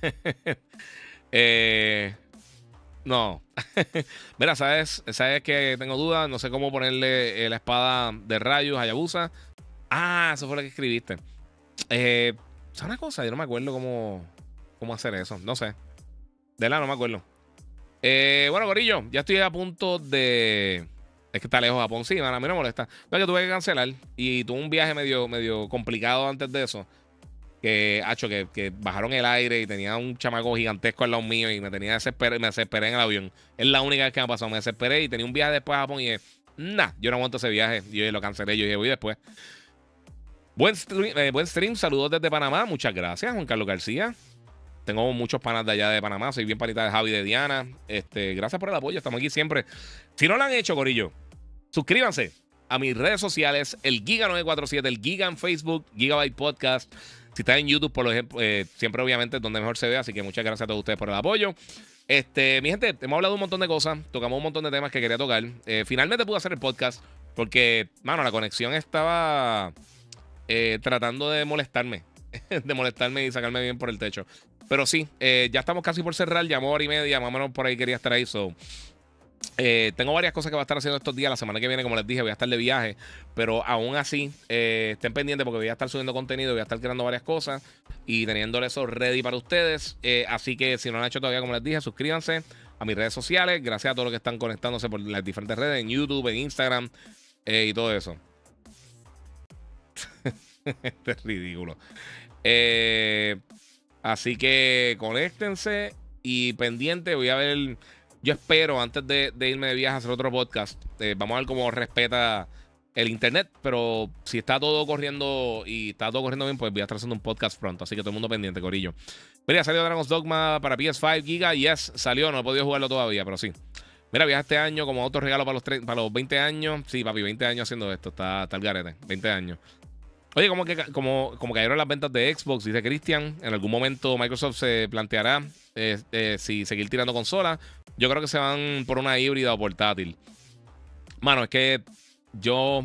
eh, no. Mira, ¿sabes? ¿Sabes que tengo dudas? No sé cómo ponerle eh, la espada de rayos a Hayabusa. Ah, eso fue lo que escribiste. Eh, ¿Sabes una cosa? Yo no me acuerdo cómo... ¿Cómo hacer eso? No sé. De verdad, no me acuerdo. Eh, bueno, Corillo, ya estoy a punto de. Es que está lejos Japón. Sí, man, a mí no me molesta. No, que tuve que cancelar. Y tuve un viaje medio, medio complicado antes de eso. Que, hacho, que, que bajaron el aire y tenía un chamaco gigantesco al lado mío y me tenía desesperado y me desesperé en el avión. Es la única vez que me ha pasado. Me desesperé y tenía un viaje después a Japón y dije, nah, yo no aguanto ese viaje. Y yo lo cancelé. Yo dije, voy después. Buen stream, eh, buen stream. Saludos desde Panamá. Muchas gracias, Juan Carlos García. Tengo muchos panas de allá de Panamá. Soy bien panita de Javi y de Diana. Este, gracias por el apoyo. Estamos aquí siempre. Si no lo han hecho, Corillo, suscríbanse a mis redes sociales. El Giga nueve cuatro siete, el Giga en Facebook, Gigabyte Podcast. Si estás en YouTube, por ejemplo, eh, siempre obviamente es donde mejor se ve. Así que muchas gracias a todos ustedes por el apoyo. Este, mi gente, hemos hablado de un montón de cosas. Tocamos un montón de temas que quería tocar. Eh, finalmente pude hacer el podcast porque, mano, la conexión estaba eh, tratando de molestarme. de molestarme y sacarme bien por el techo. Pero sí, eh, ya estamos casi por cerrar, ya hora y media, más o menos por ahí quería estar ahí. So, eh, tengo varias cosas que voy a estar haciendo estos días. La semana que viene, como les dije, voy a estar de viaje. Pero aún así, eh, estén pendientes porque voy a estar subiendo contenido, voy a estar creando varias cosas y teniéndole eso ready para ustedes. Eh, así que si no lo han hecho todavía, como les dije, suscríbanse a mis redes sociales. Gracias a todos los que están conectándose por las diferentes redes, en YouTube, en Instagram eh, y todo eso. Este es ridículo. Eh, así que conéctense y pendiente. Voy a ver. Yo espero, antes de, de irme de viaje a hacer otro podcast, eh, vamos a ver cómo respeta el internet. Pero si está todo corriendo y está todo corriendo bien, pues voy a estar haciendo un podcast pronto. Así que todo el mundo pendiente, corillo. Mira, salió Dragon's Dogma para P S cinco Giga. Yes, salió. No he podido jugarlo todavía, pero sí. Mira, viaje este año como otro regalo para los, para los veinte años. Sí, papi, veinte años haciendo esto. Está, está el garete. veinte años. Oye, como, que, como, como cayeron las ventas de Xbox, dice Cristian. En algún momento Microsoft se planteará eh, eh, si seguir tirando consolas. Yo creo que se van por una híbrida o portátil. Mano, es que yo...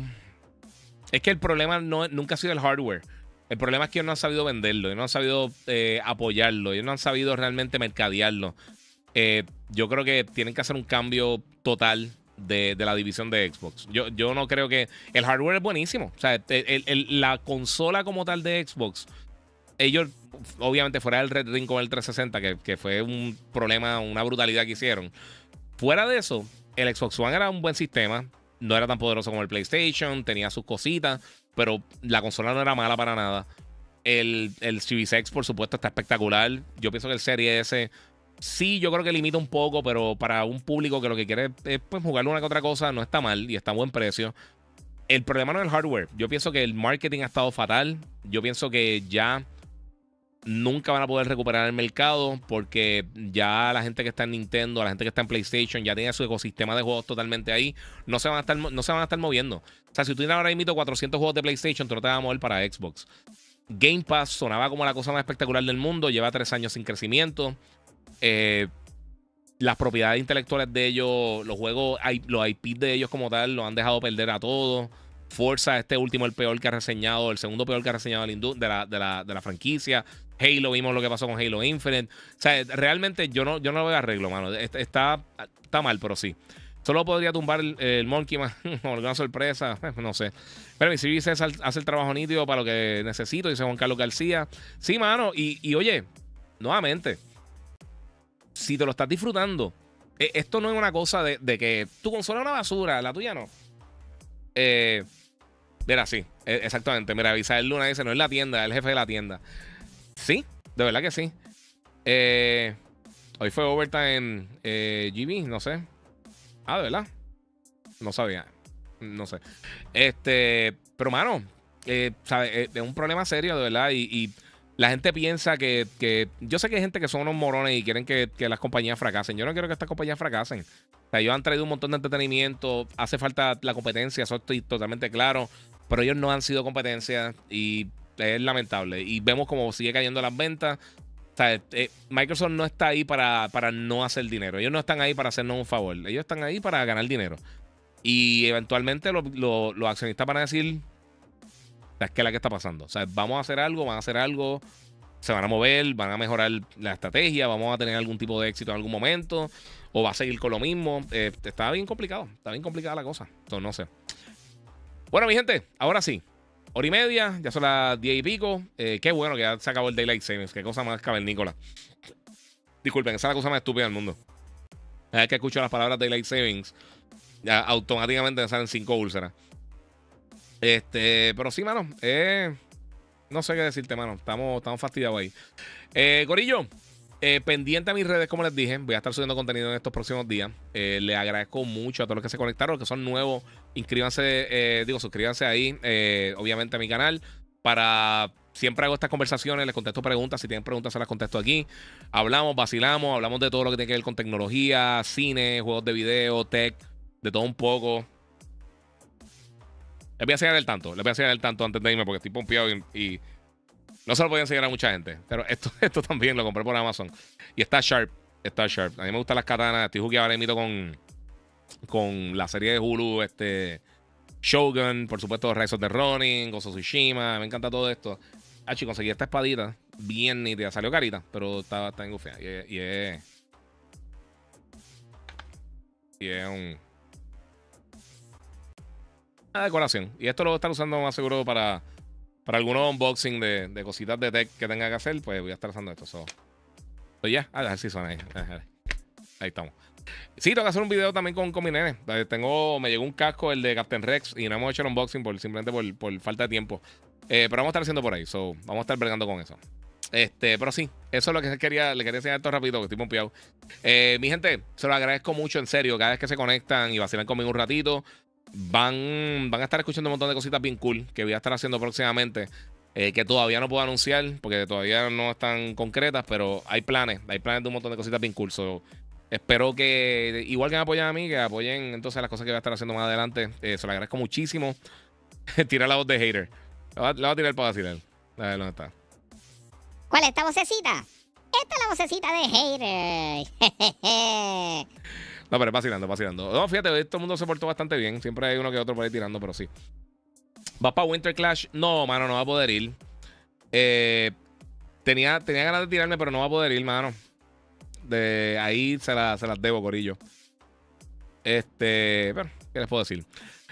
Es que el problema no, nunca ha sido el hardware. El problema es que ellos no han sabido venderlo. Ellos no han sabido eh, apoyarlo. Ellos no han sabido realmente mercadearlo. Eh, yo creo que tienen que hacer un cambio total de, de la división de Xbox. Yo, yo no creo que... El hardware es buenísimo. O sea, el, el, la consola como tal de Xbox, ellos, obviamente, fuera del Red Ring con el trescientos sesenta, que, que fue un problema, una brutalidad que hicieron. Fuera de eso, el Xbox One era un buen sistema. No era tan poderoso como el PlayStation. Tenía sus cositas, pero la consola no era mala para nada. El, el Series X, por supuesto, está espectacular. Yo pienso que el Series S... Sí, yo creo que limita un poco, pero para un público que lo que quiere es pues, jugar una que otra cosa, no está mal y está a buen precio. El problema no es el hardware. Yo pienso que el marketing ha estado fatal. Yo pienso que ya nunca van a poder recuperar el mercado porque ya la gente que está en Nintendo, la gente que está en PlayStation, ya tiene su ecosistema de juegos totalmente ahí. No se van a estar, no se van a estar moviendo. O sea, si tú tienes ahora mismo cuatrocientos juegos de PlayStation, tú no te vas a mover para Xbox. Game Pass sonaba como la cosa más espectacular del mundo. Lleva tres años sin crecimiento. Eh, las propiedades intelectuales de ellos, los juegos, los I Ps de ellos como tal, los han dejado perder a todos. Forza, este último, el peor que ha reseñado, el segundo peor que ha reseñado de la, de la, de la franquicia. Halo, vimos lo que pasó con Halo Infinite. O sea, realmente yo no, yo no lo veo arreglo, mano. Está, está mal, pero sí. Solo podría tumbar el, el Monkey Man o alguna sorpresa, no sé. Pero mi Series S hace el trabajo nítido para lo que necesito, dice Juan Carlos García. Sí, mano, y, y oye, nuevamente, si te lo estás disfrutando, eh, esto no es una cosa de, de que tu consola es una basura, la tuya no. Eh, mira, sí, eh, exactamente. Mira, Avisael Luna dice, no es la tienda, es el jefe de la tienda. Sí, de verdad que sí. Eh, hoy fue overtime eh, G B, no sé. Ah, de verdad. No sabía. No sé. Este, pero mano, eh, ¿sabes? Eh, es un problema serio, de verdad. Y, y la gente piensa que, que... Yo sé que hay gente que son unos morones y quieren que, que las compañías fracasen. Yo no quiero que estas compañías fracasen. O sea, ellos han traído un montón de entretenimiento. Hace falta la competencia, eso estoy totalmente claro. Pero ellos no han sido competencia y es lamentable. Y vemos como sigue cayendo las ventas. O sea, eh, Microsoft no está ahí para, para no hacer dinero. Ellos no están ahí para hacernos un favor. Ellos están ahí para ganar dinero. Y eventualmente los lo, lo accionistas van a decir, ¿qué es la que está pasando? O sea, vamos a hacer algo, van a hacer algo, se van a mover, van a mejorar la estrategia, vamos a tener algún tipo de éxito en algún momento, o va a seguir con lo mismo. Eh, está bien complicado, está bien complicada la cosa. Entonces, no sé. Bueno, mi gente, ahora sí. Hora y media, ya son las diez y pico. Eh, qué bueno que ya se acabó el Daylight Savings. Qué cosa más cavernícola. Disculpen, esa es la cosa más estúpida del mundo. Cada vez que escucho las palabras Daylight Savings, ya automáticamente me salen cinco úlceras. Este, pero sí, mano. Eh, no sé qué decirte, mano. Estamos, estamos fastidiados ahí. Eh, Corillo, eh, pendiente a mis redes, como les dije. Voy a estar subiendo contenido en estos próximos días. Eh, les agradezco mucho a todos los que se conectaron, los que son nuevos. Inscríbanse, eh, digo, suscríbanse ahí, eh, obviamente a mi canal. Para siempre hago estas conversaciones, les contesto preguntas. Si tienen preguntas, se las contesto aquí. Hablamos, vacilamos, hablamos de todo lo que tiene que ver con tecnología, cine, juegos de video, tech, de todo un poco. Les voy a enseñar el tanto, les voy a enseñar el tanto antes de irme porque estoy pompeado y, y no se lo voy a enseñar a mucha gente. Pero esto, esto también lo compré por Amazon. Y está sharp, está sharp. A mí me gustan las katanas. Estoy jugando ahora mismo con, con la serie de Hulu, este Shogun, por supuesto, Rise of the Ronin, Ghost of Tsushima. Me encanta todo esto. Ah, chicos, conseguí esta espadita. bien nítida. Salió carita, pero está, está engufia. Y, es- y es. Y es un. Una decoración. Y esto lo voy a estar usando más seguro para, para algunos unboxing de, de cositas de tech que tenga que hacer. Pues voy a estar usando esto. So. Pues ya, a ver si suena ahí. Ahí estamos. Sí, tengo que hacer un video también con, con mi nene. Eh, Tengo, me llegó un casco, el de Captain Rex, y no hemos hecho el unboxing por, simplemente por, por falta de tiempo. Eh, pero vamos a estar haciendo por ahí. So, vamos a estar bregando con eso. Este, pero sí, eso es lo que quería, le quería enseñar esto rápido, que estoy pompeado. Eh, mi gente, se lo agradezco mucho, en serio. Cada vez que se conectan y vacilan conmigo un ratito, van, van a estar escuchando un montón de cositas bien cool que voy a estar haciendo próximamente. Eh, que todavía no puedo anunciar porque todavía no están concretas, pero hay planes, hay planes de un montón de cositas bien cool. So, espero que, igual que me apoyen a mí, que apoyen entonces las cosas que voy a estar haciendo más adelante. Eh, se lo agradezco muchísimo. Tira la voz de hater. La voy a, la voy a tirar para vacilar. A ver dónde está. ¿Cuál es esta vocecita? Esta es la vocecita de hater. No, pero es vacilando, vacilando. No, fíjate, hoy todo el mundo se portó bastante bien. Siempre hay uno que otro por ahí tirando, pero sí. ¿Vas para Winter Clash? No, mano, no va a poder ir. Eh, tenía, tenía ganas de tirarme, pero no va a poder ir, mano. De ahí se, la, se las debo, corillo. Este, pero, ¿qué les puedo decir?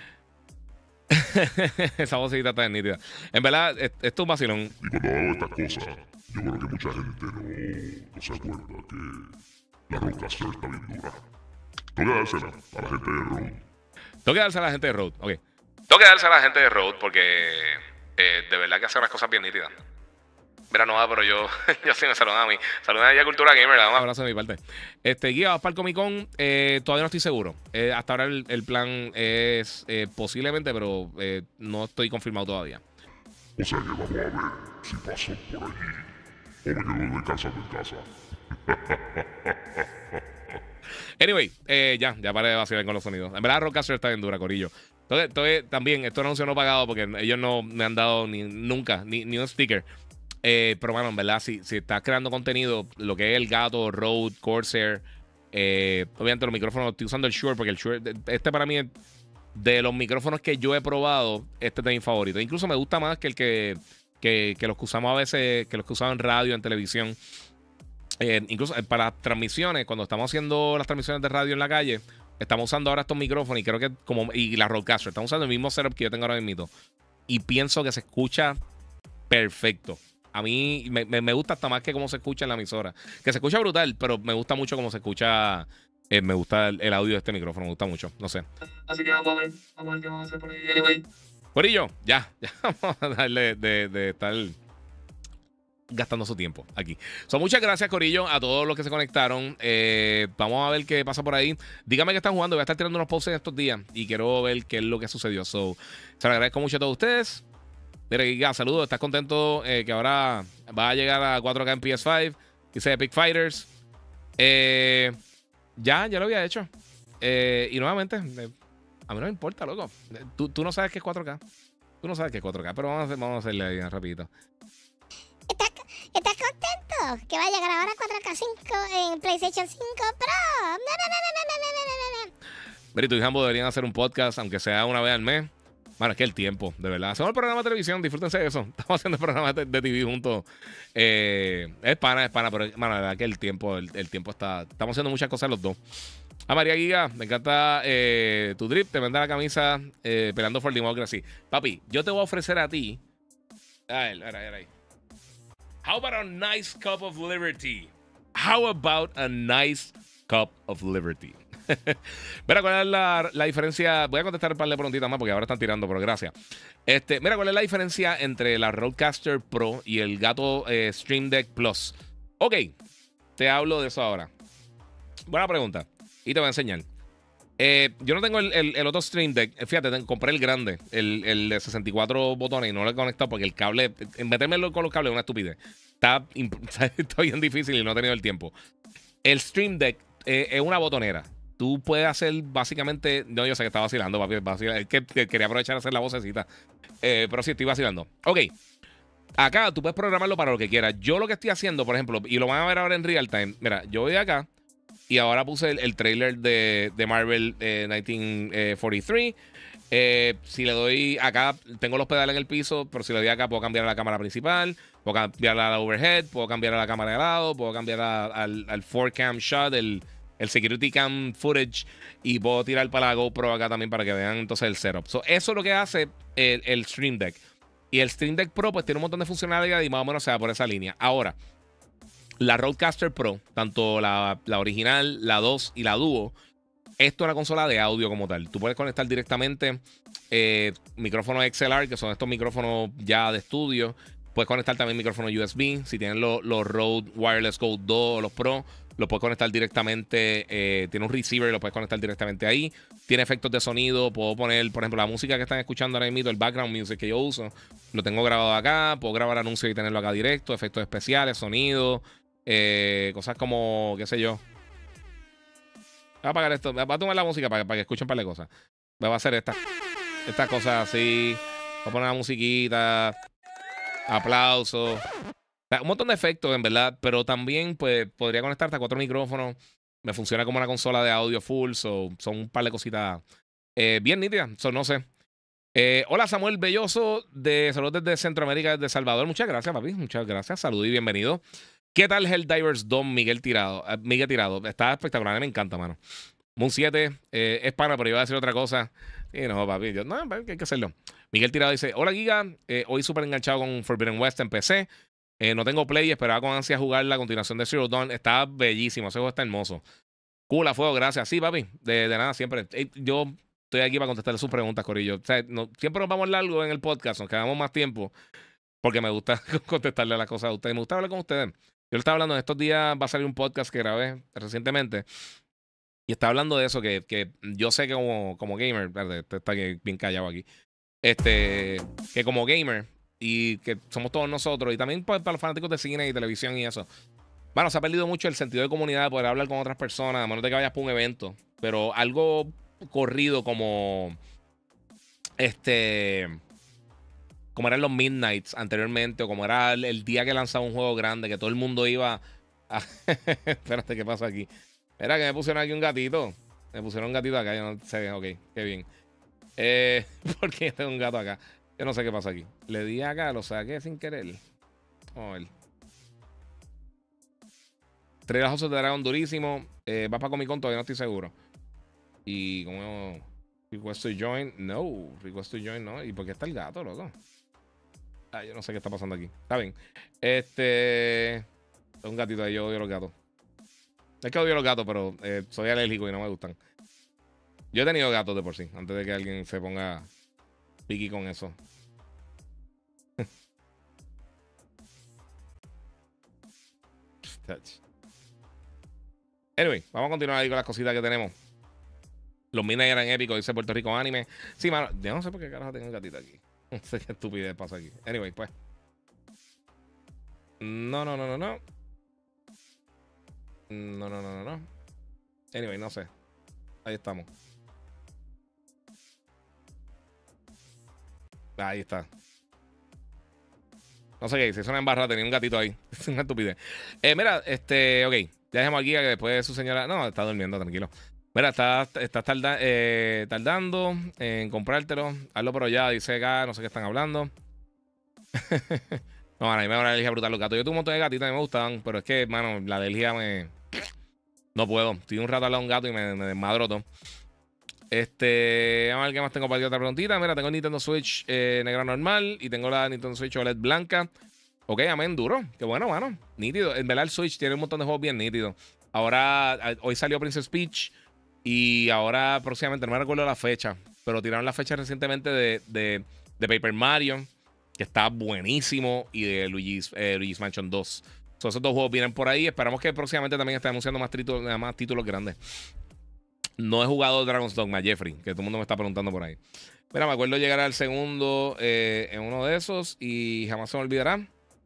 Esa vocecita está bien nítida. En verdad, es- esto es un vacilón. Y cuando hago estas cosas, yo creo que mucha gente no, no se acuerda que la Rodecaster está bien dura. Tengo que dársela a la gente de Rode. Tengo que darse a la gente de Road. Ok. Tengo que darse a la gente de Road porque eh, de verdad que hace unas cosas bien nítidas. Mira, no va, pero yo, yo sí me saludan a mí. Saludan a ella Cultura Gamer. Un abrazo de mi parte. Este, guía, vas para el Comic Con. Eh, todavía no estoy seguro. Eh, hasta ahora el, el plan es eh, posiblemente, pero eh, no estoy confirmado todavía. O sea que vamos a ver si paso por allí o me quedo descansando en casa. Anyway, eh, ya, ya paré de vacilar con los sonidos. En verdad, Rodecaster está bien dura, corillo. Entonces, entonces, también, esto anuncio no pagado porque ellos no me han dado ni, nunca ni, ni un sticker. Eh, pero, bueno, en verdad, si, si estás creando contenido, lo que es el gato, Rode, Corsair, eh, obviamente los micrófonos, estoy usando el Shure porque el Shure, este para mí es de los micrófonos que yo he probado, este es de mi favorito. Incluso me gusta más que el que, que, que los que usamos a veces, que los que usamos en radio, en televisión. Eh, incluso eh, para las transmisiones, cuando estamos haciendo las transmisiones de radio en la calle, estamos usando ahora estos micrófonos y creo que como y la Rodecaster, estamos usando el mismo setup que yo tengo ahora mismo. Y pienso que se escucha perfecto. A mí me, me, me gusta hasta más que cómo se escucha en la emisora. Que se escucha brutal, pero me gusta mucho cómo se escucha. Eh, me gusta el, el audio de este micrófono, me gusta mucho. No sé. Así que vamos a ver, vamos a ver qué vamos a hacer por ahí. Anyway, Corillo, ya, ya vamos a darle de, de estar gastando su tiempo aquí. So, muchas gracias, Corillo, a todos los que se conectaron. Eh, vamos a ver qué pasa por ahí. Dígame que están jugando. Voy a estar tirando unos posts en estos días y quiero ver qué es lo que sucedió. So, se lo agradezco mucho a todos ustedes. Mira, Giga, saludos. ¿Estás contento eh, que ahora va a llegar a cuatro K en P S cinco? Dice Epic Fighters. Eh, ya, ya lo había hecho. Eh, y nuevamente, eh, a mí no me importa, loco. Eh, Tú, tú no sabes qué es cuatro K. Tú no sabes qué es cuatro K, pero vamos a, hacer, vamos a hacerle ahí rapidito. ¿Estás, ¿Estás contento que va a llegar ahora cuatro K cinco en PlayStation cinco Pro? No, no, no, no, no, no, no, no, no. Mira, y tú y Jambo deberían hacer un podcast, aunque sea una vez al mes. Bueno, es que el tiempo, de verdad. Hacemos el programa de televisión, disfrútense de eso. Estamos haciendo el programa de, de T V juntos. Eh, es pana, es pana, pero mano, la verdad que el tiempo, el, el tiempo está. Estamos haciendo muchas cosas los dos. A María Giga, me encanta eh, tu drip, te manda la camisa eh, peleando for democracy. Papi, yo te voy a ofrecer a ti. A ver, a ver, a ver ahí. How about a nice cup of liberty? How about a nice cup of liberty? Mira, ¿cuál es la, la diferencia? Voy a contestar un par de preguntitas más porque ahora están tirando, pero gracias. Este, mira, ¿cuál es la diferencia entre la Rodecaster Pro y el gato eh, Stream Deck Plus? Ok, te hablo de eso ahora. Buena pregunta. Y te voy a enseñar. Eh, yo no tengo el, el, el otro Stream Deck. Fíjate, ten, compré el grande, el, el de sesenta y cuatro botones y no lo he conectado porque el cable, metérmelo con los cables es una estupidez. Está, está bien difícil y no he tenido el tiempo. El Stream Deck eh, es una botonera. Tú puedes hacer básicamente. No, yo sé que está vacilando, papi. Vacila, es que, que quería aprovechar a hacer la vocecita. Eh, pero sí, estoy vacilando. Ok. Acá tú puedes programarlo para lo que quieras. Yo lo que estoy haciendo, por ejemplo, y lo van a ver ahora en real time. Mira, yo voy acá y ahora puse el, el trailer de, de Marvel eh, mil novecientos cuarenta y tres. Eh, si le doy acá, tengo los pedales en el piso, pero si le doy acá, puedo cambiar a la cámara principal, puedo cambiar a la overhead, puedo cambiar a la cámara de lado, puedo cambiar a- al, al four cam shot, el, el security cam footage, y puedo tirar para la GoPro acá también para que vean entonces el setup. So, eso es lo que hace el, el Stream Deck. Y el Stream Deck Pro pues tiene un montón de funcionalidades y más o menos se va por esa línea. Ahora, la Rodecaster Pro, tanto la, la original, la dos y la Duo, esto es una consola de audio como tal. Tú puedes conectar directamente eh, micrófonos X L R, que son estos micrófonos ya de estudio. Puedes conectar también micrófonos U S B. Si tienes los, los Rode Wireless Go dos o los Pro, los puedes conectar directamente. Eh, tiene un receiver y lo puedes conectar directamente ahí. Tiene efectos de sonido. Puedo poner, por ejemplo, la música que están escuchando ahora mismo, el background music que yo uso, lo tengo grabado acá. Puedo grabar anuncios y tenerlo acá directo. Efectos especiales, sonido, eh, cosas como, qué sé yo. Voy a apagar esto. Voy a tomar la música para, para que escuchen un par de cosas. Voy a hacer esta, estas cosas así. Voy a poner la musiquita. Aplausos. Un montón de efectos, en verdad. Pero también, pues, podría conectarte a cuatro micrófonos. Me funciona como una consola de audio full. So, son un par de cositas eh, bien nítidas. So, no sé. Eh, hola, Samuel Belloso. De saludos desde Centroamérica, desde Salvador. Muchas gracias, papi. Muchas gracias. Salud y bienvenido. ¿Qué tal Helldivers dos, Miguel Tirado? Uh, Miguel Tirado. Está espectacular. Me encanta, mano. Moon siete eh, es pana, pero iba a decir otra cosa. Y no, papi. Yo, no, hay que hacerlo. Miguel Tirado dice: Hola, Giga. Eh, hoy súper enganchado con Forbidden West en P C. Eh, no tengo play. Esperaba con ansia jugar la continuación de Zero Dawn. Está bellísimo. Ese juego está hermoso. Cool, a fuego. Gracias. Sí, papi. De, de nada, siempre. Eh, yo estoy aquí para contestarle sus preguntas, Corillo. O sea, no, siempre nos vamos largo en el podcast. Nos quedamos más tiempo. Porque me gusta contestarle las cosas a ustedes. Me gusta hablar con ustedes. Yo le estaba hablando, en estos días va a salir un podcast que grabé recientemente y está hablando de eso, que, que yo sé que como, como gamer, espérate, este está bien callado aquí, este, que como gamer y que somos todos nosotros y también para, para los fanáticos de cine y televisión y eso, bueno, se ha perdido mucho el sentido de comunidad, de poder hablar con otras personas, a menos de que vayas por un evento, pero algo corrido como este... como eran los Midnights anteriormente, o como era el, el día que lanzaba un juego grande, que todo el mundo iba a... Espérate, ¿qué pasa aquí? Era que me pusieron aquí un gatito. Me pusieron un gatito acá, yo no sé, ok, qué bien. Eh, ¿Por qué tengo un gato acá? Yo no sé qué pasa aquí. Le di acá, lo saqué sin querer. Vamos a ver. Tres House of the Dragon durísimo. Eh, va para Comic Con, todavía no estoy seguro. Y como... Request to join. No, request to join, no. ¿Y por qué está el gato, loco? Ah, yo no sé qué está pasando aquí. Está bien. Este. Un gatito ahí. Yo odio los gatos. Es que odio los gatos, pero eh, soy alérgico y no me gustan. Yo he tenido gatos de por sí. Antes de que alguien se ponga piqui con eso. Anyway, vamos a continuar ahí con las cositas que tenemos. Los minas eran épicos, dice Puerto Rico Anime. Sí, mano. Yo no sé por qué carajo tengo un gatito aquí. No sé qué estupidez pasa aquí. Anyway, pues. No, no, no, no, no. No, no, no, no, no. Anyway, no sé. Ahí estamos. Ahí está. No sé qué dice. Es una embarrada. Tenía un gatito ahí. Es una estupidez. Eh, mira, este, ok. Ya dejemos aquí que después de su señora. No, está durmiendo, tranquilo. Mira, estás está tarda, eh, tardando en comprártelo. Hazlo pero ya, dice acá, no sé qué están hablando. No, man, a mí me da una alergia brutal los gatos. Yo tuve un montón de gatitos, a mí me gustaban, pero es que, mano, la alergia me... No puedo. Estoy un rato al lado de un gato y me, me desmadro todo. Este, vamos a ver qué más tengo para ti. Otra preguntita. Mira, tengo el Nintendo Switch eh, negra normal y tengo la Nintendo Switch O L E D blanca. Ok, amén, duro. Qué bueno, mano. Nítido. En verdad, el Switch tiene un montón de juegos bien nítidos. Ahora, hoy salió Princess Peach. Y ahora próximamente, no me recuerdo la fecha, pero tiraron la fecha recientemente de, de, de Paper Mario, que está buenísimo, y de Luigi's, eh, Luigi's Mansion dos. So, esos dos juegos vienen por ahí. Esperamos que próximamente también estén anunciando más títulos, más títulos grandes. No he jugado Dragon's Dogma, Jeffrey, que todo el mundo me está preguntando por ahí. Mira, me acuerdo llegar al segundo eh, en uno de esos y jamás se me olvidará.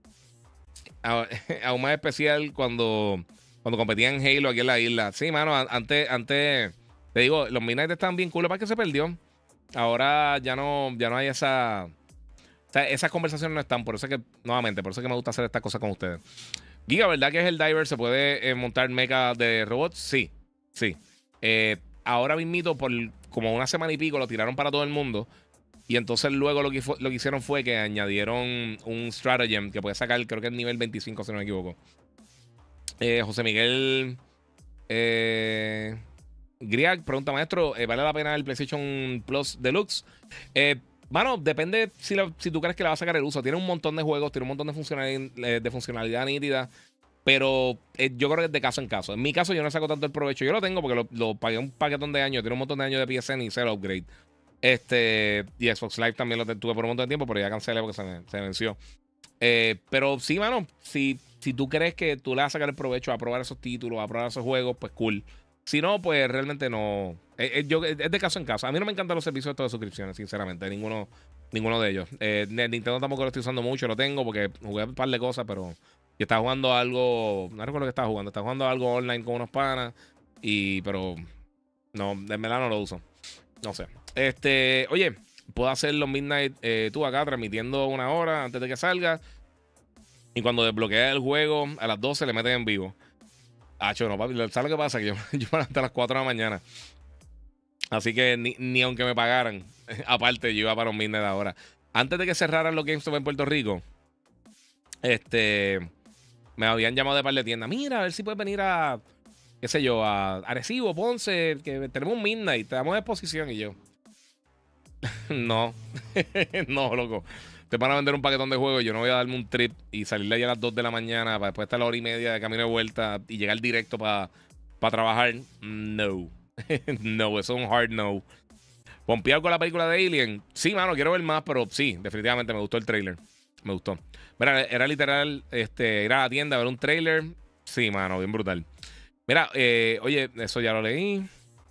Aún más especial cuando... Cuando competían en Halo aquí en la isla. Sí, mano, antes, antes, te digo, los Midnight estaban bien cool, para que se perdió. Ahora ya no, ya no hay esa... O sea, esas conversaciones no están. Por eso es que, nuevamente, por eso es que me gusta hacer estas cosas con ustedes. Giga, ¿verdad que es el Diver? ¿Se puede eh, montar mecha de robots? Sí, sí. Eh, ahora mismito, por como una semana y pico, lo tiraron para todo el mundo. Y entonces luego lo que, fue, lo que hicieron fue que añadieron un stratagem que puede sacar, creo que es nivel veinticinco, si no me equivoco. Eh, José Miguel eh, Griag pregunta, maestro, ¿eh, ¿vale la pena el PlayStation Plus Deluxe? Eh, Mano, depende si, la, si tú crees que le va a sacar el uso. Tiene un montón de juegos, tiene un montón de funcionalidad, de funcionalidad nítida. Pero eh, yo creo que es de caso en caso. En mi caso, yo no saco tanto el provecho. Yo lo tengo porque lo, lo pagué un paquetón de años. Tiene un montón de años de P S N y cero upgrade. Este, y Xbox Live también lo tuve por un montón de tiempo, pero ya cancelé porque se me, se me venció. Eh, pero sí, mano, si, si tú crees que tú le vas a sacar el provecho a probar esos títulos, a probar esos juegos, pues cool. Si no, pues realmente no. Es, es, yo, es de caso en caso. A mí no me encantan los servicios de suscripciones, sinceramente. Ninguno, ninguno de ellos. Eh, Nintendo tampoco lo estoy usando mucho, lo tengo porque jugué un par de cosas, pero yo estaba jugando algo. No recuerdo que estaba jugando. Estaba jugando algo online con unos panas. Y, pero no, de verdad no lo uso. No sé. Este, oye, puedo hacer los Midnight eh, tú acá transmitiendo una hora antes de que salga. Y cuando desbloquea el juego, a las doce le meten en vivo. Hacho, no, papi. ¿Sabes lo que pasa? Que yo, yo me levanté a las cuatro de la mañana. Así que ni, ni aunque me pagaran, aparte, yo iba para un midnight ahora. Antes de que cerraran los GameStop en Puerto Rico, este, me habían llamado de par de tiendas. Mira, a ver si puedes venir a, qué sé yo, a Arecibo, Ponce, que tenemos un midnight, te damos exposición. Y yo, no, no, loco. Te van a vender un paquetón de juegos. Yo no voy a darme un trip y salir de allá a las dos de la mañana para después estar a la hora y media de camino de vuelta y llegar directo para pa trabajar. No. No, eso es un hard no. ¿Pompeado con la película de Alien? Sí, mano, quiero ver más, pero sí, definitivamente me gustó el trailer. Me gustó. Mira, era literal este, ir a la tienda a ver un trailer. Sí, mano, bien brutal. Mira, eh, oye, eso ya lo leí.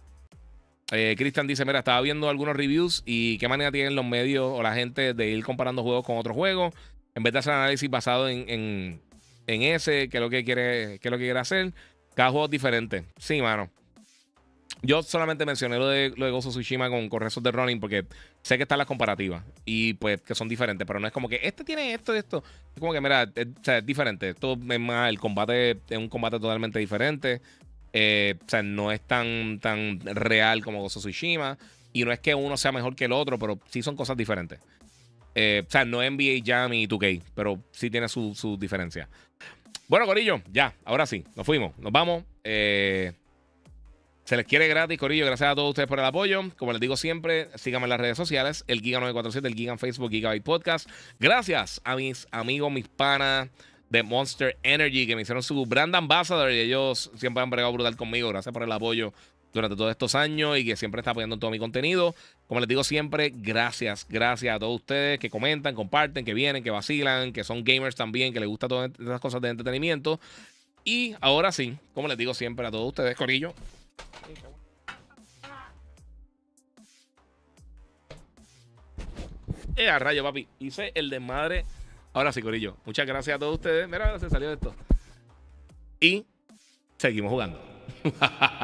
Eh, Cristian dice, mira, estaba viendo algunos reviews y qué manera tienen los medios o la gente de ir comparando juegos con otros juegos en vez de hacer análisis basado en, en, en ese, que es lo que quiere, que es lo que quiere hacer. Cada juego es diferente. Sí, mano. Yo solamente mencioné lo de, lo de Ghost of Tsushima con, con Red Dead Running porque sé que están las comparativas y pues que son diferentes, pero no es como que este tiene esto y esto. Es como que, mira, es, o sea, es diferente. Esto es más, el combate es un combate totalmente diferente. Eh, o sea, no es tan, tan real como Ghost of Tsushima. Y no es que uno sea mejor que el otro, pero sí son cosas diferentes. Eh, o sea, no N B A Jam y dos K, pero sí tiene su, su diferencia. Bueno, corillo, ya, ahora sí, nos fuimos, nos vamos. Eh, se les quiere gratis, corillo. Gracias a todos ustedes por el apoyo. Como les digo siempre, síganme en las redes sociales, el Giga nueve cuatro siete, el Giga en Facebook, Gigabyte Podcast. Gracias a mis amigos, mis panas de Monster Energy, que me hicieron su brand ambassador y ellos siempre han bregado brutal conmigo. Gracias por el apoyo durante todos estos años y que siempre está apoyando todo mi contenido. Como les digo siempre, gracias, gracias a todos ustedes que comentan, comparten, que vienen, que vacilan, que son gamers también, que les gusta todas esas cosas de entretenimiento. Y ahora sí, como les digo siempre a todos ustedes, corillo. Eh, a rayo, papi. Hice el desmadre. Ahora sí, corillo. Muchas gracias a todos ustedes. Mira, ahora se salió esto. Y seguimos jugando.